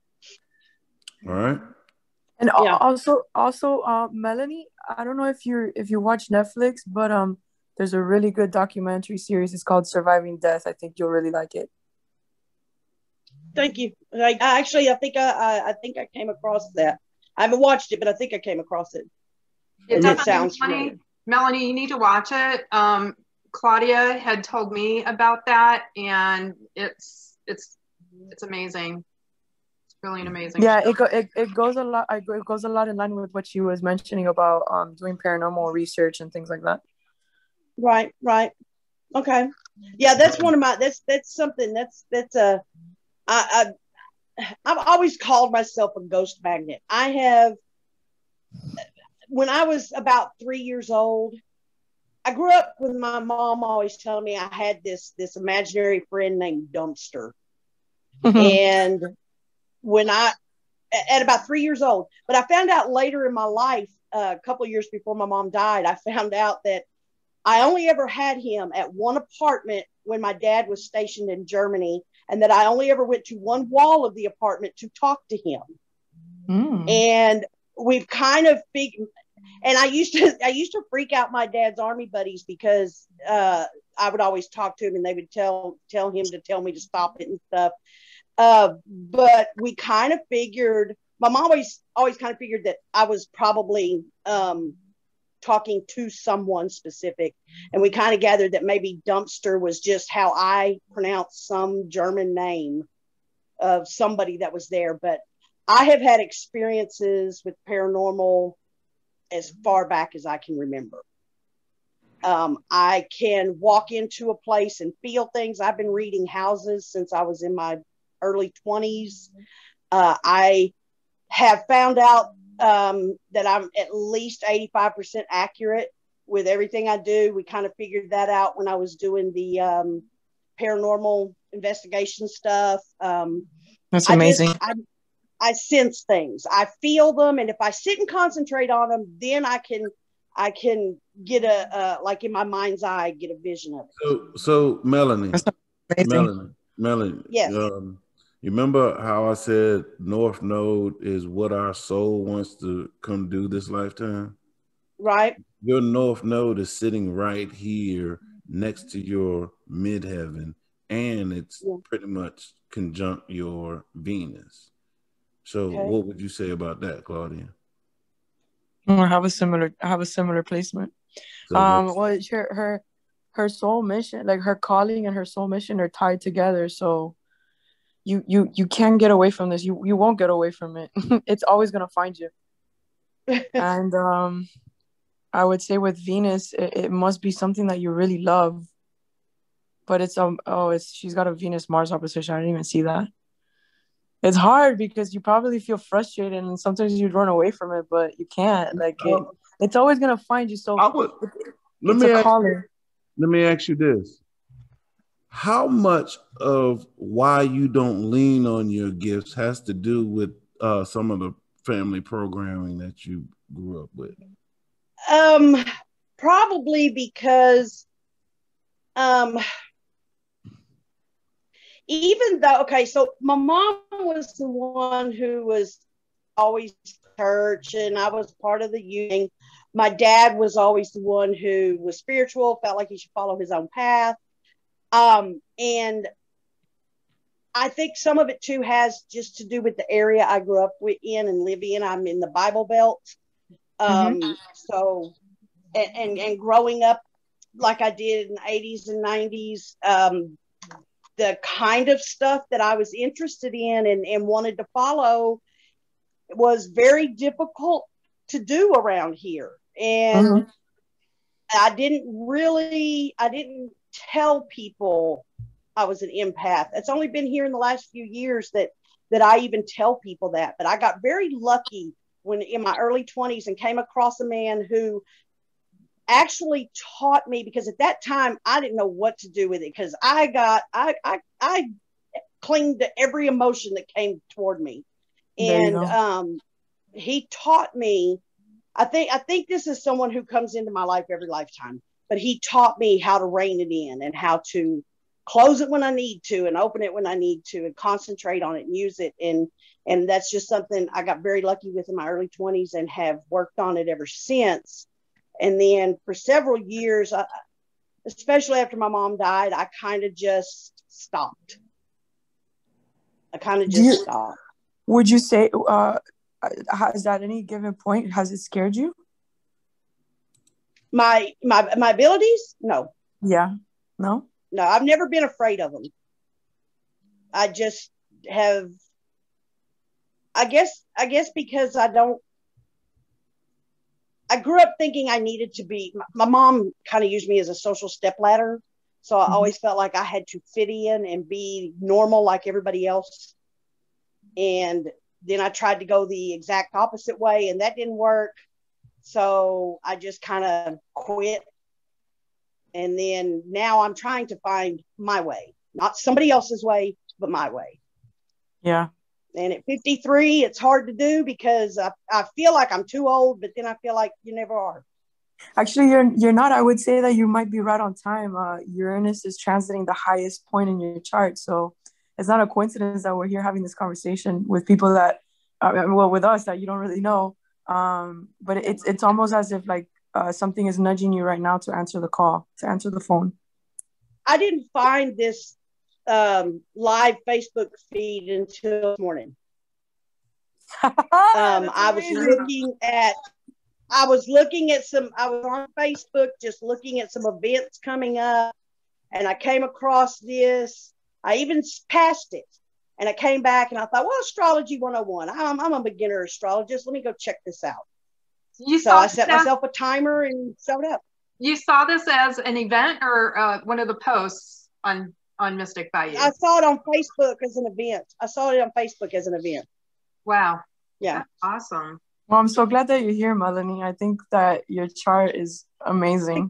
All right. And Yeah. also, Melanie, I don't know if you watch Netflix, but there's a really good documentary series. It's called Surviving Death. I think you'll really like it. Thank you. I think I came across that. I haven't watched it, but I think I came across it. It That sounds funny. familiar. Melanie, you need to watch it. Claudia had told me about that, and it's amazing. It's really an amazing. Yeah, show. it goes a lot. It goes a lot in line with what she was mentioning about doing paranormal research and things like that. Right. Okay. Yeah, that's one of my. That's something. I've always called myself a ghost magnet. I have. When I was about 3 years old, I grew up with my mom always telling me I had this imaginary friend named Dumpster. And when at about 3 years old, but I found out later in my life, a couple of years before my mom died, I found out that I only ever had him at one apartment when my dad was stationed in Germany, and that I only ever went to one wall of the apartment to talk to him. And we've kind of and I used to freak out my dad's army buddies because I would always talk to him and they would tell him to tell me to stop it and stuff. But we kind of figured, my mom always kind of figured that I was probably talking to someone specific, and we kind of gathered that maybe Dumpster was just how I pronounce some German name of somebody that was there. But I have had experiences with paranormal as far back as I can remember. I can walk into a place and feel things. I've been reading houses since I was in my early 20s. I have found out that I'm at least 85% accurate with everything I do. We kind of figured that out when I was doing the paranormal investigation stuff. That's amazing. I sense things. I feel them, and if I sit and concentrate on them, then I can get like in my mind's eye, get a vision of it. So Melanie, Yes. you remember how I said North Node is what our soul wants to come do this lifetime? Right. Your North Node is sitting right here next to your midheaven, and it's pretty much conjunct your Venus. So what would you say about that, Claudia? I have a similar placement. Well, her soul mission, like her calling and her soul mission, are tied together. So you can't get away from this. You won't get away from it. It's always gonna find you. And I would say with Venus, it must be something that you really love. But she's got a Venus Mars opposition. I didn't even see that. It's hard because you probably feel frustrated and sometimes you run away from it, but you can't. Like it's always gonna find you. So let me ask you this: how much of why you don't lean on your gifts has to do with some of the family programming that you grew up with? Probably because even though, so my mom was the one who was always church, and I was part of the youth. My dad was always the one who was spiritual, felt like he should follow his own path. And I think some of it too has just to do with the area I grew up in and live in. I'm in the Bible Belt. So, and growing up like I did in the 80s and 90s, the kind of stuff that I was interested in and wanted to follow was very difficult to do around here. And I didn't tell people I was an empath. It's only been here in the last few years that I even tell people that. But I got very lucky when in my early 20s and came across a man who actually taught me, because at that time I didn't know what to do with it, because I clinged to every emotion that came toward me. And he taught me, I think this is someone who comes into my life every lifetime, but he taught me how to rein it in and how to close it when I need to and open it when I need to and concentrate on it and use it. And that's just something I got very lucky with in my early 20s and have worked on it ever since. And then for several years, especially after my mom died, I kind of just stopped. Stopped. Would you say, has at any given point, has it scared you? My abilities? No. Yeah. No? No, I've never been afraid of them. I just have, I guess because I grew up thinking I needed to be, my mom kind of used me as a social stepladder. So I always felt like I had to fit in and be normal like everybody else. And then I tried to go the exact opposite way and that didn't work. So I just kind of quit. And then now I'm trying to find my way, not somebody else's way, but my way. Yeah. And at 53, it's hard to do because I feel like I'm too old, but then I feel like you never are. Actually, you're not. I would say that you might be right on time. Uranus is transiting the highest point in your chart. So it's not a coincidence that we're here having this conversation with people that, with us that you don't really know. But it's almost as if like something is nudging you right now to answer the call, to answer the phone. I didn't find this live Facebook feed until this morning. I was on Facebook just looking at some events coming up, and I came across this. I even passed it, and I came back and I thought, well, astrology 101. I'm a beginner astrologist. Let me go check this out. I set myself a timer and showed up. You saw this as an event or one of the posts on Mystic Bayou? I saw it on Facebook as an event. Wow. Yeah. That's awesome. Well, I'm so glad that you're here, Melanie. I think that your chart is amazing.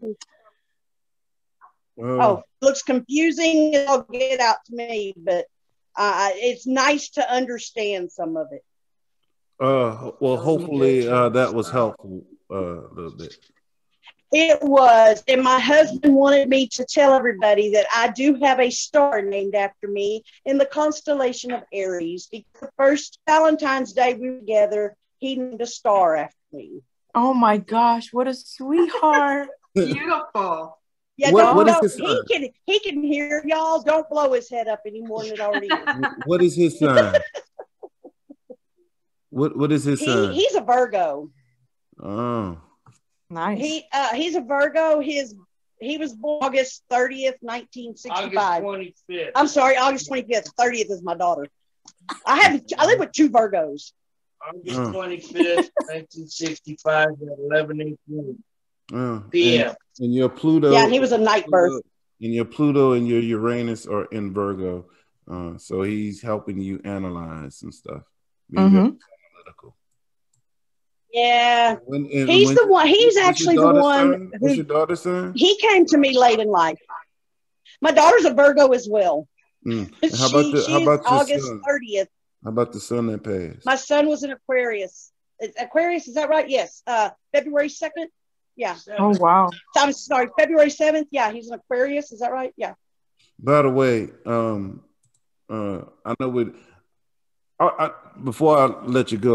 Looks confusing. It'll get out to me, but it's nice to understand some of it. Well, hopefully that was helpful a little bit. It was, and my husband wanted me to tell everybody that I do have a star named after me in the constellation of Aries. Because the first Valentine's Day we were together, he named a star after me. Oh my gosh, what a sweetheart! Beautiful. Yeah, what is his sign? He can hear y'all. Don't blow his head up any more than it already is. What is his sign? What is his sign? He's a Virgo. Oh. Nice. He's a Virgo. He was born August 30th, 1965. August 25th. I'm sorry, August 25th. 30th is my daughter. I live with two Virgos. August 25th, 1965 at 11:18 p.m. And your Pluto. Yeah, he was a night birth. And your Pluto and your Uranus are in Virgo. So he's helping you analyze some stuff. Being very analytical. Yeah, he's actually the one. What's your daughter's son? He came to me late in life. My daughter's a Virgo as well. How about August 30th? How about the son that passed? My son was an Aquarius. Aquarius, is that right? Yes. February 2nd. Yeah. Oh wow. I'm sorry, February 7th. Yeah, he's an Aquarius. Is that right? Yeah. By the way, I know before I let you go,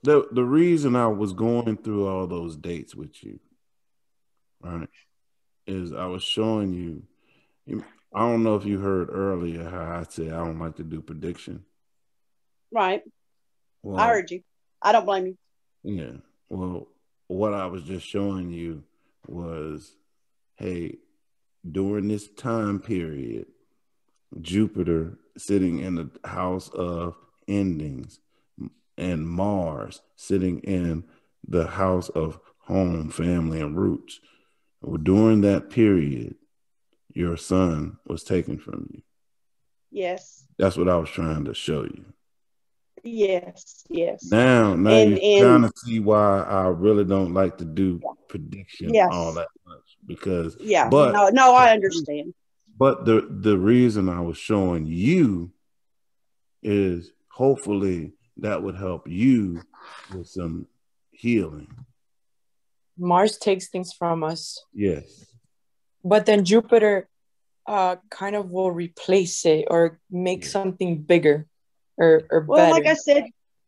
the reason I was going through all those dates with you, right, is I was showing you. I don't know if you heard earlier how I said I don't like to do prediction. Right. Well, I heard you. I don't blame you. Yeah. Well, what I was just showing you was, hey, during this time period, Jupiter sitting in the house of endings and Mars sitting in the house of home, family, and roots. Well, during that period, your son was taken from you. Yes. That's what I was trying to show you. Yes. Now you're trying to see why I really don't like to do prediction all that much because no, I understand. But the reason I was showing you is hopefully that would help you with some healing. Mars takes things from us. Yes. But then Jupiter kind of will replace it or make something bigger or better. Like I said,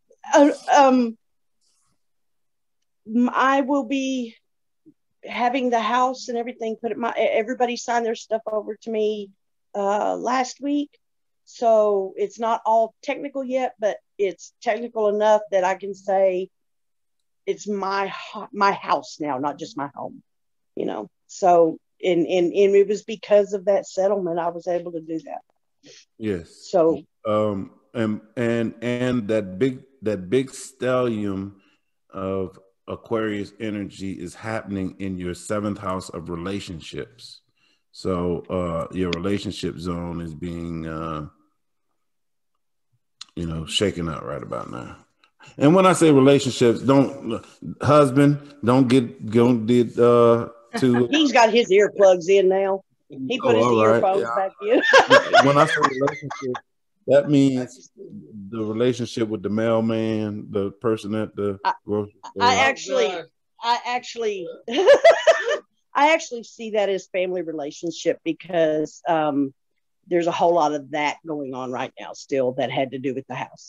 I will be having the house and everything everybody signed their stuff over to me last week. So it's not all technical yet, but it's technical enough that I can say it's my house now, not just my home, So, and it was because of that settlement I was able to do that. Yes. So, and that big stellium of Aquarius energy is happening in your 7th house of relationships. So your relationship zone is being shaken out right about now. And when I say relationships, husband don't get too. He's got his earplugs in now. He put his earphones back in. When I say relationship, that means the relationship with the mailman, the person at the grocery store. I actually see that as family relationship because there's a whole lot of that going on right now still that had to do with the house.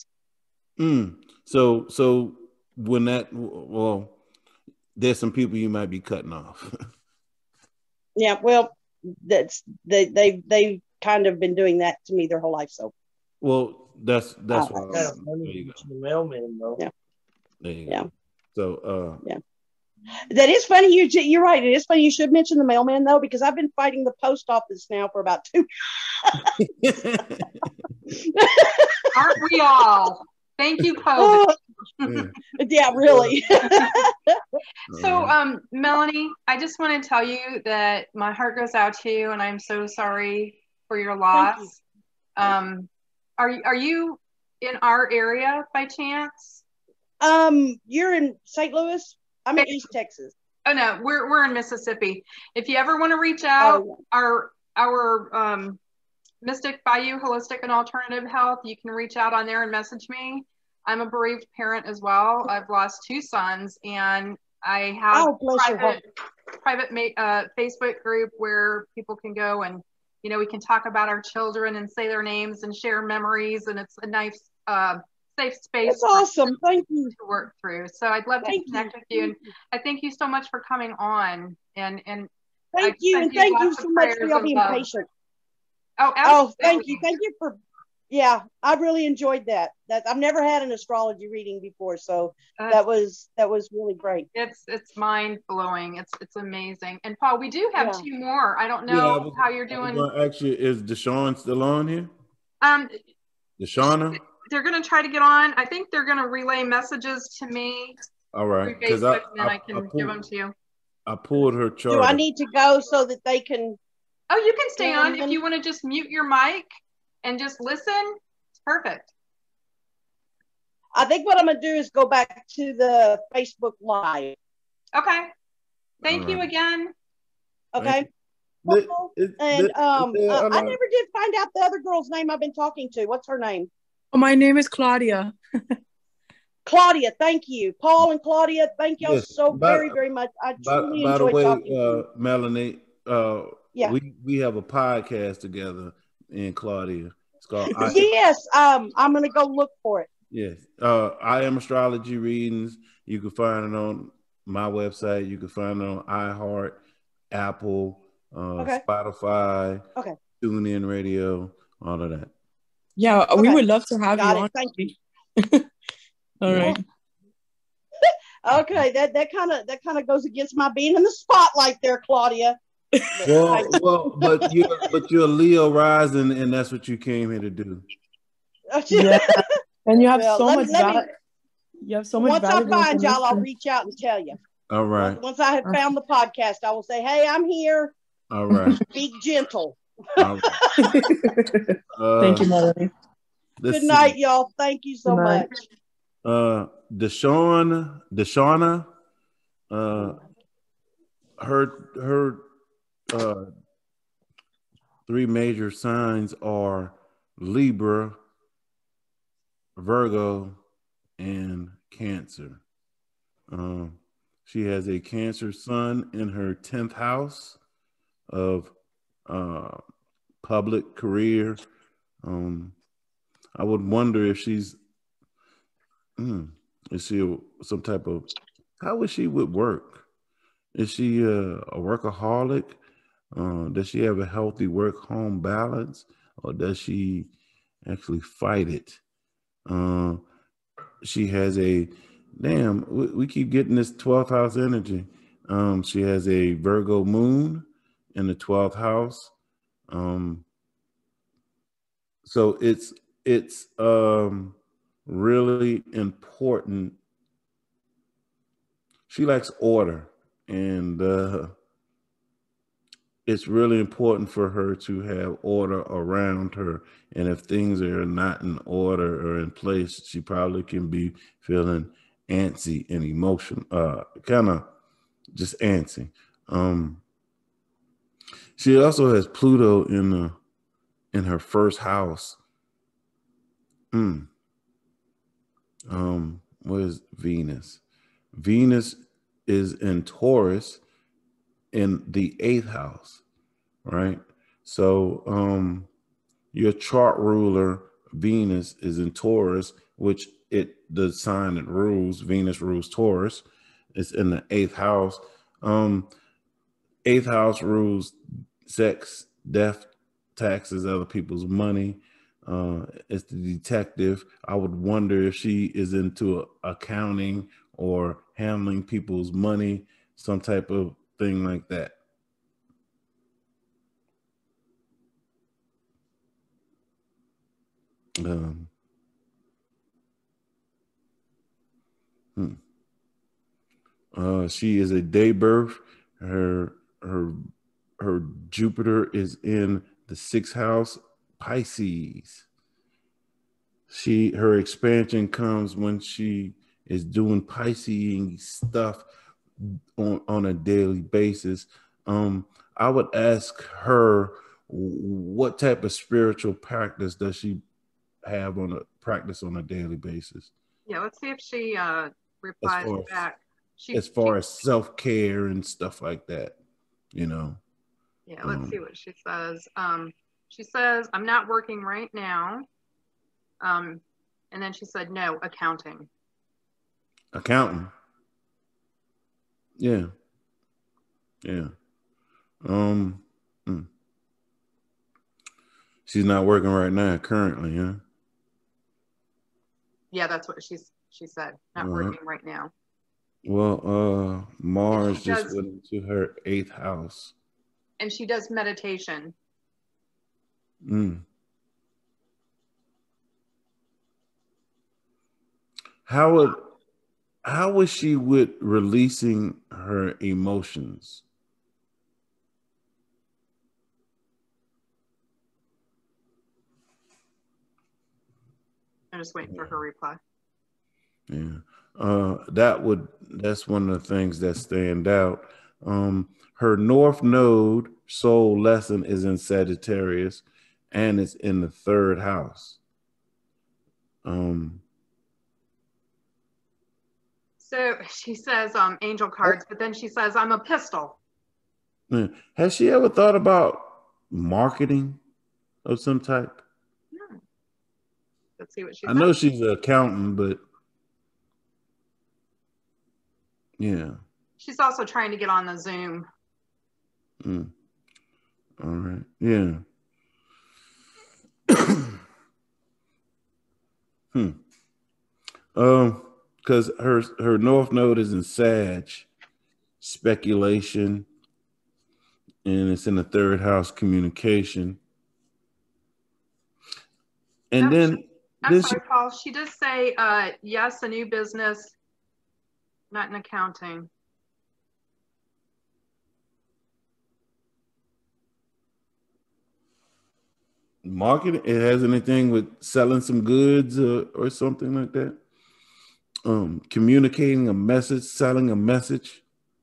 So when there's some people you might be cutting off. Yeah, well, they've kind of been doing that to me their whole life. So, well, that's why. The mailman, though. Yeah. There you go. So, yeah, that is funny. You're right. It is funny. You should mention the mailman though, because I've been fighting the post office now for about 2. Aren't we all? Thank you, COVID. Yeah, really. So, Melanie, I just want to tell you that my heart goes out to you, and I'm so sorry for your loss. Are you in our area by chance? You're in St. Louis. I'm in East Texas. Oh no, we're in Mississippi. If you ever want to reach out, our Mystic Bayou Holistic and Alternative Health, you can reach out on there and message me. I'm a bereaved parent as well. I've lost 2 sons, and I have private Facebook group where people can go and, we can talk about our children and say their names and share memories, and it's a nice, safe space. That's awesome. Thank you. To work through. So I'd love to connect with you, and I thank you so much for coming on. And thank you, and thank you so much for y'all being patient. Oh, thank you for. Yeah, I really enjoyed that. I've never had an astrology reading before, so that was really great. It's mind blowing. It's amazing. And Paul, we do have 2 more. I don't know how you're doing. Actually, is Deshawn still on here? Deshauna? They're going to try to get on. I think they're going to relay messages to me. All right, because I can give them to you. I pulled her chart. Do I need to go so that they can? Oh, you can stay on if you want to just mute your mic and just listen. It's perfect. I think what I'm going to do is go back to the Facebook Live. Okay. Thank you again. Okay. I never did find out the other girl's name I've been talking to. What's her name? Oh, my name is Claudia. Claudia, thank you. Paul and Claudia, thank y'all very, very much. I truly enjoyed talking to you. Melanie, we have a podcast together in Claudia. It's called Yes, I'm going to go look for it. Yes. I Am Astrology readings. You can find it on my website. You can find it on iHeart, Apple, Spotify, TuneIn Radio, all of that. Yeah, we would love to have you on. Thank you. All right. Okay, that kind of goes against my being in the spotlight there, Claudia. But you're a Leo rising, and that's what you came here to do. Yeah, and you have so much value. You have so much. Once I find y'all, I'll reach out and tell you. All right. Once I have found the podcast, I will say, "Hey, I'm here." All right. Be gentle. All right. Thank you, Melanie. Good night, y'all. Thank you so much. Deshauna, her three major signs are Libra, Virgo, and Cancer. She has a Cancer sun in her 10th house of public career. I would wonder if she's is she some type of, how is she with work? Is she a workaholic? Does she have a healthy work-home balance, or does she actually fight it? She has a, we keep getting this 12th house energy. She has a Virgo moon in the 12th house. So it's really important. She likes order, and it's really important for her to have order around her. And if things are not in order or in place, she probably can be feeling antsy and emotional, kind of just antsy. She also has Pluto in her first house. What is Venus? Venus is in Taurus in the 8th house, right? So your chart ruler, Venus, is in Taurus, which the sign it rules, Venus rules Taurus. It's in the 8th house. 8th house rules sex, death, taxes, other people's money. It's the detective. I would wonder if she is into accounting or handling people's money, some type of thing like that. She is a day birth. Her Jupiter is in the 6th house, Pisces. Her expansion comes when she is doing Pisces stuff on a daily basis. I would ask her, what type of spiritual practice does she have on a daily basis? Yeah, let's see if she replies back. As far as self-care and stuff like that, Yeah, let's see what she says. She says, I'm not working right now. And then she said, no, accounting. Accounting. Yeah. She's not working right now currently, huh? Yeah, that's what she said. Not working right now. Well, Mars just went into her 8th house. And she does meditation. How is she with releasing her emotions? I'm just waiting for her reply. Yeah. That's one of the things that stand out. Her North Node soul lesson is in Sagittarius, and it's in the 3rd house. So she says angel cards, but then she says, I'm a pistol. Has she ever thought about marketing of some type? No. Let's see what she I says. know she's an accountant, but yeah. She's also trying to get on the Zoom. All right. Yeah. Because her North Node is in Sag, speculation, and it's in the third house, communication. And I'm sorry, Paul. She does say yes, a new business, not in accounting. Marketing, it has anything with selling some goods or something like that? Communicating a message, selling a message.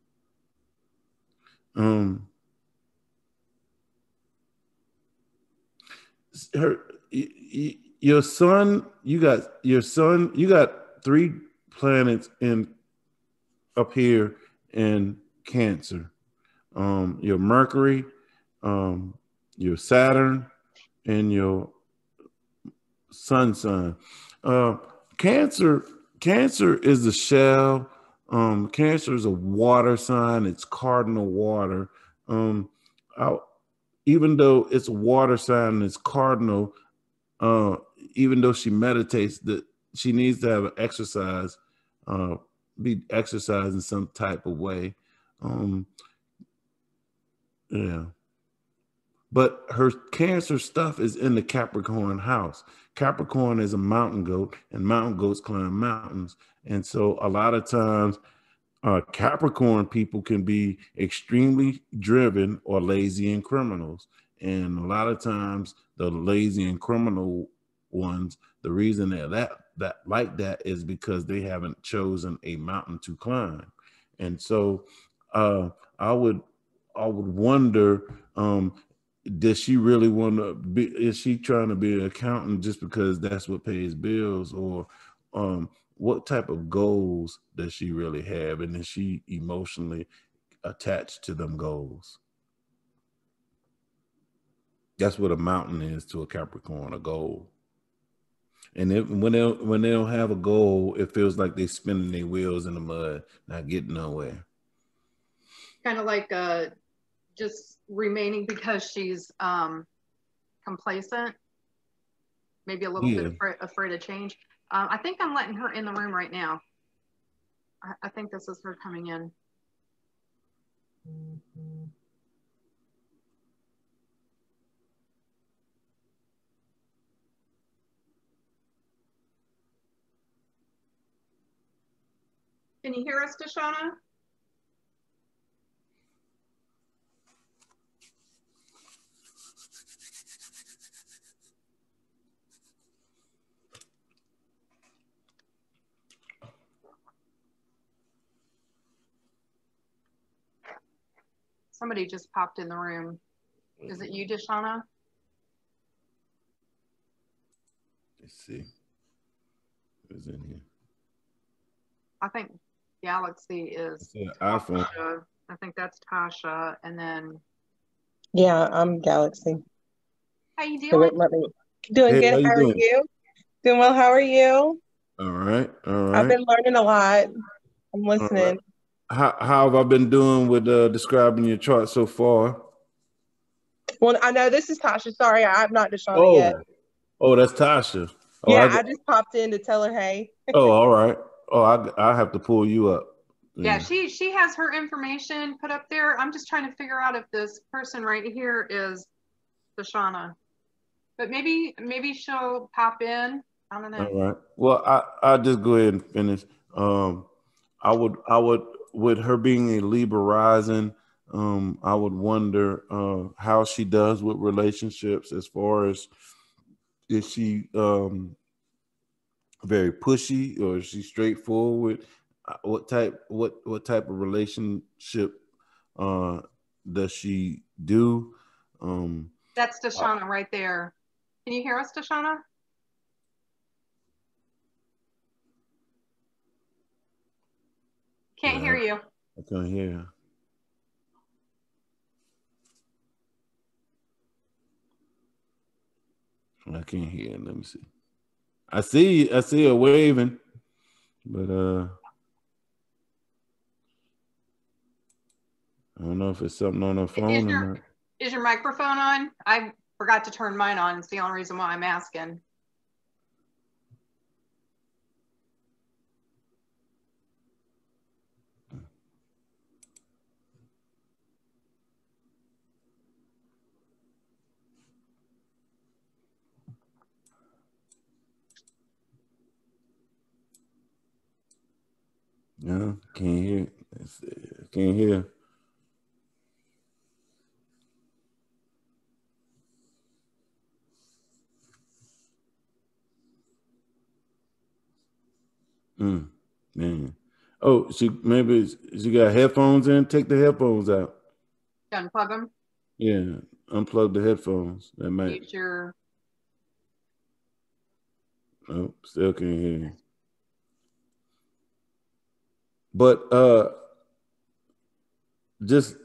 Your son, you got 3 planets up here in Cancer. Your Mercury, your Saturn, and your sun. Cancer is the shell. Cancer is a water sign. It's cardinal water. Even though it's a water sign and it's cardinal, even though she meditates, that she needs to have an exercise, be exercised in some type of way. Yeah. But her Cancer stuff is in the Capricorn house. Capricorn is a mountain goat, and mountain goats climb mountains. And so a lot of times, Capricorn people can be extremely driven or lazy and criminals. And a lot of times, the lazy and criminal ones, the reason they're that like that is because they haven't chosen a mountain to climb. And so I would wonder, does she really want to be, is she trying to be an accountant just because that's what pays bills, or what type of goals does she really have, and is she emotionally attached to them goals? That's what a mountain is to a Capricorn, a goal. And when they don't have a goal, it feels like they're spinning their wheels in the mud, not getting nowhere. Kind of like just remaining because she's complacent, maybe a little bit afraid of change. I think I'm letting her in the room right now. I think this is her coming in. Can you hear us, Deshauna? Somebody just popped in the room. Is it you, Deshauna? Let's see. Who's in here? I think Galaxy is iPhone. I think that's Tasha, and then. Yeah, I'm Galaxy. How you doing? Doing good. How are you? Doing well. How are you? All right. I've been learning a lot. I'm listening. How have I been doing with describing your chart so far? Well, I know this is Tasha. Sorry, I'm not Deshauna yet. Oh, that's Tasha. Oh, yeah, I just popped in to tell her hey. Oh, all right. Oh, I have to pull you up. Yeah, she has her information put up there. I'm just trying to figure out if this person right here is Deshauna. But maybe she'll pop in. I don't know. All right. Well, I'll just go ahead and finish. I would with her being a Libra rising, I would wonder how she does with relationships, as far as, is she very pushy, or is she straightforward? What type of relationship does she do? That's Deshauna right there. Can you hear us, Deshauna? Can't hear you. I can't hear. I can't hear. Let me see. I see her waving, but I don't know if it's something on her phone or not. Is your microphone on? I forgot to turn mine on. It's the only reason why I'm asking. No, can't hear. Can't hear. Man. Oh, she got headphones in. Take the headphones out. Unplug them. Yeah, unplug the headphones. That might. Use your. Oh, still can't hear you. But just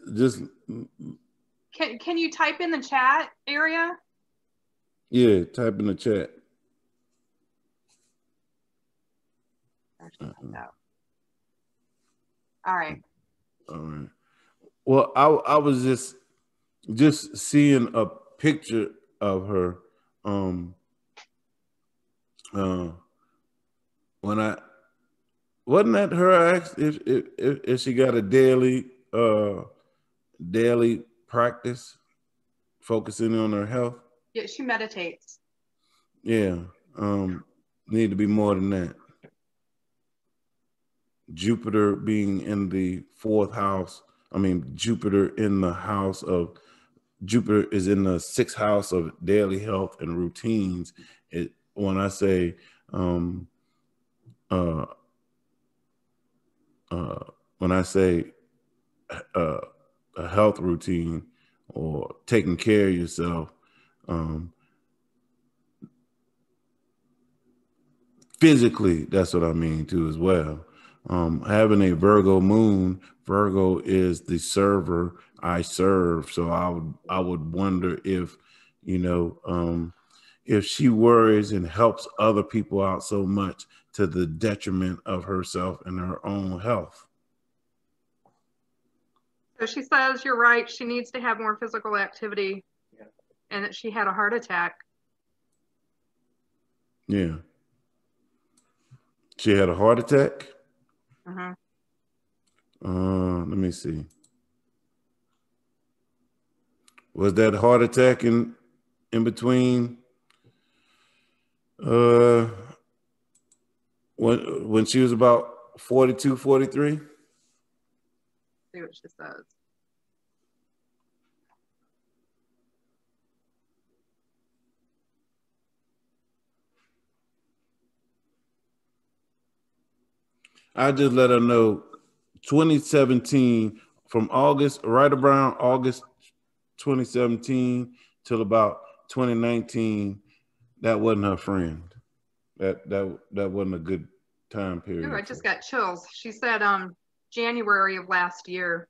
Can you type in the chat area? Yeah, type in the chat. All right. All right. Well, I was just seeing a picture of her. When I wasn't that her I asked if she got a daily practice focusing on her health. Yeah, she meditates. Yeah. Need to be more than that. Jupiter being in the 4th house. I mean, Jupiter is in the 6th house of daily health and routines. When I say a health routine or taking care of yourself, physically, that's what I mean too as well. Having a Virgo moon, Virgo is the server I serve. So I would wonder if, if she worries and helps other people out so much to the detriment of herself and her own health. So she says, you're right, she needs to have more physical activity, and that she had a heart attack. Yeah. She had a heart attack? Uh-huh. Let me see. Was that heart attack in between when she was about 42, 43? See what she says. I just let her know 2017 from August, right around August 2017 till about 2019, that wasn't her friend. That wasn't a good time period. Ooh, I just got chills. She said January of last year.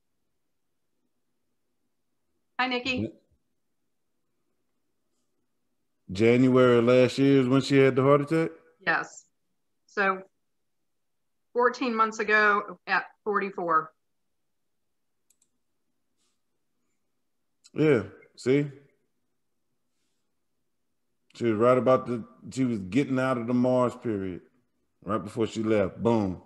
Hi, Nikki. January of last year is when she had the heart attack? Yes. So 14 months ago at 44. Yeah, see? She was right about she was getting out of the Mars period right before she left. Boom.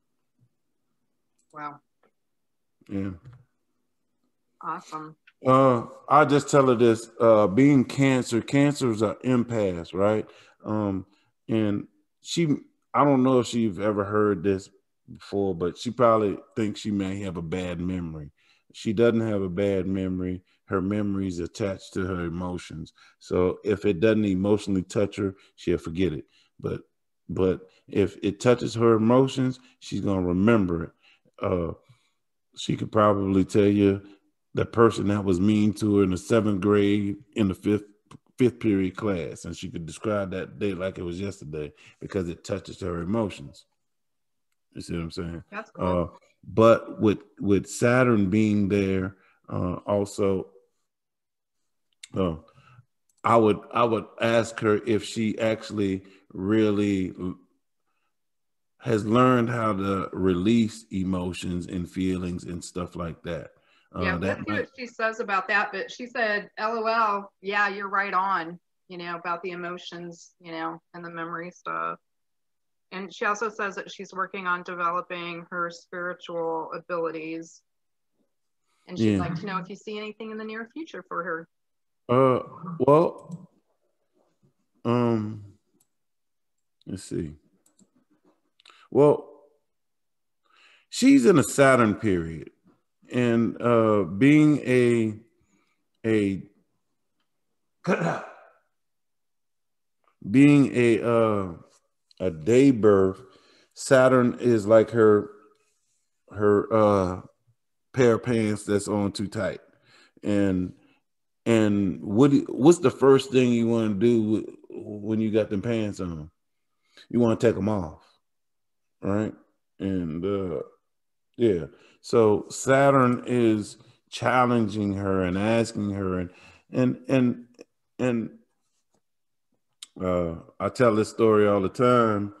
Wow. Yeah. Awesome. I'll just tell her this, being cancers are empaths, right? And I don't know if she's ever heard this before, but she probably thinks she may have a bad memory. She doesn't have a bad memory. Her memory is attached to her emotions. So if it doesn't emotionally touch her, she'll forget it. But if it touches her emotions, she's going to remember it. She could probably tell you the person that was mean to her in the 7th grade in the fifth period class, and she could describe that day like it was yesterday because it touches her emotions. You see what I'm saying? That's cool. But with Saturn being there, also, I would ask her if she actually really has learned how to release emotions and feelings and stuff like that. Yeah, we'll see what she says about that. But she said, LOL, yeah, you're right on, about the emotions, and the memory stuff. And she also says that she's working on developing her spiritual abilities. And she'd like to know if you see anything in the near future for her. Well, let's see. Well, she's in a Saturn period, and being a day birth, Saturn is like her pair of pants that's on too tight. And what's the first thing you want to do when you got them pants on? You want to take them off, right? And yeah, so Saturn is challenging her and asking her, and I tell this story all the time.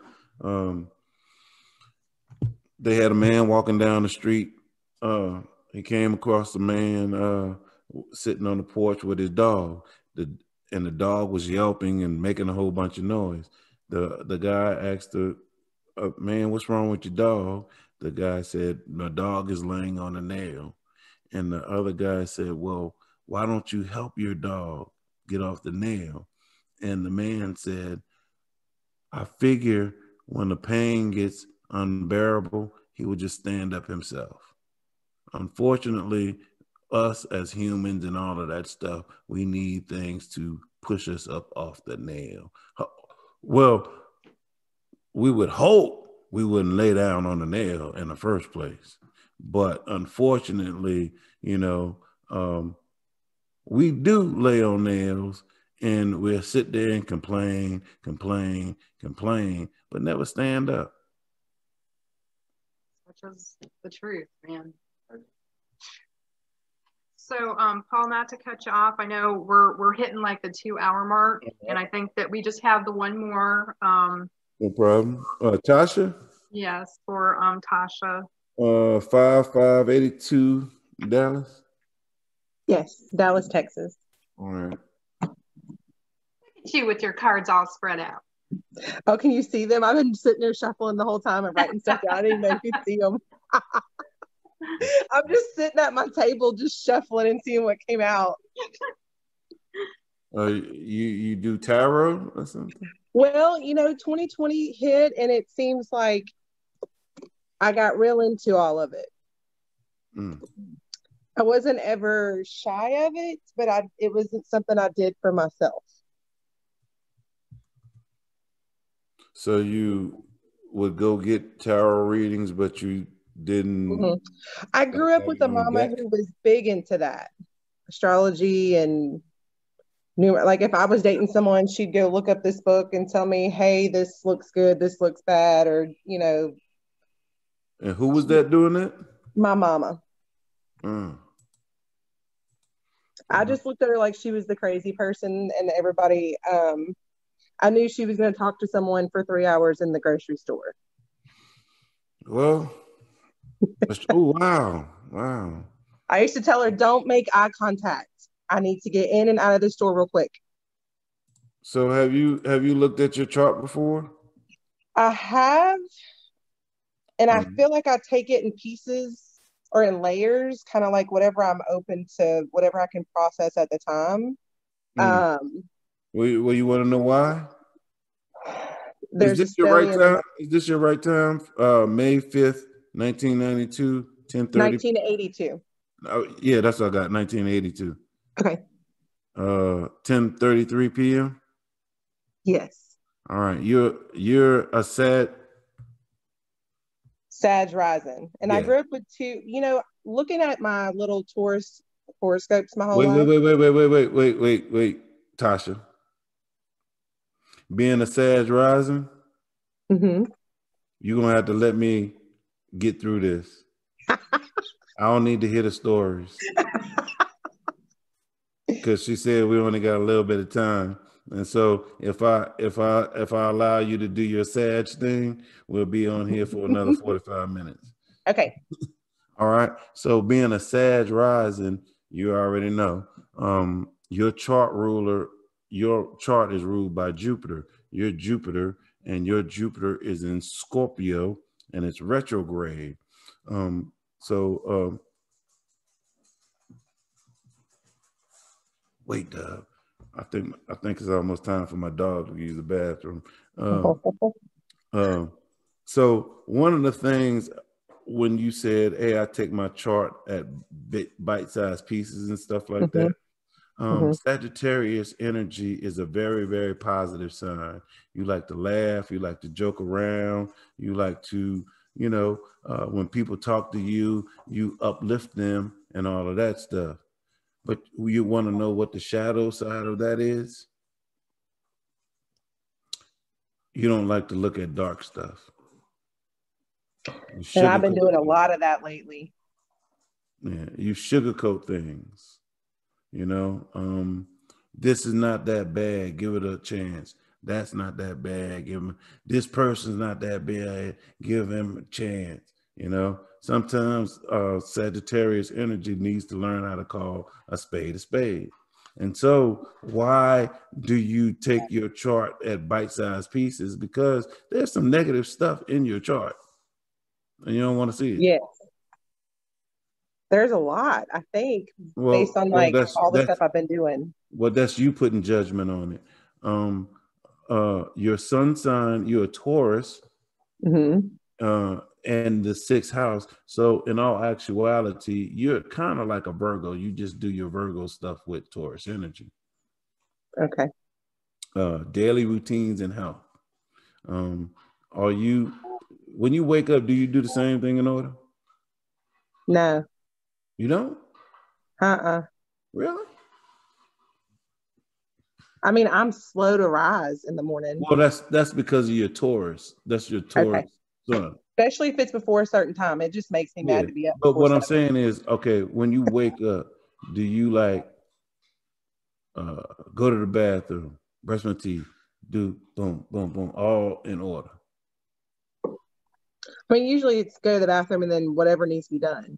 They had a man walking down the street. He came across a man sitting on the porch with his dog. And the dog was yelping and making a whole bunch of noise. The guy asked the man, "What's wrong with your dog?" The guy said, "My dog is laying on a nail." And the other guy said, "Well, why don't you help your dog get off the nail?" And the man said, "I figure when the pain gets unbearable, he would just stand up himself." Unfortunately, us as humans and all of that stuff, we need things to push us up off the nail. Well, we would hope we wouldn't lay down on the nail in the first place. But unfortunately, we do lay on nails, and we'll sit there and complain, but never stand up. Which is the truth, man. So, Paul, not to cut you off, I know we're hitting like the 2-hour mark, and I think that we just have the one more. No problem. Tasha? Yes, for Tasha. 5582 Dallas? Yes, Dallas, Texas. All right. Look at you with your cards all spread out. Oh, can you see them? I've been sitting there shuffling the whole time and writing stuff down. I didn't know you could see them. I'm just sitting at my table, just shuffling and seeing what came out. You do tarot or something? Well, 2020 hit, and it seems like I got real into all of it. I wasn't ever shy of it, but it wasn't something I did for myself. So you would go get tarot readings, but you didn't. I grew up with a mama who was big into that, astrology and like if I was dating someone, she'd go look up this book and tell me, "Hey, this looks good, this looks bad," or And who was that doing that? My mama. I just looked at her like she was the crazy person, and everybody. I knew she was going to talk to someone for 3 hours in the grocery store. Well, oh, wow. I used to tell her, "Don't make eye contact. I need to get in and out of the store real quick." So have you looked at your chart before? I have, and I feel like I take it in pieces or in layers, kind of like whatever I'm open to, whatever I can process at the time. Well, you want to know why? Is this your right time? Is this your right time? May 5th, 1992, 10:30. 1982. Yeah, that's what I got. 1982. Okay. 10:33 p.m. Yes. All right. You're a Sag rising, and I grew up with two. Looking at my little Taurus horoscopes my whole life. Wait, Tasha. Being a Sag rising, you're gonna have to let me get through this. I don't need to hear the stories. because she said we only got a little bit of time. And so if I allow you to do your Sag thing, we'll be on here for another 45 minutes. Okay. All right. So being a Sag rising, you already know. Your chart is ruled by Jupiter. Your Jupiter is in Scorpio and it's retrograde. Wait, Doug. I think it's almost time for my dog to use the bathroom. So one of the things when you said, "Hey, I take my chart at bite-sized pieces and stuff like that," Sagittarius energy is a very, very positive sign. You like to laugh, you like to joke around, you like to, when people talk to you, you uplift them and all of that stuff. But you want to know what the shadow side of that is? You don't like to look at dark stuff. And I've been doing a lot of that lately. Yeah, you sugarcoat things. This is not that bad. Give it a chance. That's not that bad. This person's not that bad. Give him a chance. Sometimes Sagittarius energy needs to learn how to call a spade a spade. And so why do you take your chart at bite-sized pieces? Because there's some negative stuff in your chart and you don't want to see it. Yes. There's a lot, I think, based on all the stuff I've been doing. Well, that's you putting judgment on it. Your sun sign, you're a Taurus. And the 6th house. So in all actuality, you're kind of like a Virgo. You just do your Virgo stuff with Taurus energy. Okay. Daily routines and health. When you wake up, do you do the same thing in order? No. You don't? Really? I mean, I'm slow to rise in the morning. Well, that's because of your Taurus. That's your Taurus sun. Especially if it's before a certain time. It just makes me mad to be up. But what I'm saying is, okay, when you wake up, do you go to the bathroom, brush my teeth, do boom, boom, boom, all in order? I mean, usually it's go to the bathroom and then whatever needs to be done.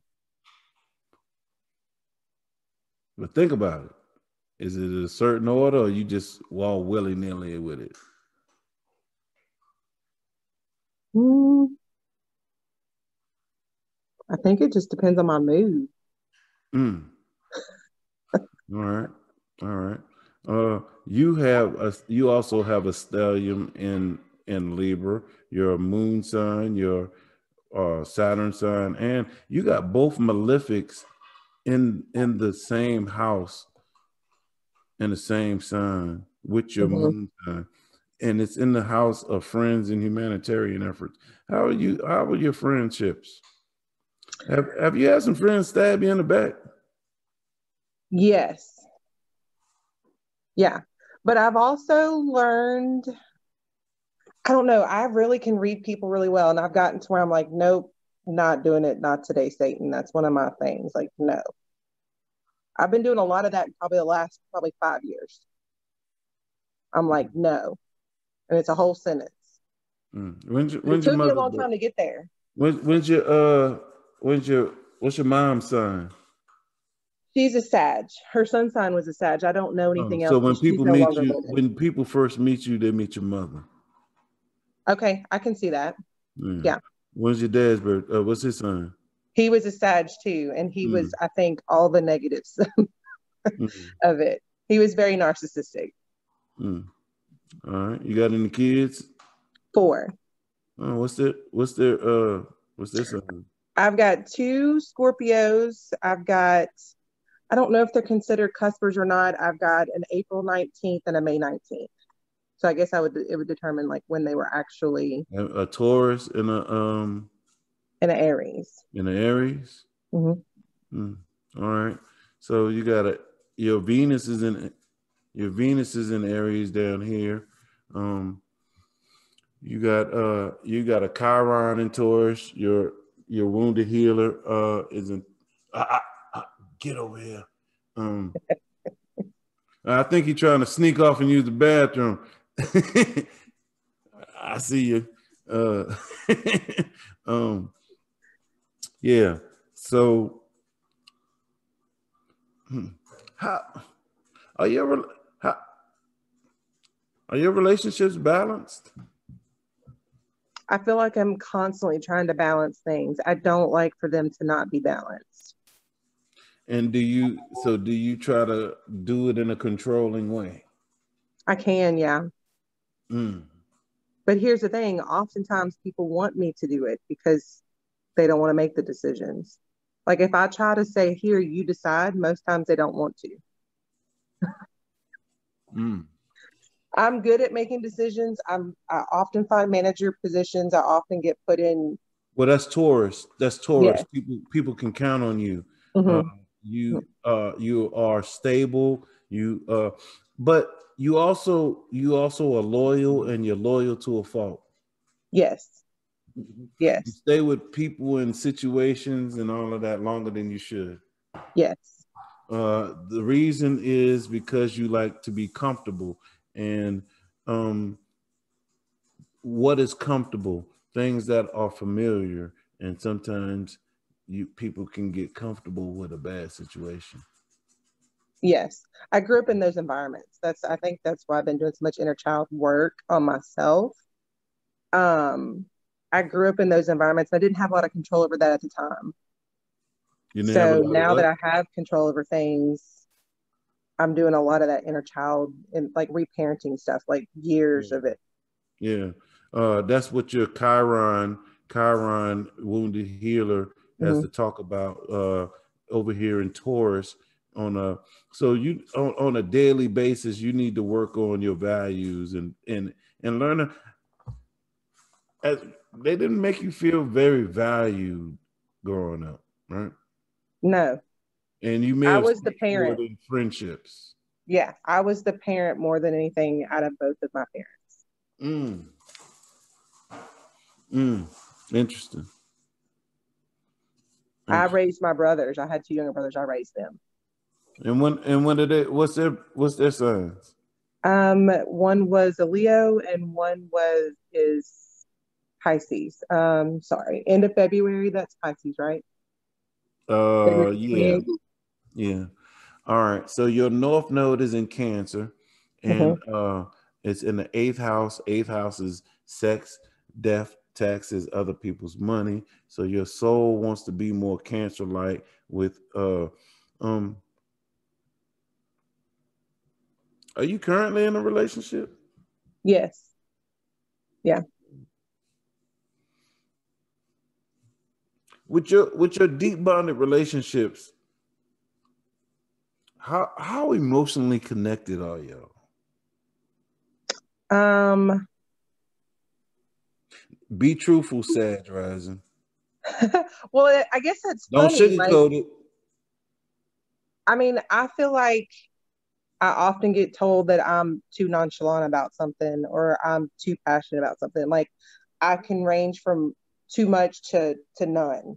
But think about it. Is it a certain order or you just walk willy-nilly with it? I think it just depends on my mood. All right. You also have a stellium in Libra, your moon sign, your Saturn sign, and you got both malefics in the same house, in the same sign with your moon sign. And it's in the house of friends and humanitarian efforts. How are your friendships? Have you had some friends stab you in the back? Yes. Yeah. But I've also learned, I don't know, I really can read people really well. And I've gotten to where I'm like, nope, not doing it. Not today, Satan. That's one of my things. Like, no. I've been doing a lot of that probably the last 5 years. I'm like, no. And it's a whole sentence. When's it took me a long time to get there. What's your mom's sign? She's a Sag. Her sun sign was a Sag. I don't know anything else. So when people meet you, when people first meet you, they meet your mother. Okay, I can see that. Yeah. When's your dad's birthday? What's his sign? He was a Sag too, and he was, I think, all the negatives of it. He was very narcissistic. All right. You got any kids? 4. Oh, what's their sign? I've got 2 Scorpios. I've got, I don't know if they're considered cuspers or not. I've got an April 19th and a May 19th. So I guess it would determine like when they were actually a Taurus and an Aries. In an Aries. All right. So you got your Venus is in Aries down here. You got a Chiron in Taurus. Your wounded healer is in. Get over here. I think he's trying to sneak off and use the bathroom. I see you. Yeah. So, how are your relationships balanced? I feel like I'm constantly trying to balance things. I don't like for them to not be balanced. And do you try to do it in a controlling way? I can, yeah. Mm. But here's the thing. Oftentimes people want me to do it because they don't want to make the decisions. Like if I try to say, here, you decide, most times they don't want to. Mm. I'm good at making decisions. I often find manager positions. I often get put in. Well, that's Taurus. That's Taurus. Yeah. People can count on you. Mm-hmm. You are stable. But you also are loyal, and you're loyal to a fault. Yes. Yes. You stay with people in situations and all of that longer than you should. Yes. The reason is because you like to be comfortable. And what is comfortable? Things that are familiar. And sometimes people can get comfortable with a bad situation. Yes. I grew up in those environments. I think that's why I've been doing so much inner child work on myself. I grew up in those environments. I didn't have a lot of control over that at the time. So now that I have control over things, I'm doing a lot of that inner child and like reparenting stuff, like years of it. Yeah. That's what your Chiron wounded healer has to talk about over here in Taurus. So you on a daily basis, you need to work on your values and learn. They didn't make you feel very valued growing up, right? No. And you may have was the parent in friendships. Yeah, I was the parent more than anything out of both of my parents. Interesting. I raised my brothers. I had two younger brothers. I raised them. And when did they? What's their signs? One was a Leo and one is Pisces. Sorry, end of February. That's Pisces, right? Yeah. All right. So your North Node is in Cancer, and it's in the 8th house. 8th house is sex, death, taxes, other people's money. So your soul wants to be more Cancer-like with are you currently in a relationship? Yes. Yeah. With your deep bonded relationships, how emotionally connected are y'all? Be truthful, Sag Rising. Well, I guess that's don't funny. sugarcoat it. I mean, I feel like I often get told that I'm too nonchalant about something or I'm too passionate about something. Like I can range from too much to none.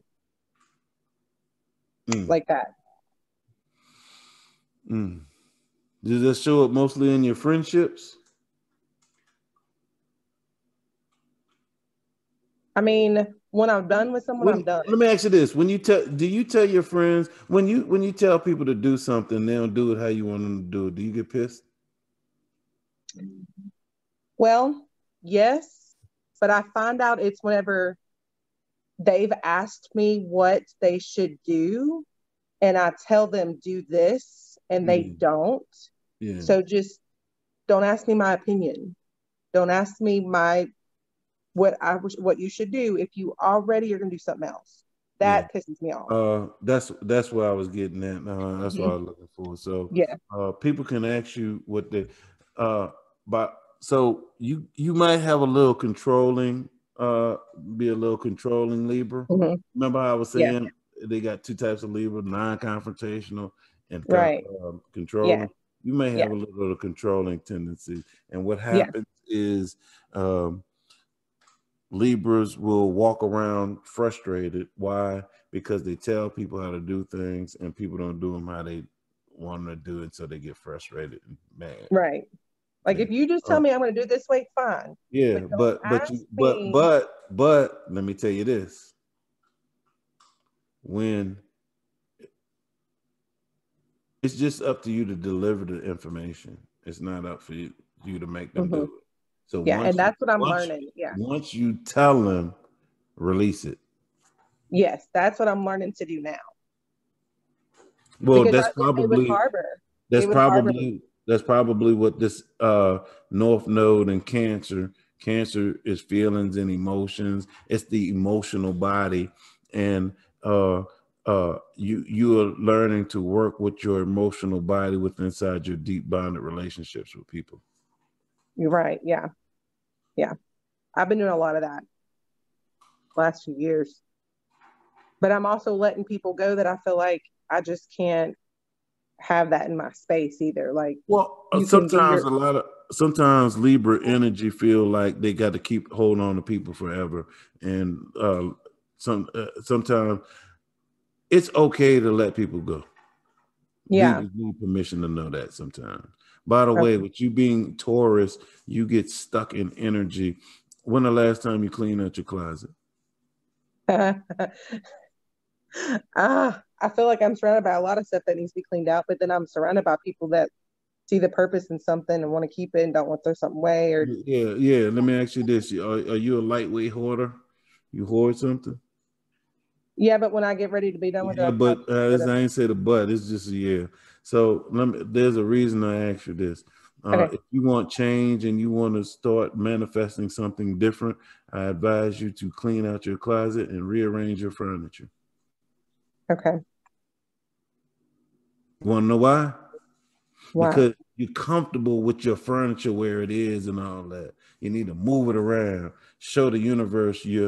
Like that. Does that show up mostly in your friendships? I mean, when I'm done with someone, I'm done. Let me ask you this: do you tell your friends when you tell people to do something, they don't do it how you want them to do it? Do you get pissed? Well, yes, but I find out it's whenever they've asked me what they should do, and I tell them do this, and they don't. Yeah. So just don't ask me my opinion. Don't ask me what you should do if you already are going to do something else. That pisses me off. That's what I was getting at. That's what I was looking for. So people can ask you what they but so you might have a little controlling, be a little controlling Libra. Remember how I was saying they got two types of Libra, non-confrontational and controlling. Yeah. You may have a little bit of controlling tendency. And what happens is Libras will walk around frustrated. Why? Because they tell people how to do things and people don't do them how they want to do it until they get frustrated and mad. Right. Like if you just tell me I'm going to do it this way, fine. Yeah, but let me tell you this. When it's just up to you to deliver the information. It's not up for you to make them do it. So yeah, and that's what I'm learning. Yeah. Once you tell them, release it. Yes, that's what I'm learning to do now. Well, because that's probably what this North Node and Cancer is feelings and emotions. It's the emotional body, and you are learning to work with your emotional body within inside your deep bonded relationships with people. You're right. Yeah. I've been doing a lot of that last few years, but I'm also letting people go that I feel like I just can't have that in my space either. Like, well, sometimes Libra energy feel like they got to keep holding on to people forever, and sometimes it's okay to let people go. Yeah, you need permission to know that sometimes. By the way, with you being Taurus, you get stuck in energy. When the last time you cleaned out your closet? I feel like I'm surrounded by a lot of stuff that needs to be cleaned out, but then I'm surrounded by people that see the purpose in something and want to keep it and don't want to throw something away. Or yeah. Let me ask you this: Are you a lightweight hoarder? You hoard something? Yeah, but when I get ready to be done with it, but I ain't say the but. It's just a yeah. So there's a reason I asked you this. If you want change and you want to start manifesting something different, I advise you to clean out your closet and rearrange your furniture. Okay. You want to know why? Because you're comfortable with your furniture where it is and all that. You need to move it around. Show the universe you're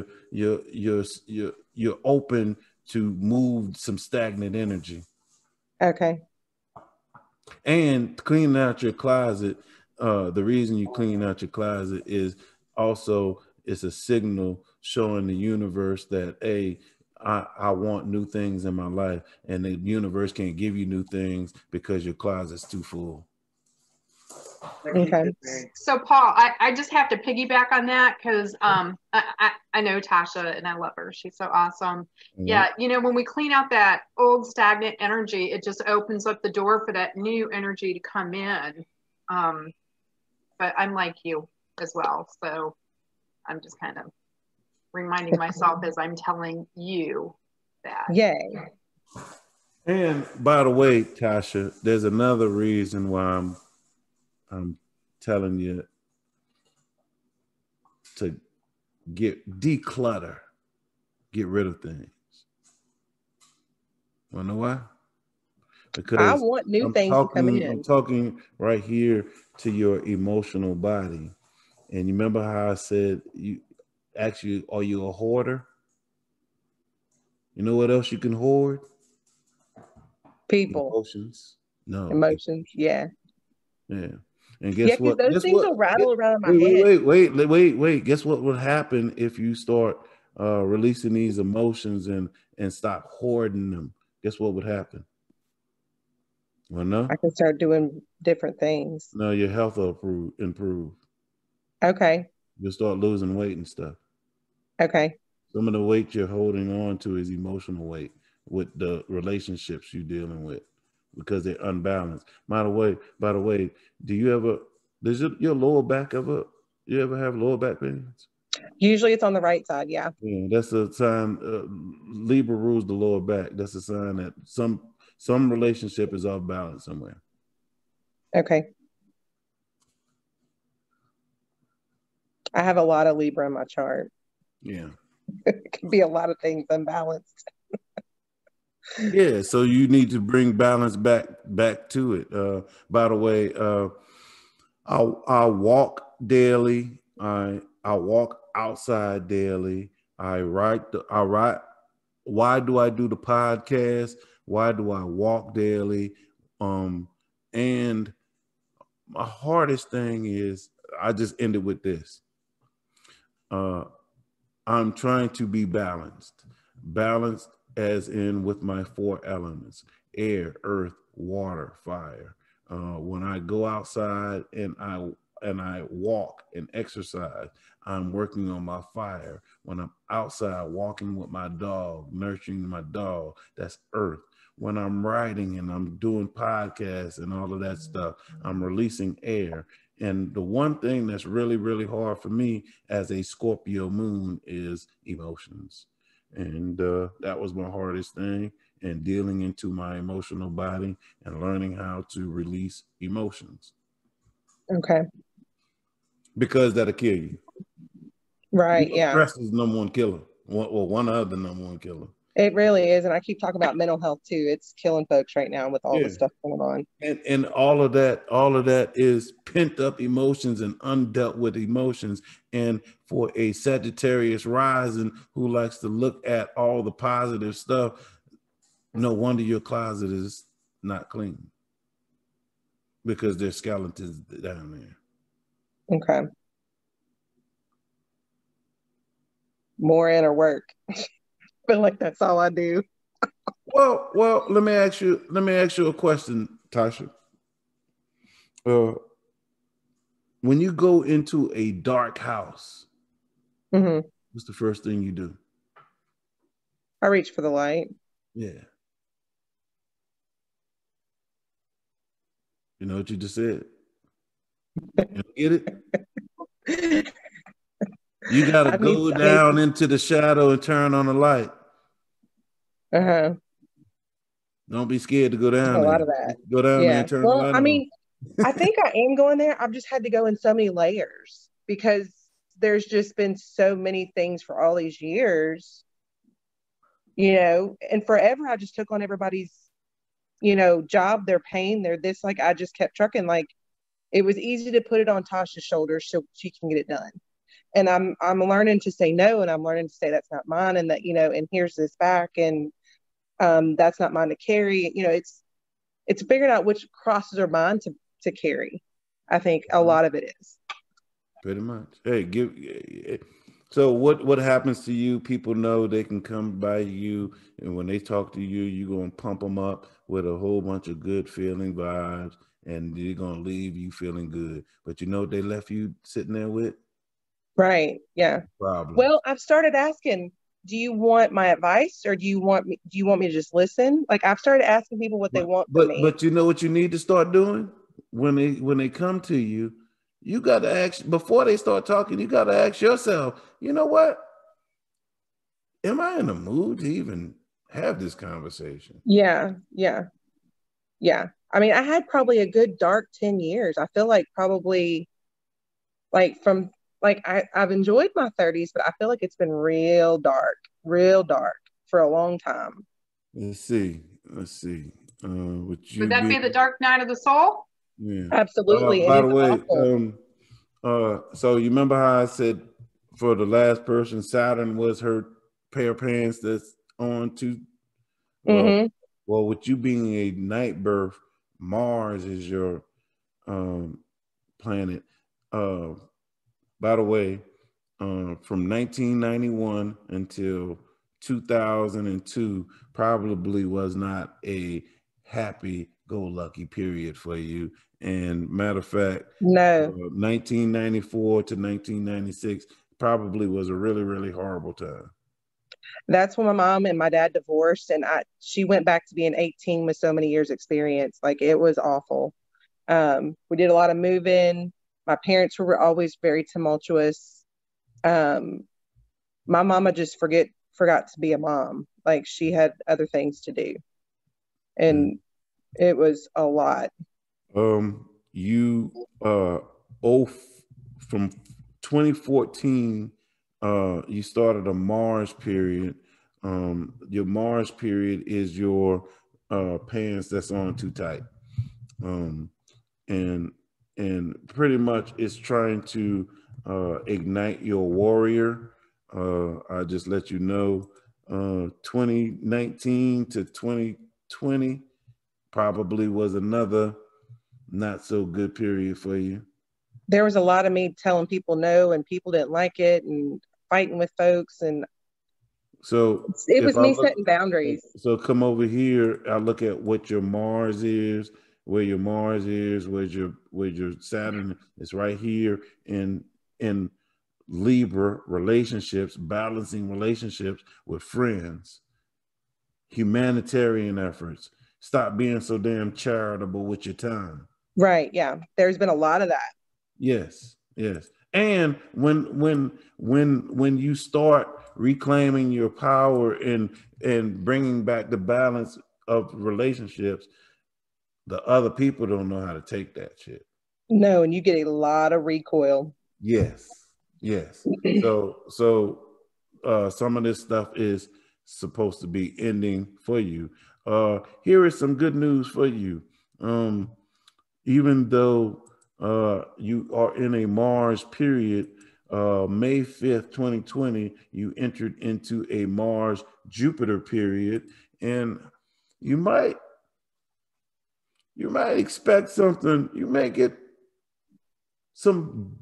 open to move some stagnant energy. Okay. And cleaning out your closet. The reason you clean out your closet is also it's a signal showing the universe that I want new things in my life, and the universe can't give you new things because your closet's too full. Okay. So Paul, I just have to piggyback on that because I know Tasha and I love her. She's so awesome. Mm-hmm. Yeah, when we clean out that old stagnant energy, it just opens up the door for that new energy to come in. But I'm like you as well, so I'm just kind of reminding myself as I'm telling you that. Yay. And by the way, Tasha, there's another reason why I'm telling you to declutter, get rid of things. Wanna know why? Because I want new things to come in. I'm talking right here to your emotional body. And you remember how I said are you a hoarder? You know what else you can hoard? People. Emotions. No. Emotions, yeah. Yeah. And guess what? Those things will rattle around in my head. Wait. Guess what would happen if you start releasing these emotions and stop hoarding them? Guess what would happen? Well, no? I can start doing different things. No, your health will improve. Okay. You'll start losing weight and stuff. Okay. Some of the weight you're holding on to is emotional weight with the relationships you're dealing with because they're unbalanced. By the way, does your lower back you ever have lower back pains? Usually it's on the right side, yeah. Yeah, that's a sign. Libra rules the lower back. That's a sign that some relationship is off balance somewhere. Okay. I have a lot of Libra in my chart. Yeah. It could be a lot of things unbalanced. Yeah, so you need to bring balance back to it. By the way, I walk daily. I walk outside daily. I write. Why do I do the podcast? Why do I walk daily? And my hardest thing is I just ended with this. I'm trying to be balanced as in with my 4 elements: air, earth, water, fire. When I go outside and I walk and exercise, I'm working on my fire. When I'm outside walking with my dog, nurturing my dog, that's earth. When I'm writing and I'm doing podcasts and all of that stuff, I'm releasing air. And the one thing that's really, really hard for me as a Scorpio moon is emotions. And that was my hardest thing, and dealing into my emotional body and learning how to release emotions. Okay. Because that'll kill you. Right, yeah. Stress is number one killer. Well, one of the number one killer. It really is. And I keep talking about mental health too. It's killing folks right now with all the stuff going on. And all of that is pent up emotions and undealt with emotions. And for a Sagittarius rising who likes to look at all the positive stuff, no wonder your closet is not clean, because there's skeletons down there. Okay. More inner work. Feel like that's all I do. Well, let me ask you a question, Tasha. When you go into a dark house, what's the first thing you do? I reach for the light. Yeah. You know what you just said? You get it? You got to go down into the shadow and turn on the light. Uh-huh. Don't be scared to go down a there. lot of that. Go down there and turn the light on. I mean, I think I am going there. I've just had to go in so many layers because there's just been so many things for all these years, you know, and forever I just took on everybody's, you know, job, their pain, their this, like I just kept trucking. Like it was easy to put it on Tasha's shoulders so she can get it done. And I'm learning to say no, and I'm learning to say that's not mine, and that, you know, and here's this back, and that's not mine to carry. You know, it's figuring out which crosses are mine to carry. I think a lot of it is. Pretty much. Hey, so what happens to you? People know they can come by you, and when they talk to you, you're going to pump them up with a whole bunch of good feeling vibes, and you're going to leave you feeling good. But you know what they left you sitting there with? Right. Yeah. Problem. Well, I've started asking, do you want my advice, or do you want me to just listen? Like I've started asking people what they want from me. But you know what you need to start doing when they come to you? You got to ask, before they start talking, you got to ask yourself, you know what? Am I in the mood to even have this conversation? Yeah. I mean, I had probably a good dark 10 years. I feel like probably like from like I've enjoyed my 30s, but I feel like it's been real dark for a long time. Let's see. Would that be the dark night of the soul? Yeah, absolutely. By the way, so you remember how I said for the last person, Saturn was her pair of pants that's on to. Well, with you being a night birth, Mars is your planet. By the way, from 1991 until 2002 probably was not a happy-go-lucky period for you. And matter of fact, no, 1994 to 1996 probably was a really, really horrible time. That's when my mom and my dad divorced, and she went back to being 18 with so many years experience. Like it was awful. We did a lot of moving. My parents were always very tumultuous. My mama just forgot to be a mom. Like she had other things to do. And it was a lot. You from 2014, you started a Mars period. Your Mars period is your pants that's on too tight. And pretty much it's trying to ignite your warrior. I just let you know, 2019 to 2020 probably was another not so good period for you. There was a lot of me telling people no, and people didn't like it, and fighting with folks, and So it was me look, setting boundaries. So come over here. I look at what your Mars is, where your Mars is, where your Saturn is right here in Libra, relationships, balancing relationships with friends, humanitarian efforts. Stop being so damn charitable with your time. Right. Yeah. There's been a lot of that. Yes. Yes. And when you start reclaiming your power and bringing back the balance of relationships, the other people don't know how to take that shit. No, and you get a lot of recoil. Yes. Yes. So some of this stuff is supposed to be ending for you. Here is some good news for you. Even though you are in a Mars period, May 5th, 2020, you entered into a Mars Jupiter period, and you might expect something. You may get something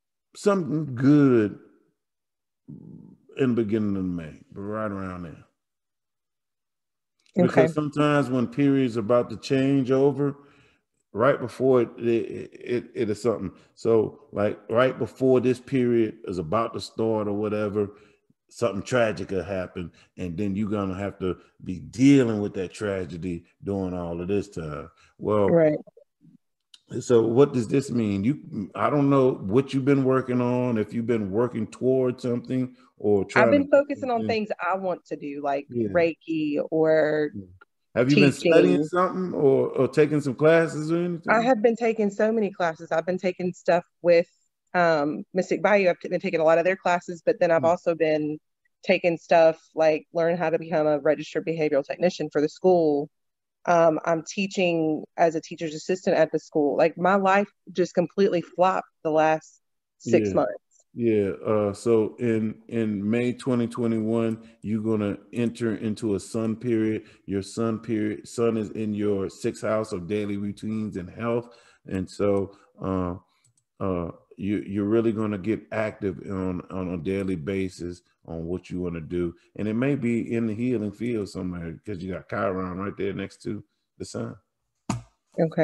good in the beginning of May, but right around there. Okay. Because sometimes when periods are about to change over, right before it is something. So like right before this period is about to start or whatever, something tragic will happen, and then you're gonna have to be dealing with that tragedy during all of this time. Well, right. So what does this mean? I don't know what you've been working on, if you've been working towards something or trying. I've been focusing on things I want to do, like Reiki or have you been studying something or taking some classes or anything? I have been taking so many classes. I've been taking stuff with Mystic Bayou. I've been taking a lot of their classes, but then I've also been taking stuff like learn how to become a registered behavioral technician for the school. I'm teaching as a teacher's assistant at the school. Like my life just completely flopped the last 6 months. Yeah. So in May 2021, you're gonna enter into a sun period. Your sun is in your 6th house of daily routines and health, and so you're really gonna get active on a daily basis on what you want to do, and it may be in the healing field somewhere because you got Chiron right there next to the sun. Okay.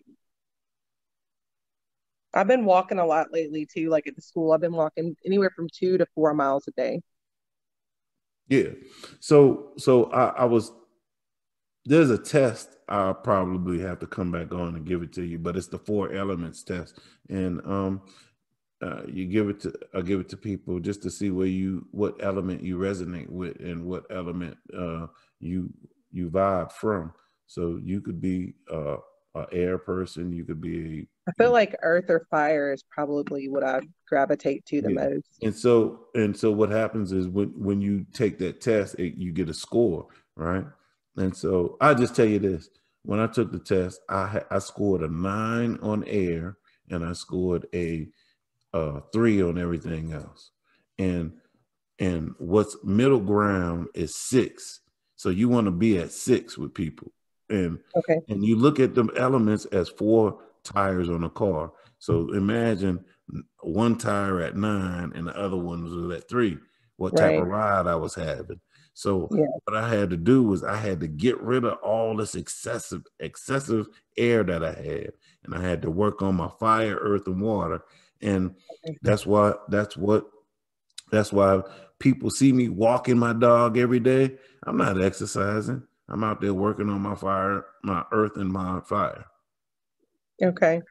I've been walking a lot lately too, like at the school. I've been walking anywhere from 2 to 4 miles a day. Yeah. So I was, there's a test I'll probably have to come back on and give it to you, but it's the 4 elements test. And I give it to people just to see what element you resonate with and what element you vibe from. So you could be an air person, you could be I feel like earth or fire is probably what I gravitate to the most. And so what happens is when you take that test, you get a score, right? And so I just tell you this: when I took the test, I scored a 9 on air, and I scored a 3 on everything else. And what's middle ground is 6. So you want to be at 6 with people, and you look at them elements as 4 tires on a car. So imagine one tire at 9 and the other one was at 3. What type of ride I was having. So what I had to do was I had to get rid of all this excessive air that I had, and I had to work on my fire, earth, and water. And that's why people see me walking my dog every day. I'm not exercising. I'm out there working on my fire, my earth, and my fire. Okay.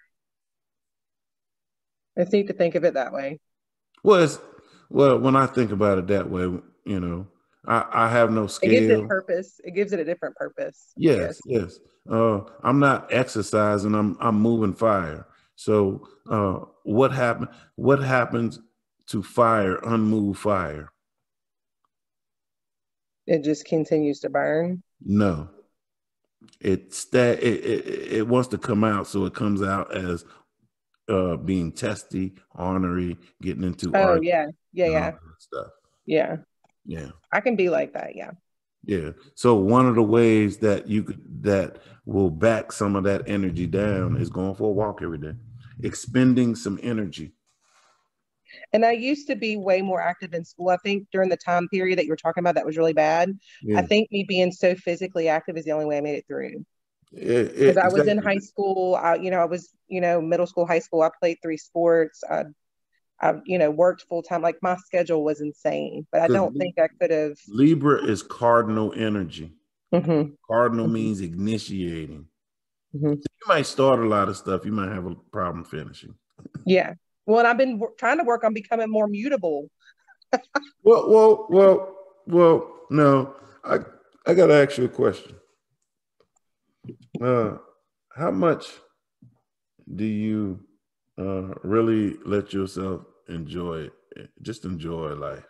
It's neat to think of it that way. Well, when I think about it that way, you know, I have no scale. It gives it purpose. It gives it a different purpose. Yes. I'm not exercising. I'm moving fire. So what happens to fire, unmoved fire? It just continues to burn. No. It wants to come out, so it comes out as being testy, ornery, getting into stuff. Yeah. I can be like that. Yeah. So one of the ways that that will back some of that energy down is going for a walk every day, expending some energy. And I used to be way more active in school. I think during the time period that you were talking about that was really bad. Yeah. I think me being so physically active is the only way I made it through. Because I was in high school, I was, middle school, high school. I played 3 sports. I worked full time. Like my schedule was insane, but I don't think I could have. Libra is cardinal energy. Mm-hmm. Cardinal means initiating. Mm-hmm. So you might start a lot of stuff. You might have a problem finishing. Yeah. Well, and I've been trying to work on becoming more mutable. Well. No, I got to ask you a question. How much do you really let yourself enjoy it? Just enjoy life.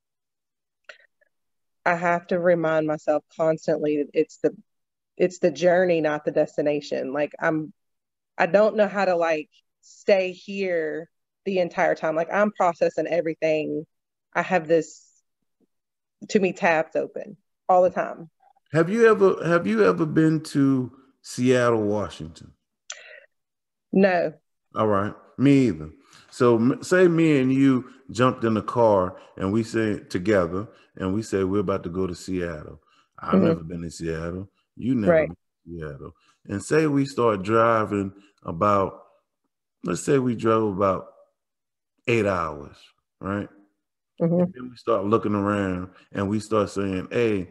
I have to remind myself constantly that it's the journey, not the destination. Like I don't know how to like stay here the entire time. Like I'm processing everything. I have this too many tabs open all the time. Have you ever been to Seattle, Washington? No. All right. Me either. So say me and you jumped in the car and we say together and we say we're about to go to Seattle. I've never been to Seattle. You never been to Seattle. And say we start driving let's say we drove about 8 hours, right? Mm-hmm. And then we start looking around and we start saying, hey,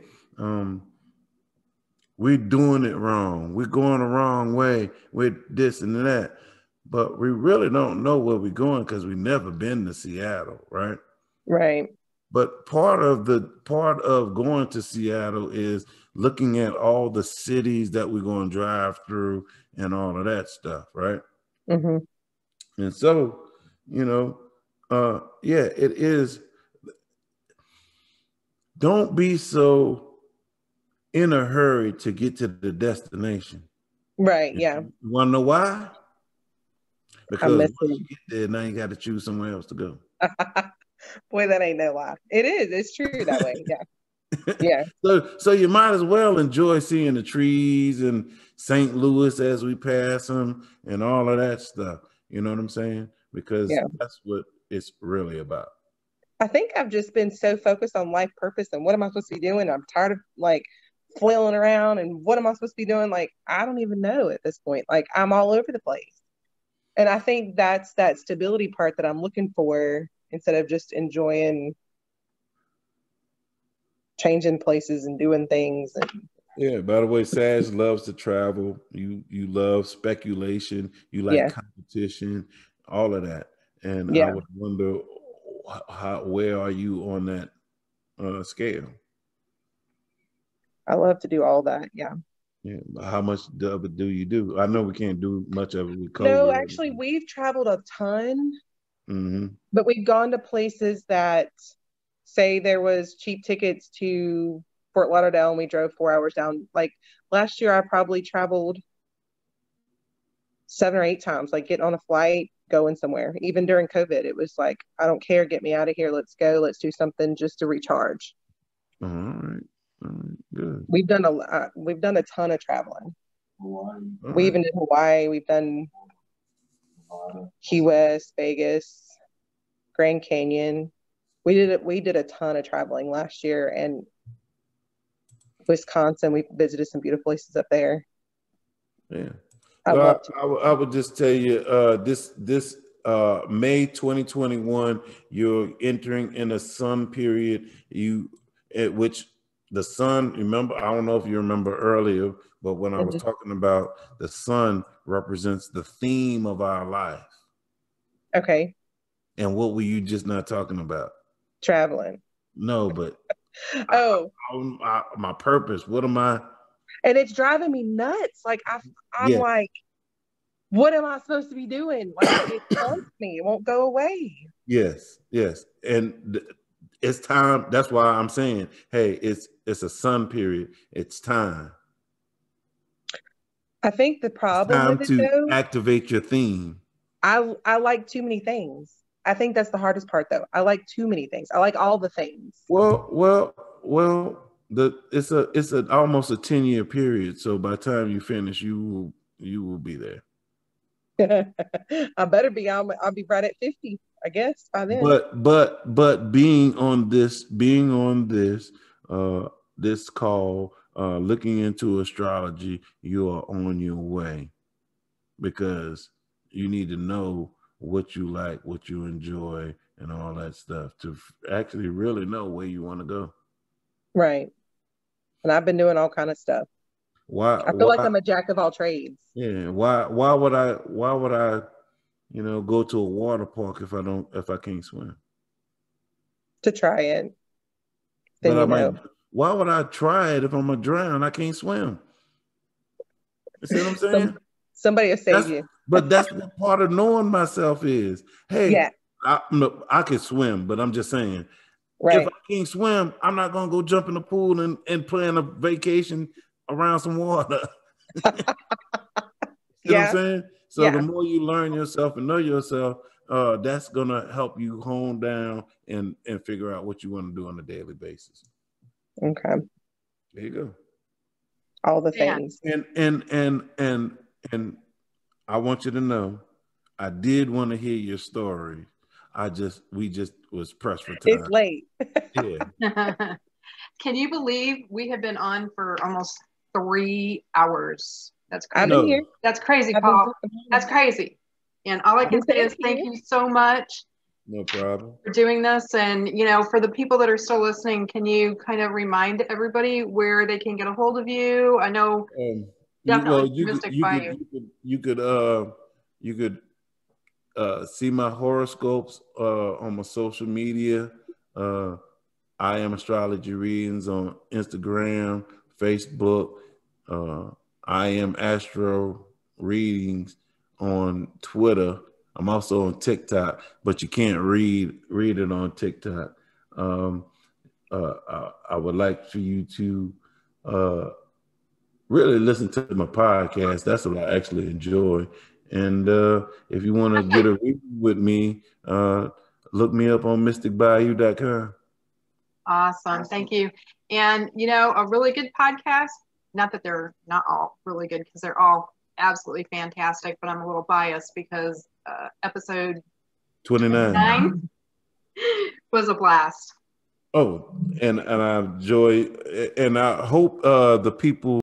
we're doing it wrong. We're going the wrong way with this and that. But we really don't know where we're going because we've never been to Seattle, right? Right. But part of going to Seattle is looking at all the cities that we're going to drive through and all of that stuff, right? Mm-hmm. And so, it is. Don't be so in a hurry to get to the destination. Right. Yeah. You want to know why? Because once you get there, now you got to choose somewhere else to go. Boy, that ain't no lie. It is. It's true that way. Yeah. Yeah. So you might as well enjoy seeing the trees in St. Louis as we pass them and all of that stuff. You know what I'm saying? Because that's what it's really about. I think I've just been so focused on life purpose and what am I supposed to be doing? I'm tired of like flailing around and what am I supposed to be doing? Like, I don't even know at this point. Like, I'm all over the place. And I think that's that stability part that I'm looking for instead of just enjoying changing places and doing things. And yeah, by the way, Sag loves to travel. You love speculation. You like competition, all of that. And I would wonder where are you on that scale? I love to do all that. Yeah. Yeah. How much of it do you do? I know we can't do much of it with COVID. No, actually, we've traveled a ton, but we've gone to places that say there was cheap tickets to Fort Lauderdale and we drove 4 hours down. Like last year, I probably traveled 7 or 8 times, like getting on a flight, going somewhere. Even during COVID, it was like, I don't care, get me out of here. Let's go. Let's do something just to recharge. All right. Good. We've done a ton of traveling. We even did Hawaii. We've done Key West, Vegas, Grand Canyon. We did a ton of traveling last year, and Wisconsin. We visited some beautiful places up there. Yeah. I would just tell you this May 2021, you're entering in a sun period. At which the sun, remember, I don't know if you remember earlier, but when I was talking about the sun represents the theme of our life. Okay. And what were you just not talking about? Traveling. No, but my purpose. What am I? And it's driving me nuts. Like I'm like, what am I supposed to be doing? Like it haunts me. It won't go away. Yes. And it's time. That's why I'm saying, hey, it's a sun period. It's time. I think the problem with it, though, activate your theme. I like too many things. I think that's the hardest part, though. I like too many things. I like all the things. Well. It's almost a 10-year period. So by the time you finish, you will be there. I better be. I'll be right at 50. I guess, by then. But being on this this call, looking into astrology, you are on your way, because you need to know what you like, what you enjoy, and all that stuff to actually really know where you want to go. Right. And I've been doing all kind of stuff. I feel like I'm a jack of all trades. Yeah. Why would I go to a water park if I can't swim? To try it. Then why would I try it if I'm gonna drown? I can't swim. You see what I'm saying? Somebody will save you. But that's what part of knowing myself is. Hey, yeah. I can swim, but I'm just saying, right. If I can't swim, I'm not gonna go jump in the pool and plan a vacation around some water. You know what I'm saying? So the more you learn yourself and know yourself, that's gonna help you hone down and figure out what you want to do on a daily basis. Okay. There you go. All the things. And I want you to know, I did want to hear your story. We just was pressed for time. It's late. Yeah. Can you believe we have been on for almost 3 hours? That's crazy. I've been here. That's crazy, Paul. That's crazy. And all I can say is thank you so much. No problem. For doing this. And, for the people that are still listening, can you kind of remind everybody where they can get a hold of you? I know definitely you could see my horoscopes on my social media. I Am Astrology Readings on Instagram, Facebook. I Am Astro Readings on Twitter. I'm also on TikTok, but you can't read it on TikTok. I would like for you to really listen to my podcast. That's what I actually enjoy. And if you want to get a reading with me, look me up on mysticbayou.com. Awesome. Thank you. And, a really good podcast, not that they're not all really good, because they're all absolutely fantastic, but I'm a little biased because episode 29 was a blast. Oh, and I enjoy, and I hope the people